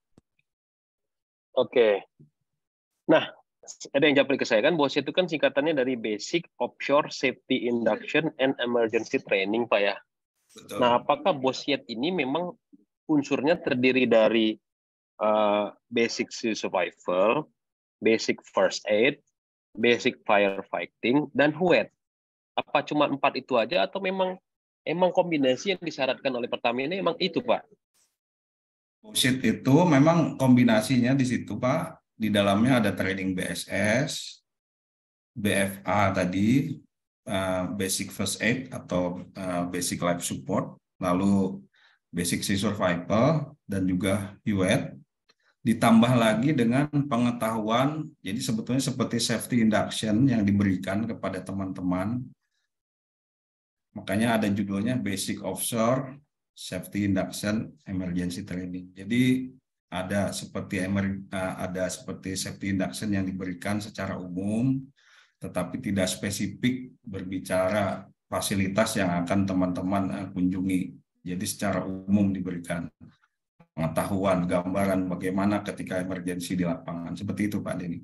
Oke. Nah, ada yang japri ke saya kan, BOSIET itu kan singkatannya dari Basic Offshore Safety Induction and Emergency Training, Pak ya. Betul. Nah, apakah BOSIET ini memang unsurnya terdiri dari uh, Basic Sea Survival, Basic First Aid, Basic Firefighting, dan W E T? Apa cuma empat itu aja atau memang emang kombinasi yang disyaratkan oleh Pertamina memang itu, Pak? BOSIET itu memang kombinasinya di situ, Pak. Di dalamnya ada training B S S, B F A tadi, uh, Basic First Aid atau uh, Basic Life Support, lalu Basic Sea Survival, dan juga U E T. Ditambah lagi dengan pengetahuan, jadi sebetulnya seperti safety induction yang diberikan kepada teman-teman. Makanya ada judulnya Basic Offshore Safety Induction Emergency Training. Jadi ada seperti ada seperti safety induction yang diberikan secara umum, tetapi tidak spesifik berbicara fasilitas yang akan teman-teman kunjungi. Jadi secara umum diberikan pengetahuan, gambaran bagaimana ketika emergensi di lapangan. Seperti itu Pak Denny.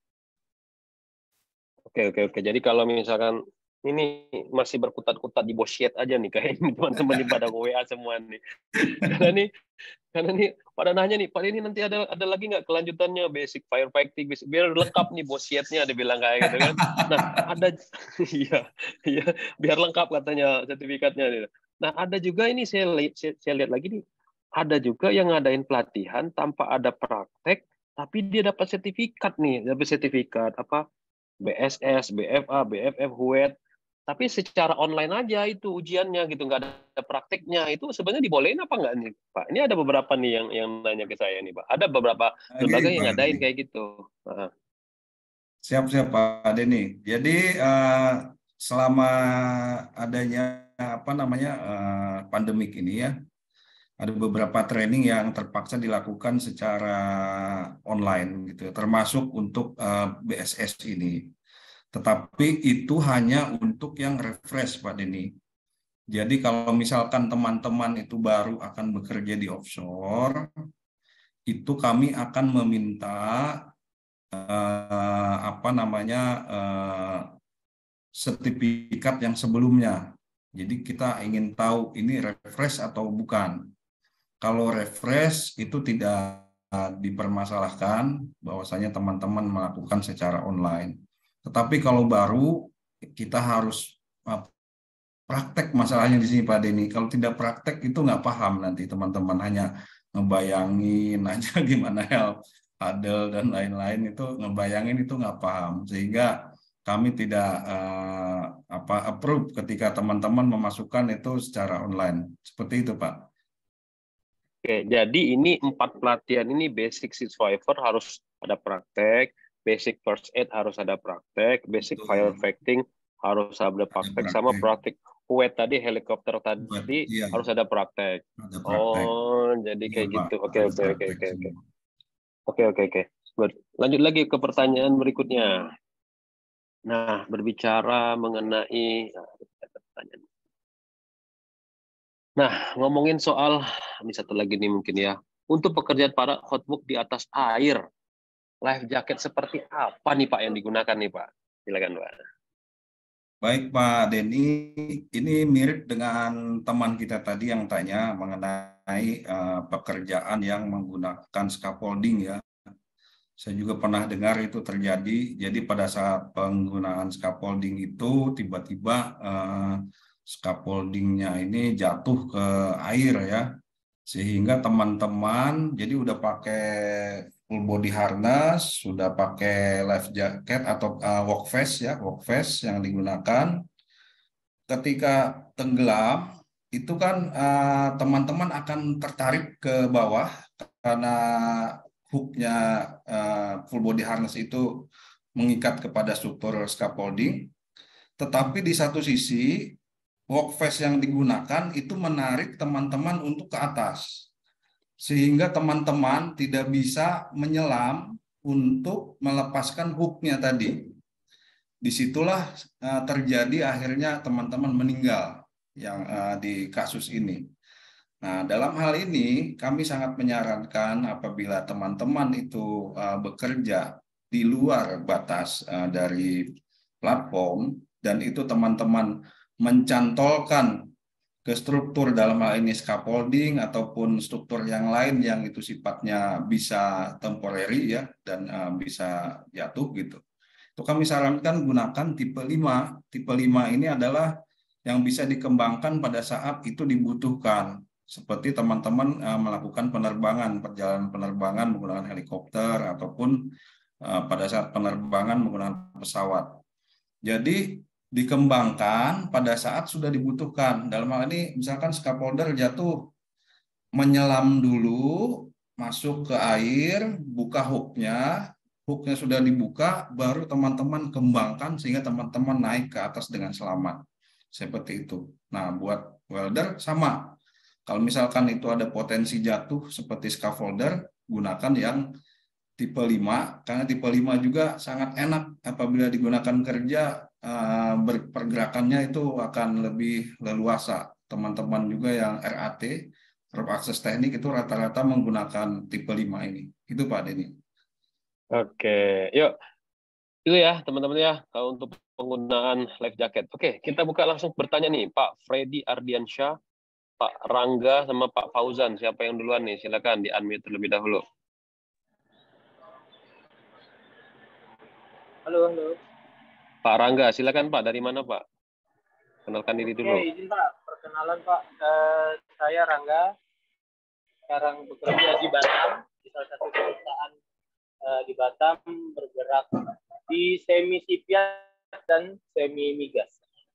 Oke, oke, oke. Jadi kalau misalkan ini masih berkutat-kutat di BOSIET aja nih kayaknya teman-teman di pada W A semua nih. Karena nih karena nih pada nanya nih, Pak ini nanti ada ada lagi nggak kelanjutannya basic firefighting, biar lengkap nih BOSIET-nya, ada bilang kayak gitu kan. Nah, ada iya iya biar lengkap katanya sertifikatnya nih. Nah, ada juga ini saya lihat saya, saya lihat lagi nih, ada juga yang ngadain pelatihan tanpa ada praktek tapi dia dapat sertifikat nih, dapat sertifikat apa B S S, B F A, B F F, W E T. Tapi secara online aja itu ujiannya gitu, nggak ada praktiknya. Itu sebenarnya dibolehin apa nggak nih, Pak? Ini ada beberapa nih yang yang nanya ke saya nih, Pak. Ada beberapa lembaga yang ngadain kayak gitu. Siap-siap Pak Denny. Jadi uh, selama adanya apa namanya uh, pandemik ini ya, ada beberapa training yang terpaksa dilakukan secara online gitu, termasuk untuk uh, B S S ini. Tetapi itu hanya untuk yang refresh Pak Denny. Jadi kalau misalkan teman-teman itu baru akan bekerja di offshore, itu kami akan meminta uh, apa namanya uh, sertifikat yang sebelumnya. Jadi kita ingin tahu ini refresh atau bukan. Kalau refresh itu tidak dipermasalahkan bahwasanya teman-teman melakukan secara online. Tetapi kalau baru kita harus praktek masalahnya di sini Pak Denny. Kalau tidak praktek itu nggak paham nanti teman-teman, hanya ngebayangin aja gimana help, paddle dan lain-lain, itu ngebayangin itu nggak paham, sehingga kami tidak uh, apa approve ketika teman-teman memasukkan itu secara online. Seperti itu Pak. Oke, jadi ini empat pelatihan ini basic sea survivor harus ada praktek, basic first aid harus ada praktek, basic Betul. firefighting harus ada praktek, praktek. sama praktek wet tadi, helikopter tadi iya. harus ada praktek. Ada praktek. Oh, jadi Iya, kayak Pak. gitu. Oke, Ada oke, oke, praktek oke, oke. semua. Oke, oke, oke. Good. Lanjut lagi ke pertanyaan berikutnya. Nah, berbicara mengenai Nah, ngomongin soal, ini satu lagi nih mungkin ya, untuk pekerjaan para hotbook di atas air, life jacket seperti apa nih Pak yang digunakan nih Pak? Silakan Pak. Baik Pak Denny, ini mirip dengan teman kita tadi yang tanya mengenai uh, pekerjaan yang menggunakan scaffolding ya. Saya juga pernah dengar itu terjadi. Jadi pada saat penggunaan scaffolding itu tiba-tiba uh, scaffoldingnya ini jatuh ke air ya, sehingga teman-teman jadi udah pakai full body harness, sudah pakai life jacket atau uh, work vest ya, work vest yang digunakan. Ketika tenggelam itu kan teman-teman uh, akan tertarik ke bawah karena hooknya uh, full body harness itu mengikat kepada struktur scaffolding. Tetapi di satu sisi work vest yang digunakan itu menarik teman-teman untuk ke atas, sehingga teman-teman tidak bisa menyelam untuk melepaskan hooknya tadi. Disitulah uh, terjadi akhirnya teman-teman meninggal yang uh, di kasus ini. Nah, dalam hal ini kami sangat menyarankan apabila teman-teman itu uh, bekerja di luar batas uh, dari platform dan itu teman-teman mencantolkan ke struktur dalam hal ini scaffolding ataupun struktur yang lain yang itu sifatnya bisa temporary ya dan uh, bisa jatuh gitu. Itu kami sarankan gunakan tipe lima. Tipe lima ini adalah yang bisa dikembangkan pada saat itu dibutuhkan. Seperti teman-teman uh, melakukan penerbangan, perjalanan penerbangan menggunakan helikopter ataupun uh, pada saat penerbangan menggunakan pesawat. Jadi dikembangkan pada saat sudah dibutuhkan. Dalam hal ini misalkan scaffolder jatuh, menyelam dulu, masuk ke air, buka hooknya, hooknya sudah dibuka, baru teman-teman kembangkan sehingga teman-teman naik ke atas dengan selamat. Seperti itu. Nah, buat welder sama. Kalau misalkan itu ada potensi jatuh seperti scaffolder, gunakan yang tipe lima, karena tipe lima juga sangat enak apabila digunakan kerja, pergerakannya itu akan lebih leluasa. Teman-teman juga yang R A T, Rope Access Teknik, itu rata-rata menggunakan tipe lima ini. Itu Pak Denny. Oke, yuk. Itu ya teman-teman ya, kalau untuk penggunaan life jacket. Oke, kita buka langsung bertanya nih, Pak Freddy Ardiansyah, Pak Rangga, sama Pak Fauzan. Siapa yang duluan nih? Silakan di-unmute terlebih dahulu. Halo, halo. Pak Rangga, silakan Pak. Dari mana Pak? Kenalkan diri dulu. Oke, izin Pak. Perkenalan Pak. Uh, saya Rangga. Sekarang bekerja di Batam, di salah satu perusahaan uh, di Batam, bergerak di semi sipyard dan semi migas.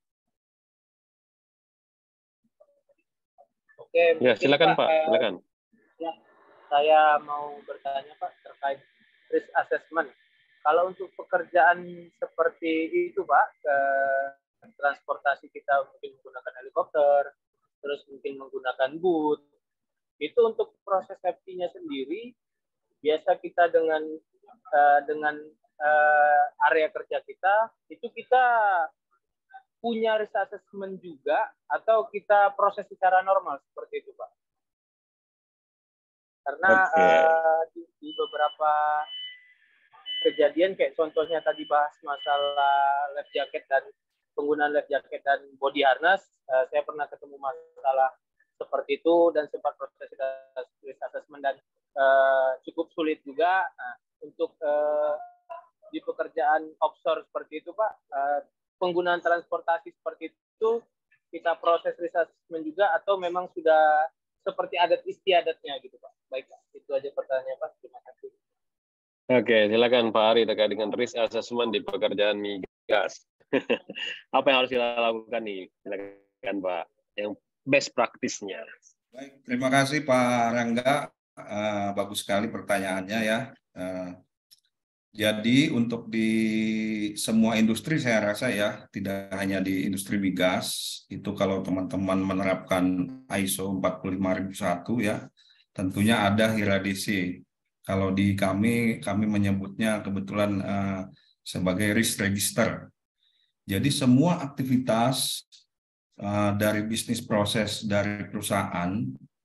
Oke. Ya, silakan Pak. Pak. Silakan. Ya, saya mau bertanya Pak terkait risk assessment. Kalau untuk pekerjaan seperti itu Pak, ke transportasi kita mungkin menggunakan helikopter, terus mungkin menggunakan boot. Itu untuk proses safety-nya sendiri, biasa kita dengan uh, dengan uh, area kerja kita, itu kita punya risk assessment juga, atau kita proses secara normal seperti itu, Pak? Karena Oke. uh, di, di beberapa kejadian kayak contohnya tadi bahas masalah life jacket dan penggunaan life jacket dan body harness, uh, saya pernah ketemu masalah seperti itu dan sempat proses risk assessment dan uh, cukup sulit juga. Nah, untuk uh, di pekerjaan offshore seperti itu, Pak, uh, penggunaan transportasi seperti itu kita proses risk assessment juga atau memang sudah seperti adat istiadatnya gitu, Pak? Baik, Pak. Itu aja pertanyaannya, Pak. Terima kasih. Oke, silakan Pak Ari terkait dengan risk assessment di pekerjaan migas. Apa yang harus kita lakukan nih? Silakan Pak, yang best practice-nya. Baik, terima kasih Pak Rangga. Uh, bagus sekali pertanyaannya ya. Uh, jadi untuk di semua industri saya rasa ya, tidak hanya di industri migas, itu kalau teman-teman menerapkan I S O empat puluh lima ribu satu ya, tentunya ada hierarkisi. Kalau di kami, kami menyebutnya kebetulan uh, sebagai risk register. Jadi semua aktivitas uh, dari bisnis proses dari perusahaan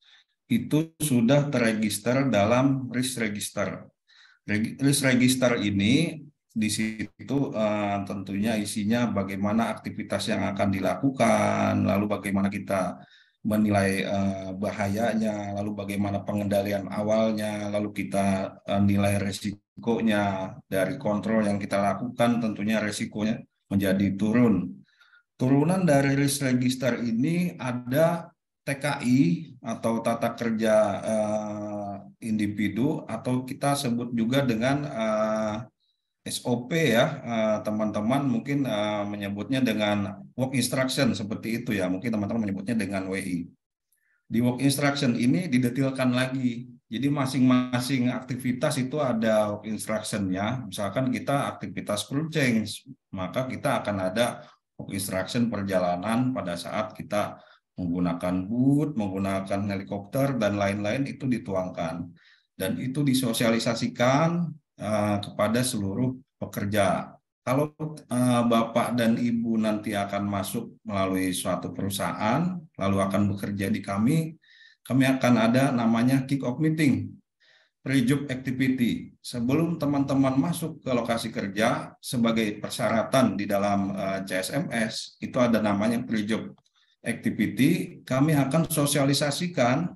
itu sudah terregister dalam risk register. Risk register ini di situ uh, tentunya isinya bagaimana aktivitas yang akan dilakukan, lalu bagaimana kita menilai uh, bahayanya, lalu bagaimana pengendalian awalnya, lalu kita uh, nilai resikonya dari kontrol yang kita lakukan, tentunya resikonya menjadi turun. Turunan dari risk register ini ada T K I atau tata kerja uh, individu atau kita sebut juga dengan uh, S O P ya, teman-teman uh, mungkin uh, menyebutnya dengan work instruction seperti itu ya, mungkin teman-teman menyebutnya dengan W I. Di work instruction ini didetilkan lagi, jadi masing-masing aktivitas itu ada work instruction-nya. Misalkan kita aktivitas crew change, maka kita akan ada work instruction perjalanan pada saat kita menggunakan boot, menggunakan helikopter, dan lain-lain itu dituangkan. Dan itu disosialisasikan uh, kepada seluruh pekerja. Kalau uh, Bapak dan Ibu nanti akan masuk melalui suatu perusahaan, lalu akan bekerja di kami, kami akan ada namanya kick-off meeting, pre-job activity. Sebelum teman-teman masuk ke lokasi kerja, sebagai persyaratan di dalam uh, C S M S, itu ada namanya pre-job activity, kami akan sosialisasikan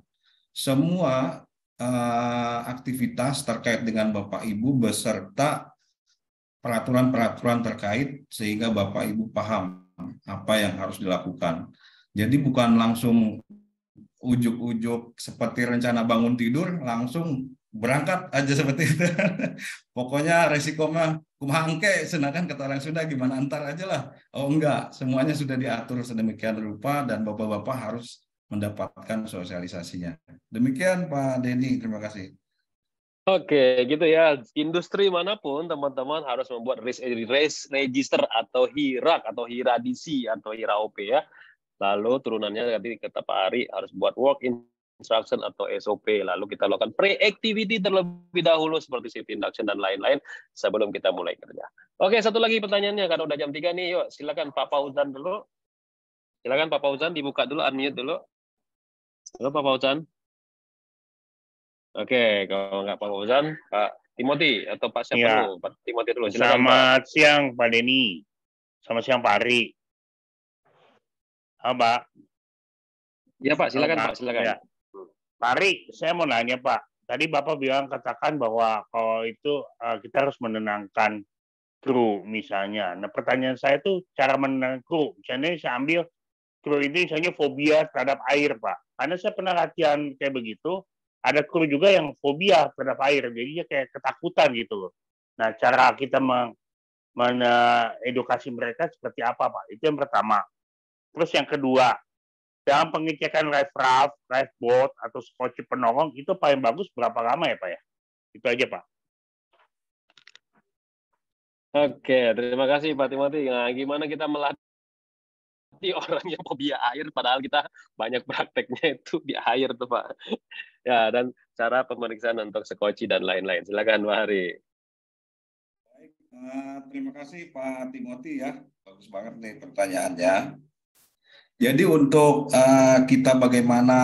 semua uh, aktivitas terkait dengan Bapak Ibu beserta peraturan-peraturan terkait sehingga Bapak Ibu paham apa yang harus dilakukan. Jadi bukan langsung ujuk-ujuk seperti rencana bangun tidur, langsung berangkat aja seperti itu. Pokoknya resiko mah kumangke, sedangkan kata orang Sunda gimana antar aja lah. Oh enggak, semuanya sudah diatur sedemikian rupa dan bapak-bapak harus mendapatkan sosialisasinya. Demikian Pak Denny, terima kasih. Oke, gitu ya. Industri manapun teman-teman harus membuat risk register atau hirak atau hiradisi atau hira O P ya. Lalu turunannya tadi kata Pak Ari harus buat work instruction atau S O P. Lalu kita lakukan pre-activity terlebih dahulu seperti safety induction dan lain-lain sebelum kita mulai kerja. Oke, satu lagi pertanyaannya karena udah jam tiga nih. Yuk, silakan Pak Fauzan dulu. Silakan Pak Fauzan dibuka dulu, unmute dulu. Halo Pak Fauzan. Oke, kalau nggak Pak Fauzan, Pak Timothy atau Pak siapa ya. dulu? Pak Timothy dulu. Silakan, Selamat Pak. siang Pak Denny. Selamat siang Pak Ari. Halo Pak. Ya Pak, silakan Halo, Pak, silakan. Ya. Pak Ari, saya mau nanya Pak. Tadi Bapak bilang katakan bahwa kalau itu uh, kita harus menenangkan kru misalnya. Nah pertanyaan saya tuh cara menenangkan kru. Misalnya saya ambil kru ini misalnya fobia terhadap air Pak. Karena saya pernah latihan kayak begitu. Ada kru juga yang fobia terhadap air, jadinya kayak ketakutan gitu loh. Nah, cara kita mengedukasi mereka seperti apa, Pak? Itu yang pertama. Terus yang kedua, dalam pengecekan life raft, life boat, atau skoci penolong, itu paling bagus berapa lama ya, Pak ya? Itu aja, Pak. Oke, terima kasih Pak Timothy. Nah, gimana kita melatih berarti orangnya fobia air, padahal kita banyak prakteknya itu di air tuh Pak. Ya, dan cara pemeriksaan untuk sekoci dan lain-lain. Silakan Pak Ari. Baik, uh, terima kasih Pak Timothy ya, bagus banget nih pertanyaannya. Jadi untuk uh, kita bagaimana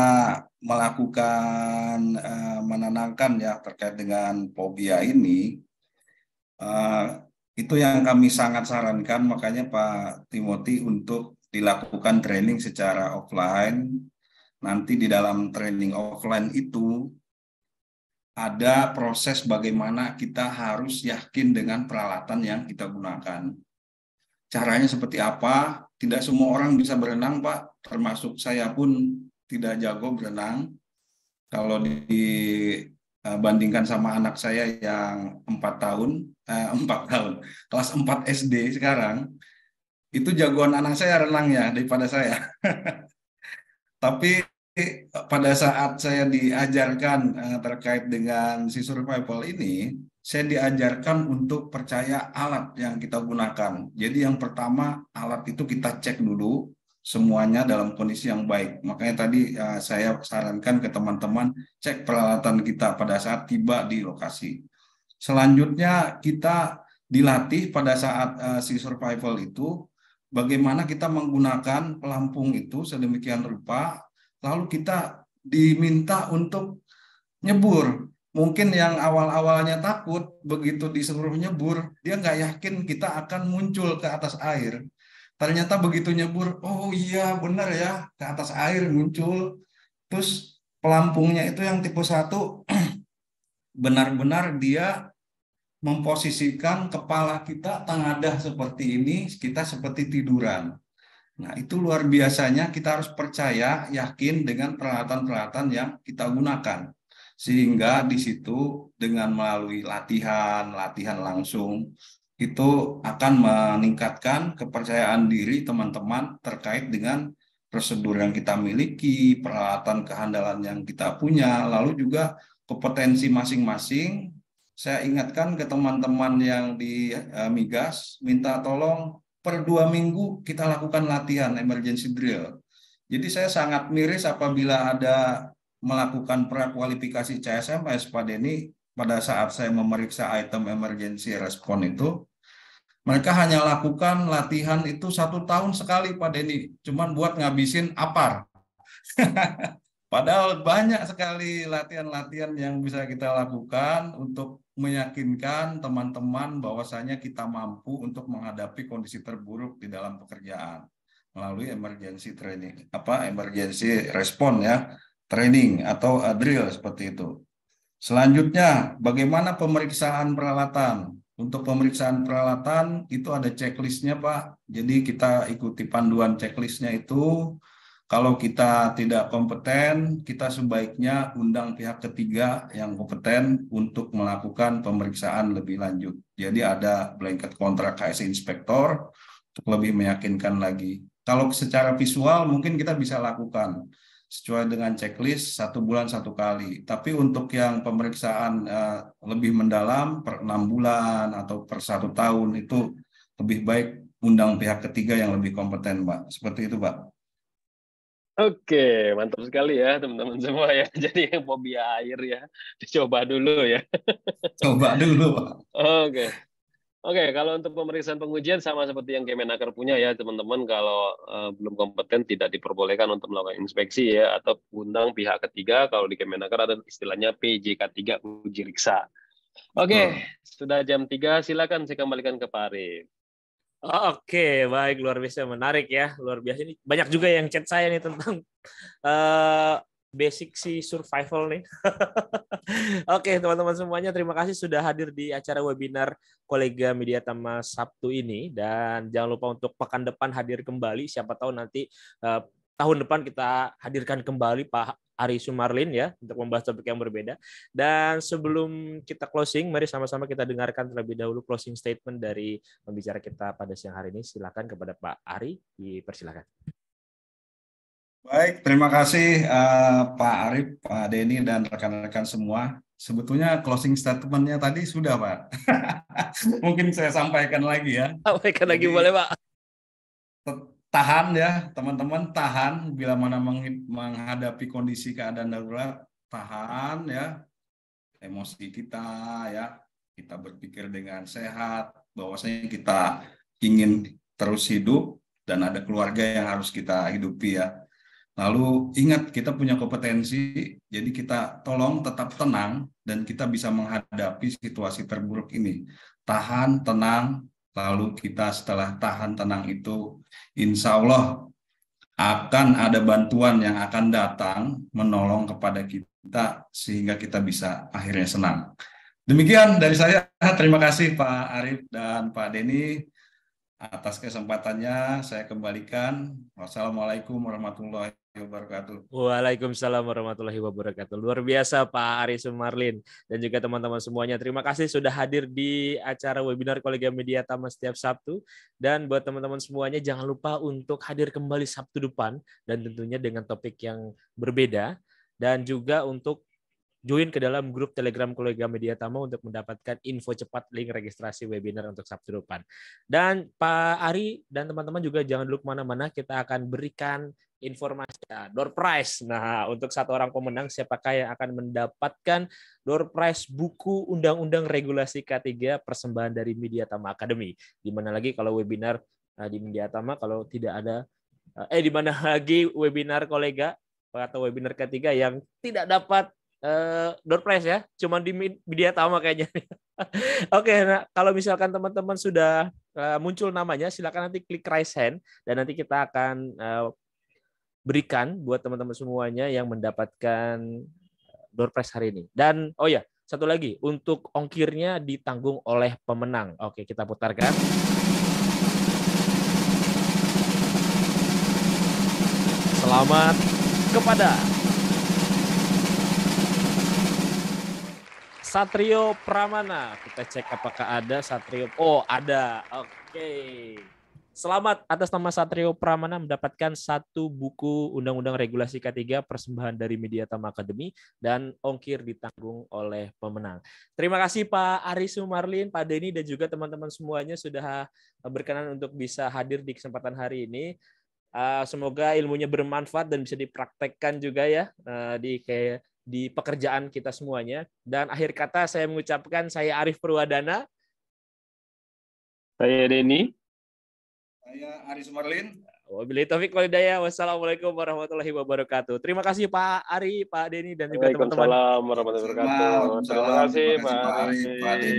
melakukan uh, menenangkan ya terkait dengan fobia ini, uh, itu yang kami sangat sarankan, makanya Pak Timothy untuk dilakukan training secara offline. Nanti di dalam training offline itu ada proses bagaimana kita harus yakin dengan peralatan yang kita gunakan. Caranya seperti apa? Tidak semua orang bisa berenang, Pak. Termasuk saya pun tidak jago berenang. Kalau dibandingkan sama anak saya yang empat tahun, eh, empat tahun, kelas empat S D sekarang, itu jagoan anak saya renangnya daripada saya. Tapi pada saat saya diajarkan uh, terkait dengan si survival ini, saya diajarkan untuk percaya alat yang kita gunakan. Jadi yang pertama, alat itu kita cek dulu semuanya dalam kondisi yang baik. Makanya tadi uh, saya sarankan ke teman-teman, cek peralatan kita pada saat tiba di lokasi. Selanjutnya kita dilatih pada saat uh, si survival itu, bagaimana kita menggunakan pelampung itu sedemikian rupa, lalu kita diminta untuk nyebur. Mungkin yang awal-awalnya takut, begitu disuruh nyebur, dia nggak yakin kita akan muncul ke atas air. Ternyata begitu nyebur, oh iya benar ya, ke atas air muncul. Terus pelampungnya itu yang tipe satu, benar-benar dia memposisikan kepala kita tengadah seperti ini, kita seperti tiduran. Nah, itu luar biasanya kita harus percaya, yakin dengan peralatan-peralatan yang kita gunakan. Sehingga di situ dengan melalui latihan, latihan langsung, itu akan meningkatkan kepercayaan diri teman-teman terkait dengan prosedur yang kita miliki, peralatan kehandalan yang kita punya, lalu juga kompetensi masing-masing. Saya ingatkan ke teman-teman yang di uh, Migas, minta tolong per dua minggu kita lakukan latihan emergency drill. Jadi saya sangat miris apabila ada melakukan prakualifikasi C S M S Pak Denny pada saat saya memeriksa item emergency response itu. Mereka hanya lakukan latihan itu satu tahun sekali Pak Denny, cuman buat ngabisin apar. Padahal banyak sekali latihan-latihan yang bisa kita lakukan untuk meyakinkan teman-teman bahwasanya kita mampu untuk menghadapi kondisi terburuk di dalam pekerjaan melalui emergency training, apa emergency response ya, training atau uh, drill seperti itu. Selanjutnya, bagaimana pemeriksaan peralatan? Untuk pemeriksaan peralatan itu ada checklistnya Pak. Jadi kita ikuti panduan checklistnya itu. Kalau kita tidak kompeten, kita sebaiknya undang pihak ketiga yang kompeten untuk melakukan pemeriksaan lebih lanjut. Jadi ada blanket kontrak K S inspektor untuk lebih meyakinkan lagi. Kalau secara visual mungkin kita bisa lakukan sesuai dengan checklist satu bulan satu kali. Tapi untuk yang pemeriksaan uh, lebih mendalam per enam bulan atau per satu tahun itu lebih baik undang pihak ketiga yang lebih kompeten, Pak. Seperti itu, Pak. Oke, mantap sekali ya teman-teman semua ya. Jadi yang fobia air ya, dicoba dulu ya. Coba dulu, Pak. Oke. Oke, kalau untuk pemeriksaan pengujian sama seperti yang Kemenaker punya ya, teman-teman kalau uh, belum kompeten tidak diperbolehkan untuk melakukan inspeksi ya, atau undang pihak ketiga. Kalau di Kemenaker ada istilahnya P J K tiga, uji riksa. Oke, hmm. Sudah jam tiga, silakan saya kembalikan ke Pak Arif. Oke, baik, luar biasa menarik ya, luar biasa ini banyak juga yang chat saya nih tentang uh, basic si survival nih. Oke, teman-teman semuanya, terima kasih sudah hadir di acara webinar Kolega Media Tama Sabtu ini, dan jangan lupa untuk pekan depan hadir kembali. Siapa tahu nanti uh, tahun depan kita hadirkan kembali Pak Ari Sumarlin ya untuk membahas topik yang berbeda. Dan sebelum kita closing, mari sama-sama kita dengarkan terlebih dahulu closing statement dari pembicara kita pada siang hari ini. Silakan kepada Pak Ari, dipersilakan. Baik, terima kasih uh, Pak Arif, Pak Denny, dan rekan-rekan semua. Sebetulnya closing statement-nya tadi sudah, Pak. Mungkin saya sampaikan lagi ya. Sampaikan lagi boleh, Pak. tahan ya teman-teman, tahan bila mana meng- menghadapi kondisi keadaan darurat, tahan ya emosi kita ya, kita berpikir dengan sehat bahwasanya kita ingin terus hidup dan ada keluarga yang harus kita hidupi ya. Lalu ingat kita punya kompetensi, jadi kita tolong tetap tenang dan kita bisa menghadapi situasi terburuk ini. Tahan, tenang, lalu kita setelah tahan, tenang itu insya Allah akan ada bantuan yang akan datang menolong kepada kita sehingga kita bisa akhirnya senang. Demikian dari saya, terima kasih Pak Arief dan Pak Denny atas kesempatannya. Saya kembalikan. Wassalamualaikum warahmatullahi wabarakatuh. Waalaikumsalam warahmatullahi wabarakatuh. Luar biasa Pak Ari Sumarlin dan juga teman-teman semuanya. Terima kasih sudah hadir di acara webinar Kolega Media Tama setiap Sabtu. Dan buat teman-teman semuanya jangan lupa untuk hadir kembali Sabtu depan dan tentunya dengan topik yang berbeda, dan juga untuk join ke dalam grup Telegram Kolega Media Tama untuk mendapatkan info cepat link registrasi webinar untuk Sabtu depan. Dan Pak Ari dan teman-teman juga jangan dulu kemana-mana, kita akan berikan informasi ya, door prize. Nah, untuk satu orang pemenang siapakah yang akan mendapatkan door prize buku Undang-Undang Regulasi K tiga persembahan dari Media Tama Academy. Di mana lagi kalau webinar di Media Tama kalau tidak ada eh di mana lagi webinar kolega atau webinar K tiga yang tidak dapat Uh, door prize ya, cuma di Media Tama kayaknya. Oke, nah kalau misalkan teman-teman sudah uh, muncul namanya, silakan nanti klik raise hand dan nanti kita akan uh, berikan buat teman-teman semuanya yang mendapatkan door prize hari ini. Dan oh ya, satu lagi, untuk ongkirnya ditanggung oleh pemenang. Oke, kita putarkan. Selamat kepada Satrio Pramana. Kita cek apakah ada Satrio. Oh, ada. Oke. Selamat atas nama Satrio Pramana mendapatkan satu buku Undang-Undang Regulasi K tiga persembahan dari Media Tama Academy dan ongkir ditanggung oleh pemenang. Terima kasih Pak Ari Sumarlin, Pak Denny dan juga teman-teman semuanya sudah berkenan untuk bisa hadir di kesempatan hari ini. Semoga ilmunya bermanfaat dan bisa dipraktekkan juga ya di kayak di pekerjaan kita semuanya. Dan akhir kata saya mengucapkan saya Arief Purwadana. Saya Denny. Saya Ari Sumarlin. Wabillahi taufiq wal hidayah. Wassalamualaikum warahmatullahi wabarakatuh. Terima kasih Pak Ari, Pak Denny dan juga teman-teman. Waalaikumsalam warahmatullahi wabarakatuh. Terima kasih Pak Ari, Pak Denny.